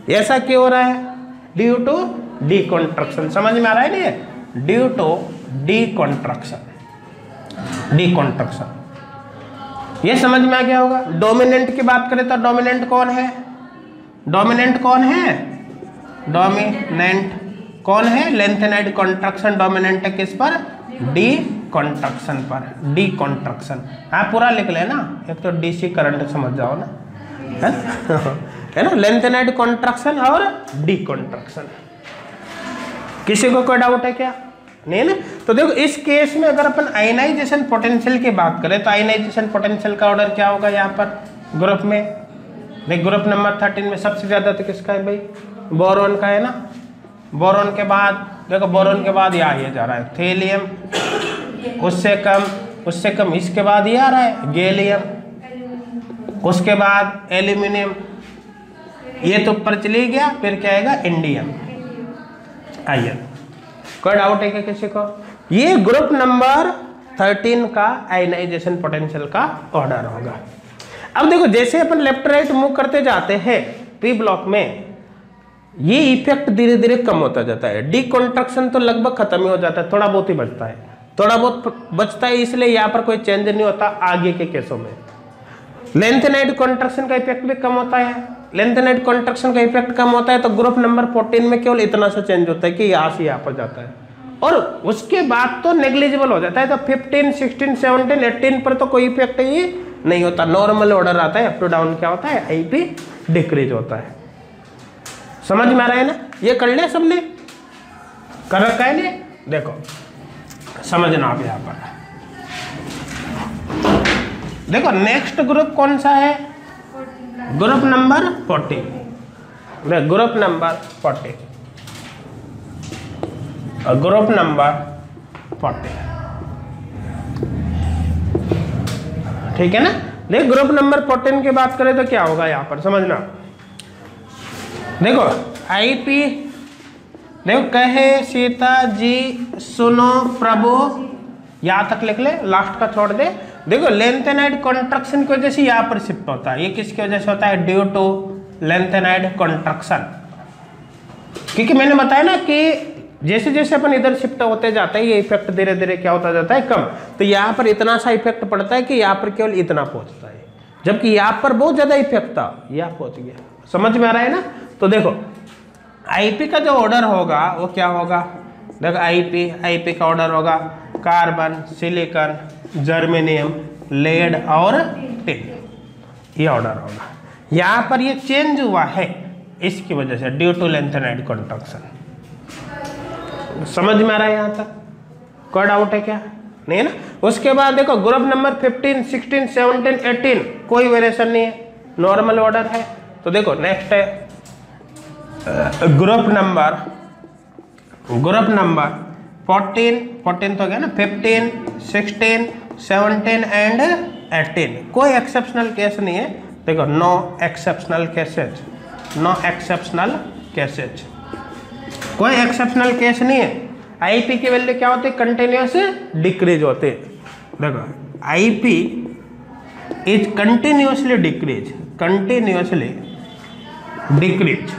ऐसा क्यों हो रहा है? Due to D contraction. समझ में आ रहा है नहीं है? Due to D contraction, D contraction. ये समझ में आ गया होगा। डोमिनेंट की बात करें तो डोमिनेंट कौन है? डोमिनेंट कौन है? डोमिनेंट कौन है? लेंथेनाइड कॉन्ट्रक्शन डोमिनेंट है किस पर? डी कॉन्ट्रक्शन पर, डी कॉन्ट्रक्शन। हाँ पूरा लिख लेना, एक तो डीसी करंट समझ जाओ ना, है है ना? लेंथेनाइड कॉन्ट्रक्शन और डी कॉन्ट्रक्शन। किसी को कोई डाउट है क्या? नहीं ना? तो देखो इस केस में अगर अपन आयनाइजेशन पोटेंशियल की बात करें तो आयनाइजेशन पोटेंशियल का ऑर्डर क्या होगा यहाँ पर ग्रुप में? देख ग्रुप नंबर थर्टीन में सबसे ज्यादा तो किसका है भाई? बोरोन का है ना। बोरोन के बाद देखो, बोरोन के बाद यहाँ ये जा रहा है थेलियम, उससे कम उससे कम इसके बाद ये आ रहा है गैलियम, उसके बाद एल्यूमिनियम, ये तो ऊपर चली गया, फिर क्या आएगा? Indium, ion. कोई डाउट है क्या किसी को? ये ग्रुप नंबर थर्टीन का आयनाइजेशन पोटेंशियल का ऑर्डर होगा। अब देखो जैसे अपन लेफ्ट राइट मूव करते जाते हैं पी ब्लॉक में, ये इफेक्ट धीरे धीरे कम होता जाता है। डी कॉन्ट्रक्शन तो लगभग खत्म ही हो जाता है, थोड़ा बहुत ही बचता है, थोड़ा बहुत बचता है, इसलिए यहाँ पर कोई चेंज नहीं होता आगे के केसों में। लेंथेनाइड कॉन्ट्रक्शन का इफेक्ट भी कम होता है। लेंथेनाइड कॉन्ट्रक्शन का इफेक्ट कम होता है तो ग्रुप नंबर फोर्टीन में केवल इतना सा चेंज होता है कि यहाँ से यहाँ पर जाता है, और उसके बाद तो नेग्लिजिबल हो जाता है। तो फिफ्टीन, सिक्सटीन, सेवनटीन, एटीन पर तो कोई इफेक्ट ही नहीं होता, नॉर्मल ऑर्डर आता है। अप टू डाउन क्या होता है? आईपी डिक्रीज होता है। समझ में आ रहा है ना? ये कर ले सबने, कर रखा है नहीं? देखो समझना आप यहाँ पर देखो, नेक्स्ट ग्रुप कौन सा है? Group number fourteen. Group number fourteen, group number fourteen, ठीक है ना? देख ग्रुप नंबर फोर्टीन की बात करें तो क्या होगा यहाँ पर समझना। देखो आईपी, देखो कहे सीता जी सुनो प्रभु, यहाँ तक लिख ले, लास्ट का छोड़ दे। देखो लेंथेनाइड कॉन्ट्रक्शन की वजह से यहाँ पर शिफ्ट होता है। ये किसकी वजह से होता है? Due to lanthanide contraction. क्योंकि मैंने बताया ना कि जैसे जैसे अपन इधर शिफ्ट होते जाते हैं ये इफेक्ट धीरे धीरे क्या होता जाता है? कम। तो यहाँ पर इतना सा इफेक्ट पड़ता है कि यहाँ पर केवल इतना पहुंचता है, जबकि यहाँ पर बहुत ज्यादा इफेक्ट था, यहाँ पहुंच गया। समझ में आ रहा है ना? तो देखो आईपी का जो ऑर्डर होगा वो क्या होगा? देखो आईपी आईपी का ऑर्डर होगा कार्बन, सिलिकॉन, जर्मेनियम, लेड और टिन, ये ऑर्डर होगा। यहाँ पर ये चेंज हुआ है इसकी वजह से, ड्यू टू लेंथेनाइड कॉन्ट्रक्शन। समझ में आ रहा है यहाँ तक? कोई डाउट है क्या? नहीं है ना? उसके बाद देखो group number fifteen, sixteen, seventeen, eighteen कोई वेरिएशन नहीं है, नॉर्मल ऑर्डर है। तो देखो नेक्स्ट है group number group number fourteen, fourteen तो गया ना, fifteen, sixteen, seventeen and eighteen. कोई एक्सेप्शनल केस नहीं है। देखो no exceptional cases, no exceptional cases, कोई एक्सेप्शनल केस नहीं है। आईपी की वैल्यू क्या होती है? कंटिन्यूअस डिक्रीज होते हैं। देखो IP is continuously decrease, continuously decrease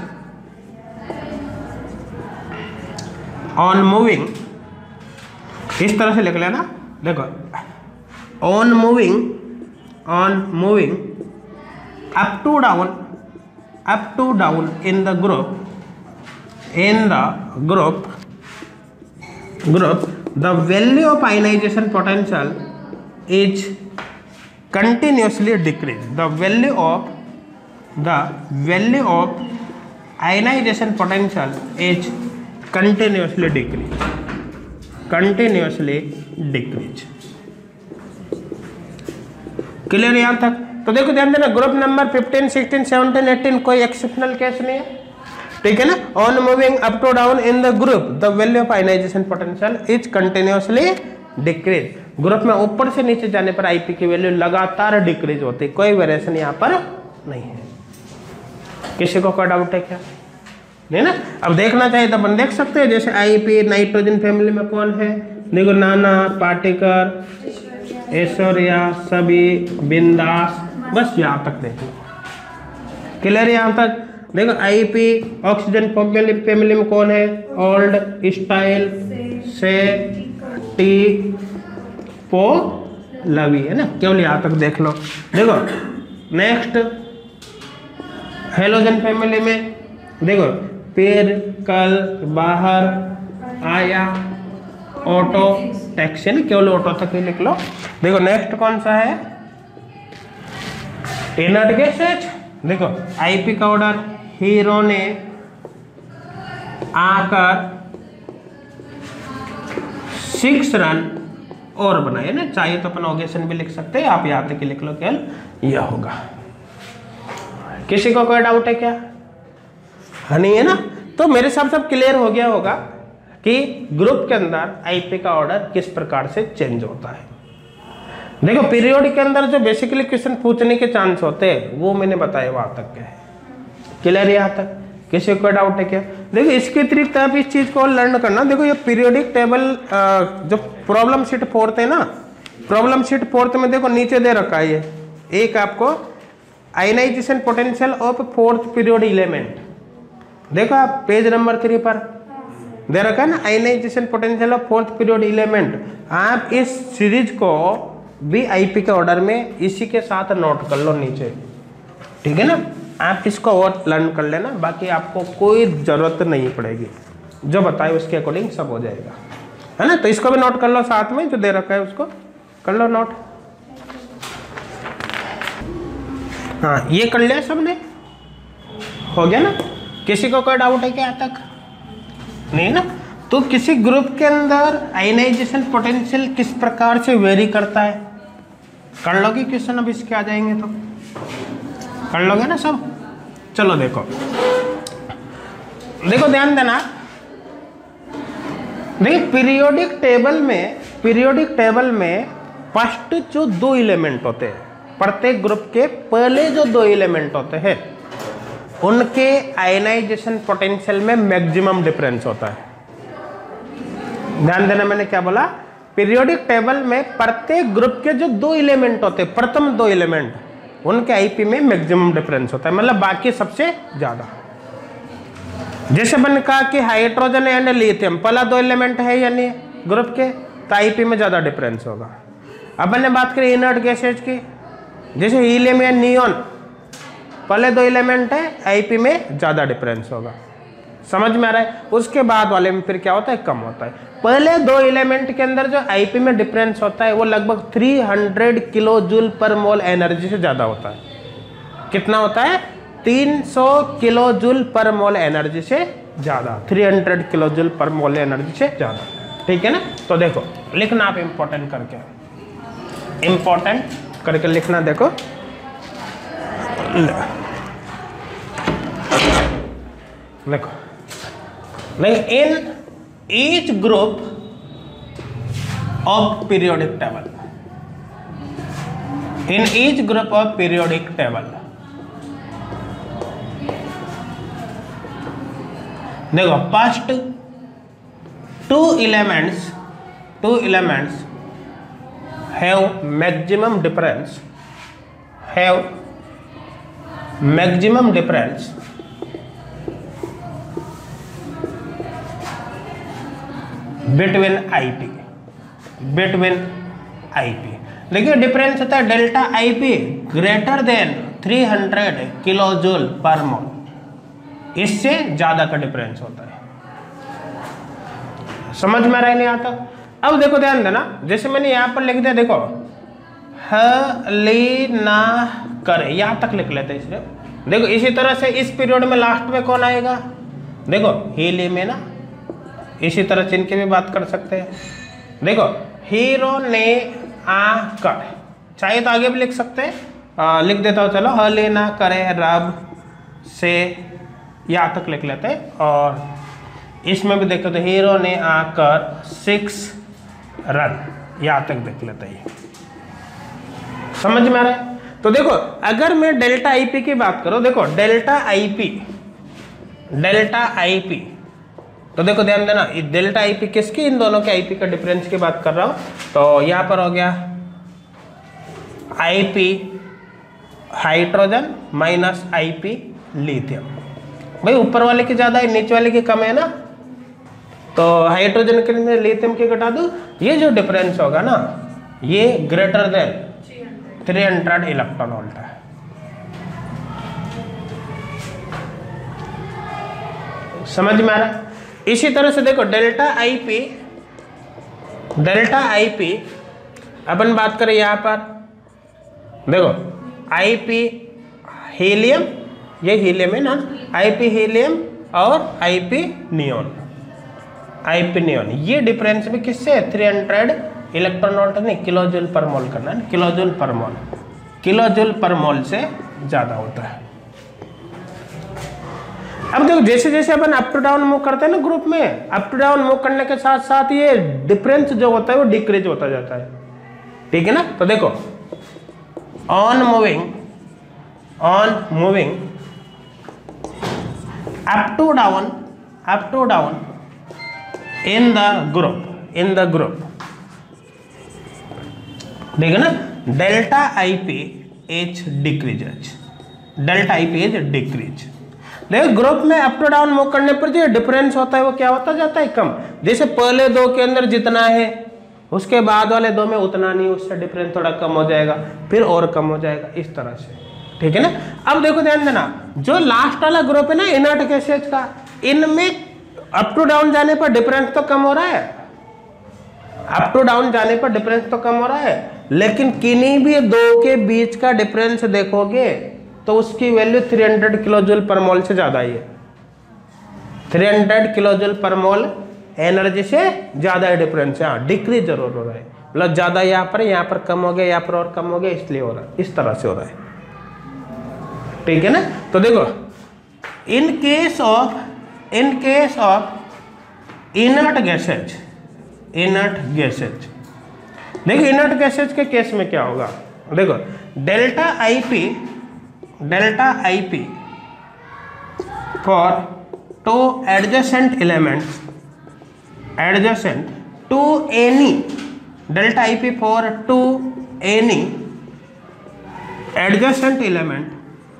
on moving, इस तरह से लिख लेना। देखो on moving, on moving up to down, up to down in the group, in the group group the value of ionization potential is continuously decreased. The value of the value of ionization potential is continuously decreased, continuously decreased. Clear यहाँ तक? तो देखो ध्यान देना, group number fifteen, sixteen, seventeen, eighteen कोई exceptional case नहीं है, ठीक है ना? On moving up to down in the group the value of ionization potential is continuously decrease. ग्रुप में ऊपर से नीचे जाने पर आईपी की वैल्यू लगातार डिक्रीज होती है, कोई वेरिएशन यहाँ पर नहीं है। किसी को कोई डाउट है क्या? नहीं ना? अब देखना चाहिए तो अपन देख सकते हैं। जैसे आईपी नाइट्रोजन फैमिली में कौन है? देखो नाना, पार्टिकर, ऐश्वर्या, सभी, बिंदास, बस यहाँ तक देखो। क्लियर यहाँ तक? देखो आईपी ऑक्सीजन फैमिली में कौन है, ओल्ड स्टाइल से टी पो लवी है ना, केवल यहाँ तक देख लो। देखो नेक्स्ट हेलोजन फैमिली में देखो पेड़ कल बाहर आया ऑटो टैक्सी ना, केवल ऑटो तक ही लिख लो। देखो नेक्स्ट कौन सा है, इनर्ट गैसेज। देखो आईपी का ऑर्डर, हीरो ने आकर सिक्स रन और बनाए ना, चाहिए तो अपन ऑगेशन भी लिख सकते हैं, आप यहाँ तक लिख लो केवल यह होगा। किसी को कोई डाउट है क्या? नहीं है ना, तो मेरे हिसाब से सब क्लियर हो गया होगा कि ग्रुप के अंदर आईपी का ऑर्डर किस प्रकार से चेंज होता है। देखो पीरियोडिक के अंदर जो बेसिकली क्वेश्चन पूछने के चांस होते हैं वो मैंने बताया, वहां तक के क्लियर, यहाँ तक किसी को डाउट है क्या? देखो इसके अतिरिक्त आप इस चीज को लर्न करना। देखो ये पीरियोडिक टेबल जो प्रॉब्लम शीट फोर्थ है ना, प्रॉब्लम शीट फोर्थ में देखो नीचे दे रखा है ये एक आपको ionisation potential of fourth period element. देखो आप पेज नंबर थ्री पर दे रखा है ना, ionisation potential of fourth period element. आप इस सीरीज को भी आईपी के ऑर्डर में इसी के साथ नोट कर लो नीचे, ठीक है ना। आप इसको और लर्न कर लेना, बाकी आपको कोई जरूरत नहीं पड़ेगी, जो बताए उसके अकॉर्डिंग सब हो जाएगा, है ना। तो इसको भी नोट कर लो, साथ में जो दे रखा है उसको कर लो नोट। हाँ ये कर लिया सबने, हो गया ना। किसी को कोई डाउट है क्या यहाँ तक? नहीं ना। तो किसी ग्रुप के अंदर आयनाइजेशन पोटेंशियल किस प्रकार से वेरी करता है, कर लोगे क्वेश्चन, अब इसके आ जाएंगे तो कर लोगे ना सब। चलो देखो देखो ध्यान देना। देखिए पीरियोडिक टेबल में पीरियोडिक टेबल में फर्स्ट जो दो एलिमेंट होते हैं, प्रत्येक ग्रुप के पहले जो दो एलिमेंट होते हैं उनके आयनाइजेशन पोटेंशियल में मैक्सिमम डिफरेंस होता है। ध्यान देना मैंने क्या बोला, पीरियोडिक टेबल में प्रत्येक ग्रुप के जो दो एलिमेंट होते हैं, प्रथम दो एलिमेंट, उनके आईपी में मैक्सिमम डिफरेंस होता है, मतलब बाकी सबसे ज्यादा। जैसे मैंने कहा कि हाइड्रोजन एंड लिथियम पहला दो एलिमेंट है यानी ग्रुप के, तो आईपी में ज्यादा डिफरेंस होगा। अब मैंने बात करी इनर्ट गैसेज की, जैसे हीलियम या नियोन पहले दो एलिमेंट है, आईपी में ज्यादा डिफरेंस होगा, समझ में आ रहा है। उसके बाद वाले में फिर क्या होता है, कम होता है। पहले दो एलिमेंट के अंदर जो आईपी में डिफरेंस होता है वो लगभग तीन सौ kilo joule per mole energy से ज्यादा होता है। कितना होता है? तीन सौ kilo joule per mole energy से ज्यादा, तीन सौ kilo joule per mole energy से ज्यादा, ठीक है ना। तो देखो लिखना आप इंपॉर्टेंट करके, इंपॉर्टेंट करके लिखना। देखो देखो in each group of periodic table, in each group of periodic table, देखो first two elements two elements have maximum difference have maximum difference between IP between IP देखिए डिफरेंस होता है डेल्टा आईपी ग्रेटर देन तीन सौ kilo joule per मोल, इससे ज्यादा का difference होता है। समझ में रहा नहीं आता? अब देखो ध्यान देना, जैसे मैंने यहां पर लिख दिया, देखो ह ली ना करे, यहां तक लिख लेते हैं इसलिए। देखो इसी तरह से इस पीरियड में लास्ट में कौन आएगा, देखो हीलियम में ना, इसी तरह चिन्ह की भी बात कर सकते हैं। देखो हीरो ने आकर, चाहे तो आगे भी लिख सकते हैं, आ, लिख देता हूँ चलो, हले ना करे रब से, यहाँ तक लिख लेते हैं। और इसमें भी देखो तो हीरो ने आकर सिक्स रन, यहाँ तक देख लेते हैं। समझ में आ रहा है? तो देखो अगर मैं डेल्टा आईपी की बात करूं, देखो डेल्टा आईपी डेल्टा आईपी तो देखो ध्यान देना, डेल्टा आईपी किसकी, इन दोनों के आईपी का डिफरेंस की बात कर रहा हूं। तो यहां पर हो गया IP hydrogen minus IP lithium, भाई ऊपर वाले की ज्यादा है, नीचे वाले की कम है ना, तो हाइड्रोजन के लिए लिथियम की घटा दो, ये जो डिफरेंस होगा ना ये greater than three hundred electron volt है। समझ में आ रहा है? इसी तरह से देखो delta I P, delta I P अपन बात करें यहां पर, देखो आई पी हीलियम, ये हीलियम है ना, आई पी हीलियम और I P neon, I P neon, ये डिफरेंस भी किससे है, थ्री हंड्रेड इलेक्ट्रॉन वोल्ट नहीं, किलो जूल पर मोल करना है, किलो जूल पर मोल, किलो जूल पर मोल से ज्यादा होता है। अब देखो जैसे जैसे अपन अप टू डाउन मूव करते हैं ना ग्रुप में, अप टू डाउन मूव करने के साथ साथ ये डिफरेंस जो होता है वो डिक्रीज होता जाता है, ठीक है ना। तो देखो on moving, on moving up to down, up to down in the group, in the group, देखो ना delta I P H decreases, delta I P H decrease. देखो ग्रुप में अप टू डाउन मूव करने पर जो डिफरेंस होता है वो क्या होता जाता है, कम। जैसे पहले दो के अंदर जितना है उसके बाद वाले दो में उतना नहीं, उससे डिफरेंस थोड़ा कम हो जाएगा, फिर और कम हो जाएगा, इस तरह से, ठीक है ना। अब देखो ध्यान देना, जो लास्ट वाला ग्रुप है ना इनर्ट गैसेज का, इनमें अप टू डाउन जाने पर डिफरेंस तो कम हो रहा है, अप टू डाउन जाने पर डिफरेंस तो कम हो रहा है, लेकिन किन्हीं भी दो के बीच का डिफरेंस देखोगे तो उसकी value three hundred kilo joule per mole से ज्यादा ही है, three hundred kilo joule per mole energy से ज्यादा है डिफरेंस, हाँ डिक्रीज जरूर हो रहा है, मतलब ज्यादा यहाँ पर, यहाँ पर कम हो गया, यहाँ पर और कम हो गया, इसलिए हो रहा है, इस तरह से हो रहा है, ठीक है ना। तो देखो in case of, in case of inert gases, inert gases, देखो इनर्ट गैसेज के केस में क्या होगा, देखो delta I P, delta I P for two adjacent elements, adjacent to any, delta I P for two any adjacent element,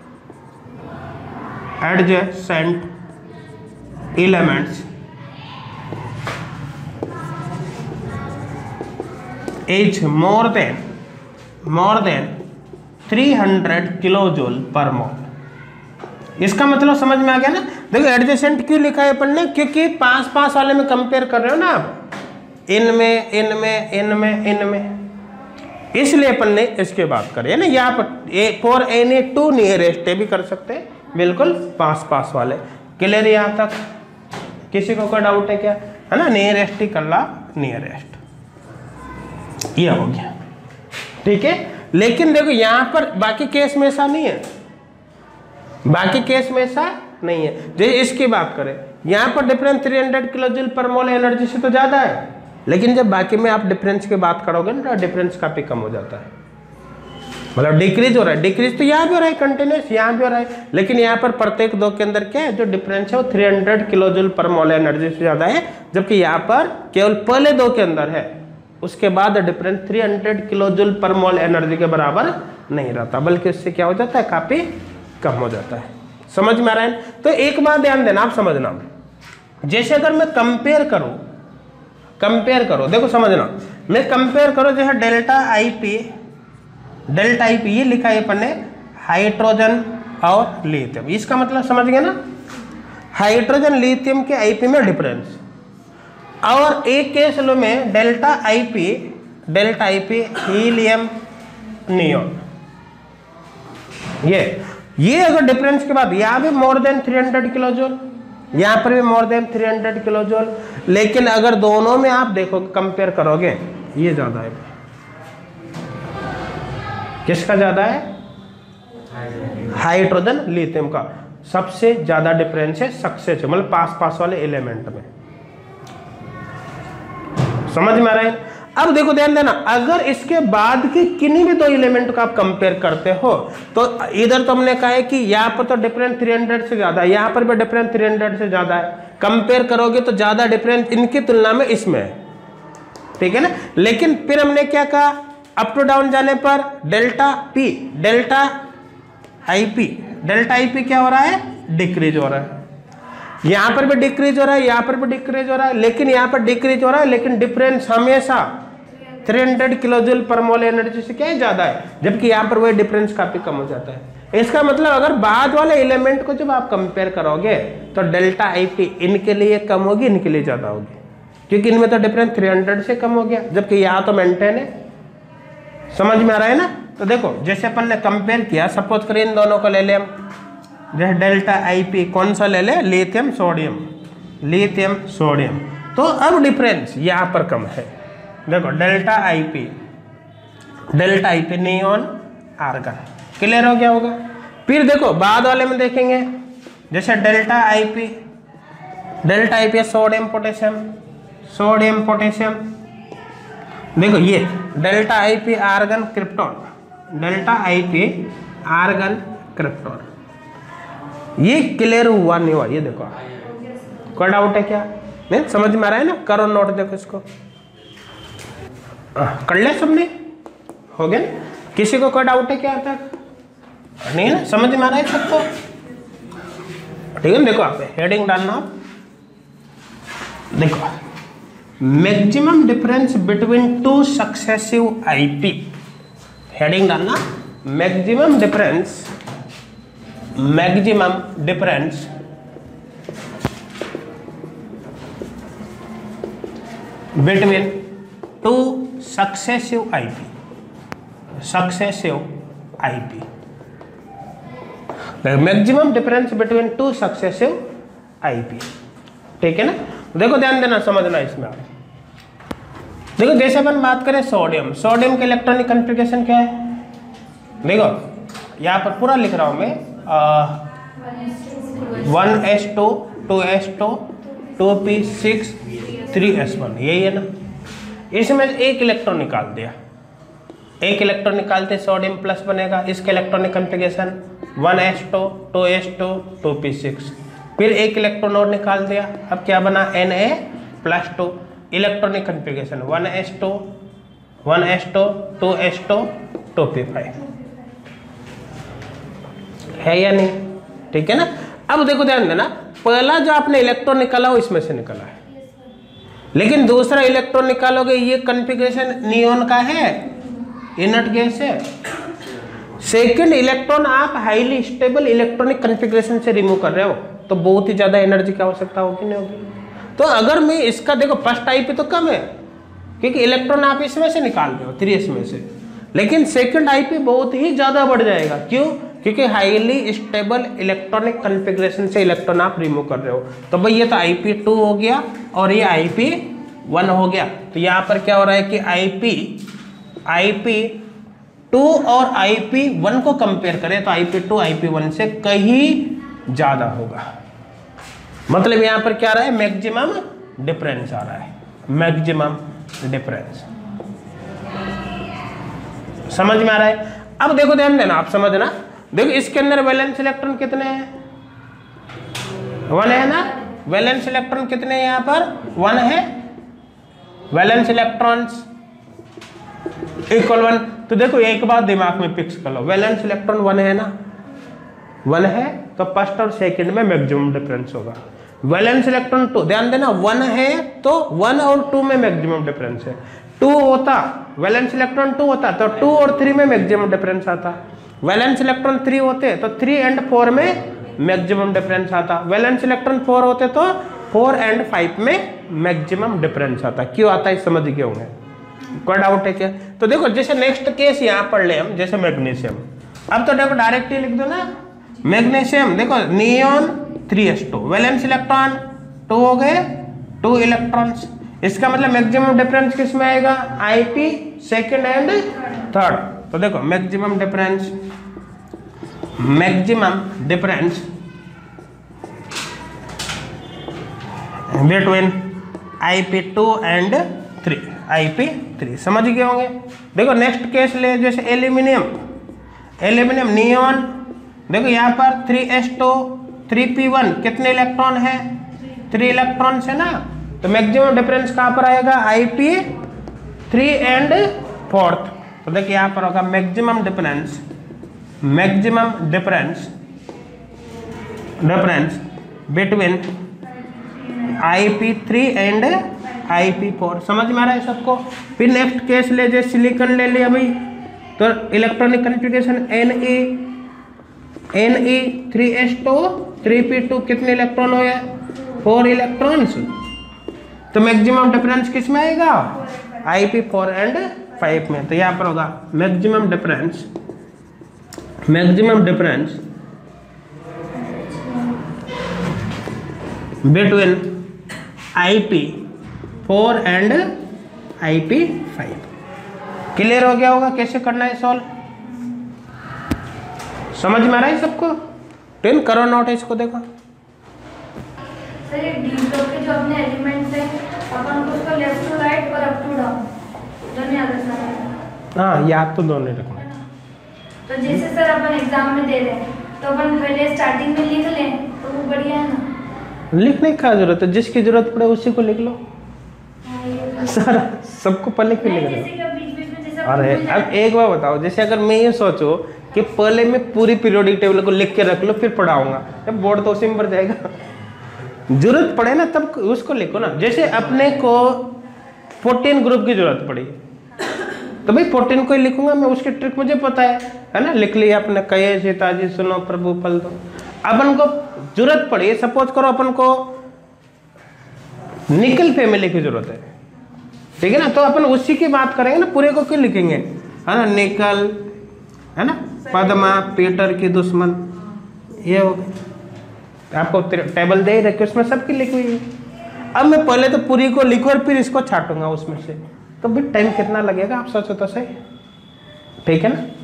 adjacent elements is more than, more than three hundred kilo joule per mole. इसका मतलब समझ में आ गया ना। देखो adjacent क्यों लिखा है अपन ने, क्योंकि पास पास वाले में कंपेयर कर रहे हो ना आप, इनमें इनमें इनमें इनमें, इसलिए अपन ने इसके बात करी है ना। यहाँ पर फॉर एनी टू नियरेस्ट भी कर सकते हैं, बिल्कुल पास पास वाले। क्लियर यहाँ तक? किसी को कोई डाउट है क्या? है ना, नियरेस्ट ही कर ला, नियरेस्ट ये हो गया, ठीक है। लेकिन देखो यहाँ पर बाकी केस में ऐसा नहीं है, बाकी केस में ऐसा नहीं है। जैसे इसकी बात करें, यहाँ पर difference three hundred kilo joule per mole energy से तो ज्यादा है, लेकिन जब बाकी में आप डिफरेंस की बात करोगे ना, तो डिफरेंस काफी कम हो जाता है, मतलब डिक्रीज हो रहा है। डिक्रीज तो यहाँ भी हो रहा है, कंटिन्यूस यहाँ भी हो रहा है, लेकिन यहाँ पर प्रत्येक दो के अंदर क्या है, जो डिफरेंस है वो three hundred kilo joule per mole energy से ज्यादा है, जबकि यहाँ पर केवल पहले दो के अंदर है, उसके बाद difference three hundred kilo joule per mole energy के बराबर नहीं रहता, बल्कि उससे क्या हो जाता है, काफी कम हो जाता है। समझ में आ रहा है? तो एक बात ध्यान देना, आप समझना, जैसे अगर मैं कंपेयर करूं, कंपेयर करो, देखो समझना, मैं कंपेयर करो जैसे delta I P, delta I P ये लिखा है अपन ने हाइड्रोजन और लिथियम, इसका मतलब समझ गया ना, हाइड्रोजन लिथियम के आई पी में डिफरेंस, और एक केस लो में delta I P, delta I P helium neon, ये ये अगर डिफरेंस के बाद यहाँ भी more than three hundred kilo joule, यहाँ पर भी more than three hundred kilo joule, लेकिन अगर दोनों में आप देखो कंपेयर करोगे, ये ज्यादा है। किसका ज्यादा है? हाइड्रोजन लिथियम का सबसे ज्यादा डिफरेंस है सक्सेस, मतलब पास पास वाले एलिमेंट में। समझ में आ रहा है? अब देखो ध्यान देना, अगर इसके बाद के किन्हीं भी दो एलिमेंट को आप कंपेयर करते हो, तो इधर तो हमने कहा है कि यहाँ पर तो डिफरेंस थ्री हंड्रेड से ज्यादा है, यहाँ पर भी डिफरेंस थ्री हंड्रेड से ज्यादा है, कंपेयर करोगे तो ज्यादा डिफरेंस इनकी तुलना में इसमें है, ठीक है ना। लेकिन फिर हमने क्या कहा, अप टू डाउन जाने पर delta P, delta I P, delta I P क्या हो रहा है, डिक्रीज हो रहा है, यहाँ पर भी डिक्रीज हो रहा है, यहाँ पर भी डिक्रीज हो रहा है, लेकिन यहाँ पर डिक्रीज हो रहा है, लेकिन डिफरेंस हमेशा तीन सौ kilo joule per mole energy से क्या है, ज्यादा है, जबकि यहाँ पर वही डिफरेंस काफी कम हो जाता है। इसका मतलब अगर बाद वाले एलिमेंट को जब आप कंपेयर करोगे तो डेल्टा आई पी इनके लिए कम होगी, इनके लिए ज्यादा होगी, क्योंकि इनमें तो डिफरेंस तीन सौ से कम हो गया, जबकि यहाँ तो मेंटेन है। समझ में आ रहा है ना? तो देखो जैसे अपन ने कंपेयर किया, सपोज करिए इन दोनों को ले ले हम, जैसे डेल्टा आई पी कौन सा ले ले, लिथियम सोडियम, लिथियम सोडियम, तो अब डिफरेंस यहाँ पर कम है। देखो delta I P, delta I P neon argon, clear हो गया होगा। फिर देखो बाद वाले में देखेंगे, जैसे delta I P, delta I P sodium potassium, sodium potassium, देखो ये delta I P argon krypton, delta I P argon krypton, ये क्लियर हुआ नहीं हुआ, ये देखो कोई डाउट है क्या? नहीं समझ में आ रहा है ना? करो नोट, देखो इसको आ, कर ले सबने, हो गया ना? किसी को कोई डाउट है क्या तक? नहीं ना? समझ में आ रहा है सबको? ठीक है, देखो आप हेडिंग डालना, देखो maximum difference between two successive IP, heading डालना maximum difference, maximum difference between two successive IP, successive IP, maximum difference between two successive IP, ठीक है ना? देखो ध्यान देना, समझना इसमें आप। देखो जैसे अपन बात करें सोडियम, सोडियम के इलेक्ट्रॉनिक कॉन्फ़िगरेशन क्या है? देखो यहाँ पर पूरा लिख रहा हूँ मैं, one S two, two S two, two P six, three S one, यही है ना? इसमें एक इलेक्ट्रॉन निकाल दिया, एक इलेक्ट्रॉन निकालते सोडियम प्लस बनेगा, इसका electronic configuration one S two, two S two, two P six, फिर एक इलेक्ट्रॉन और निकाल दिया, अब क्या बना, N A plus two, electronic configuration one S two, one S two, two S two, two P five, है या नहीं? ठीक है ना? अब देखो ध्यान देना, पहला जो आपने इलेक्ट्रॉन निकाला वो इसमें से निकाला है, लेकिन दूसरा इलेक्ट्रॉन निकालोगे ये कॉन्फ़िगरेशन नियॉन का है, इनर्ट गैस है। सेकेंड इलेक्ट्रॉन आप हाईली स्टेबल इलेक्ट्रॉनिक कॉन्फ़िगरेशन से रिमूव कर रहे हो, तो बहुत ही ज्यादा एनर्जी की आवश्यकता होगी, नहीं होगी? तो अगर मैं इसका देखो फर्स्ट आईपी तो कम है, क्योंकि इलेक्ट्रॉन आप इसमें से निकाल रहे हो, थ्री एस में से, लेकिन सेकंड आईपी बहुत ही ज्यादा बढ़ जाएगा। क्यों? क्योंकि हाईली स्टेबल इलेक्ट्रॉनिक कॉन्फ़िगरेशन से इलेक्ट्रॉन आप रिमूव कर रहे हो। तो भाई ये तो आईपी टू हो गया और ये आईपी वन हो गया। तो यहाँ पर क्या हो रहा है कि आईपी आईपी टू और आईपी वन को कंपेयर करें तो आईपी टू आईपी वन से कहीं ज्यादा होगा। मतलब यहाँ पर क्या आ रहा है, मैक्सिमम डिफरेंस आ रहा है, मैक्सिमम डिफरेंस। समझ में आ रहा है? अब देखो ध्यान देना, आप समझना, देखो इसके अंदर वैलेंस इलेक्ट्रॉन कितने हैं, वन है ना? वैलेंस इलेक्ट्रॉन कितने हैं यहाँ पर, वन है, वैलेंस इलेक्ट्रॉन्स इक्वल वन। तो देखो एक बात दिमाग में फिक्स कर लो, वैलेंस इलेक्ट्रॉन वन है ना, वन है, तो फर्स्ट और सेकंड में मैक्सिमम डिफरेंस होगा। वैलेंस इलेक्ट्रॉन टू, ध्यान देना, वन है तो वन और टू में मैक्सिमम डिफरेंस है। टू होता, वैलेंस इलेक्ट्रॉन टू होता तो टू और थ्री में मैक्सिमम डिफरेंस आता। वैलेंस इलेक्ट्रॉन थ्री होते तो थ्री एंड फोर में मैक्सिमम डिफरेंस आता। वैलेंस इलेक्ट्रॉन फोर होते तो फोर एंड फाइव में मैक्सिमम डिफरेंस आता। क्यों आता है समझ गए होंगे? कोई डाउट है क्या? तो देखो जैसे नेक्स्ट केस यहाँ पढ़ ले हम, जैसे मैग्नीशियम। अब तो देखो डायरेक्ट ही लिख दो ना, मैग्नीशियम देखो neon three s two, valence electron two हो गए, टू इलेक्ट्रॉन्स। इसका मतलब मैक्सिमम डिफरेंस किस में आएगा, आईपी सेकंड एंड थर्ड। तो देखो maximum difference, maximum difference between IP two and three, IP three. समझ गए होंगे? देखो नेक्स्ट केस ले, जैसे एल्यूमिनियम, एल्यूमिनियम नियॉन, देखो यहाँ पर three s two, three p one, कितने इलेक्ट्रॉन है, थ्री इलेक्ट्रॉन है ना। तो मैक्सिमम डिफरेंस कहाँ पर आएगा, आईपी थ्री एंड फोर्थ। तो देखिए यहाँ पर होगा maximum difference, maximum difference difference between I P three and I P four. समझ में आ रहा है सबको? फिर नेक्स्ट केस ले जाए, सिलिकॉन ले लिया भाई, तो electronic configuration N E N E three s two three P two, कितने इलेक्ट्रॉन हो गया? Four electrons. तो मैक्सिमम डिफरेंस किस में आएगा? I P four and five में। तो यहाँ पर होगा maximum difference, maximum difference between I P four and I P five. Clear हो गया होगा कैसे करना है सॉल्व? समझ में आ रहा है सबको? टेन करो नोट इसको, देखो सर ये डी ब्लॉक के जो अपने एलिमेंट्स हैं अपन को उसका लेफ्ट टू राइट और अप टू डाउन दोनों याद रखना है। हाँ याद तो दोनों रखना। तो जैसे सर अपन एग्जाम में दे रहे हैं तो अपन पहले स्टार्टिंग में लिख लें तो वो बढ़िया है ना? लिखने की जरूरत है, जिसकी जरूरत पड़े उसी को लिख लो। सर सबको पहले क्यों लिख रहे हो? अरे अब एक बार बताओ, जैसे अगर मैं ये सोचो कि पहले मैं पूरी पीरियोडिक टेबल को लिख के रख लो फिर पढ़ाऊंगा, तब बोर्ड तो उसी में भर जाएगा। जरूरत पड़े ना तब उसको लिखो ना। जैसे अपने को फोर्टीन ग्रुप की जरूरत पड़ी तो भाई फोर्टीन को ही लिखूंगा मैं, उसकी ट्रिक मुझे पता है है ना। लिख लिया अपने, कहे सीताजी सुनो प्रभु फल दो। अपन को जरूरत पड़ी, सपोज करो अपन को निकल फैमिली की जरूरत है, ठीक है ना, तो अपन उसी की बात करेंगे ना, पूरे को क्यों लिखेंगे, है ना। निकल, है ना, पद्मा पीटर की दुश्मन, ये हो गया। आपको टेबल दे ही रखे, उसमें सबकी लिखी हुई है। अब मैं पहले तो पूरी को लिखूं और फिर इसको छाटूंगा उसमें से, तो भी टाइम कितना लगेगा आप सोचो तो सही, ठीक है ना।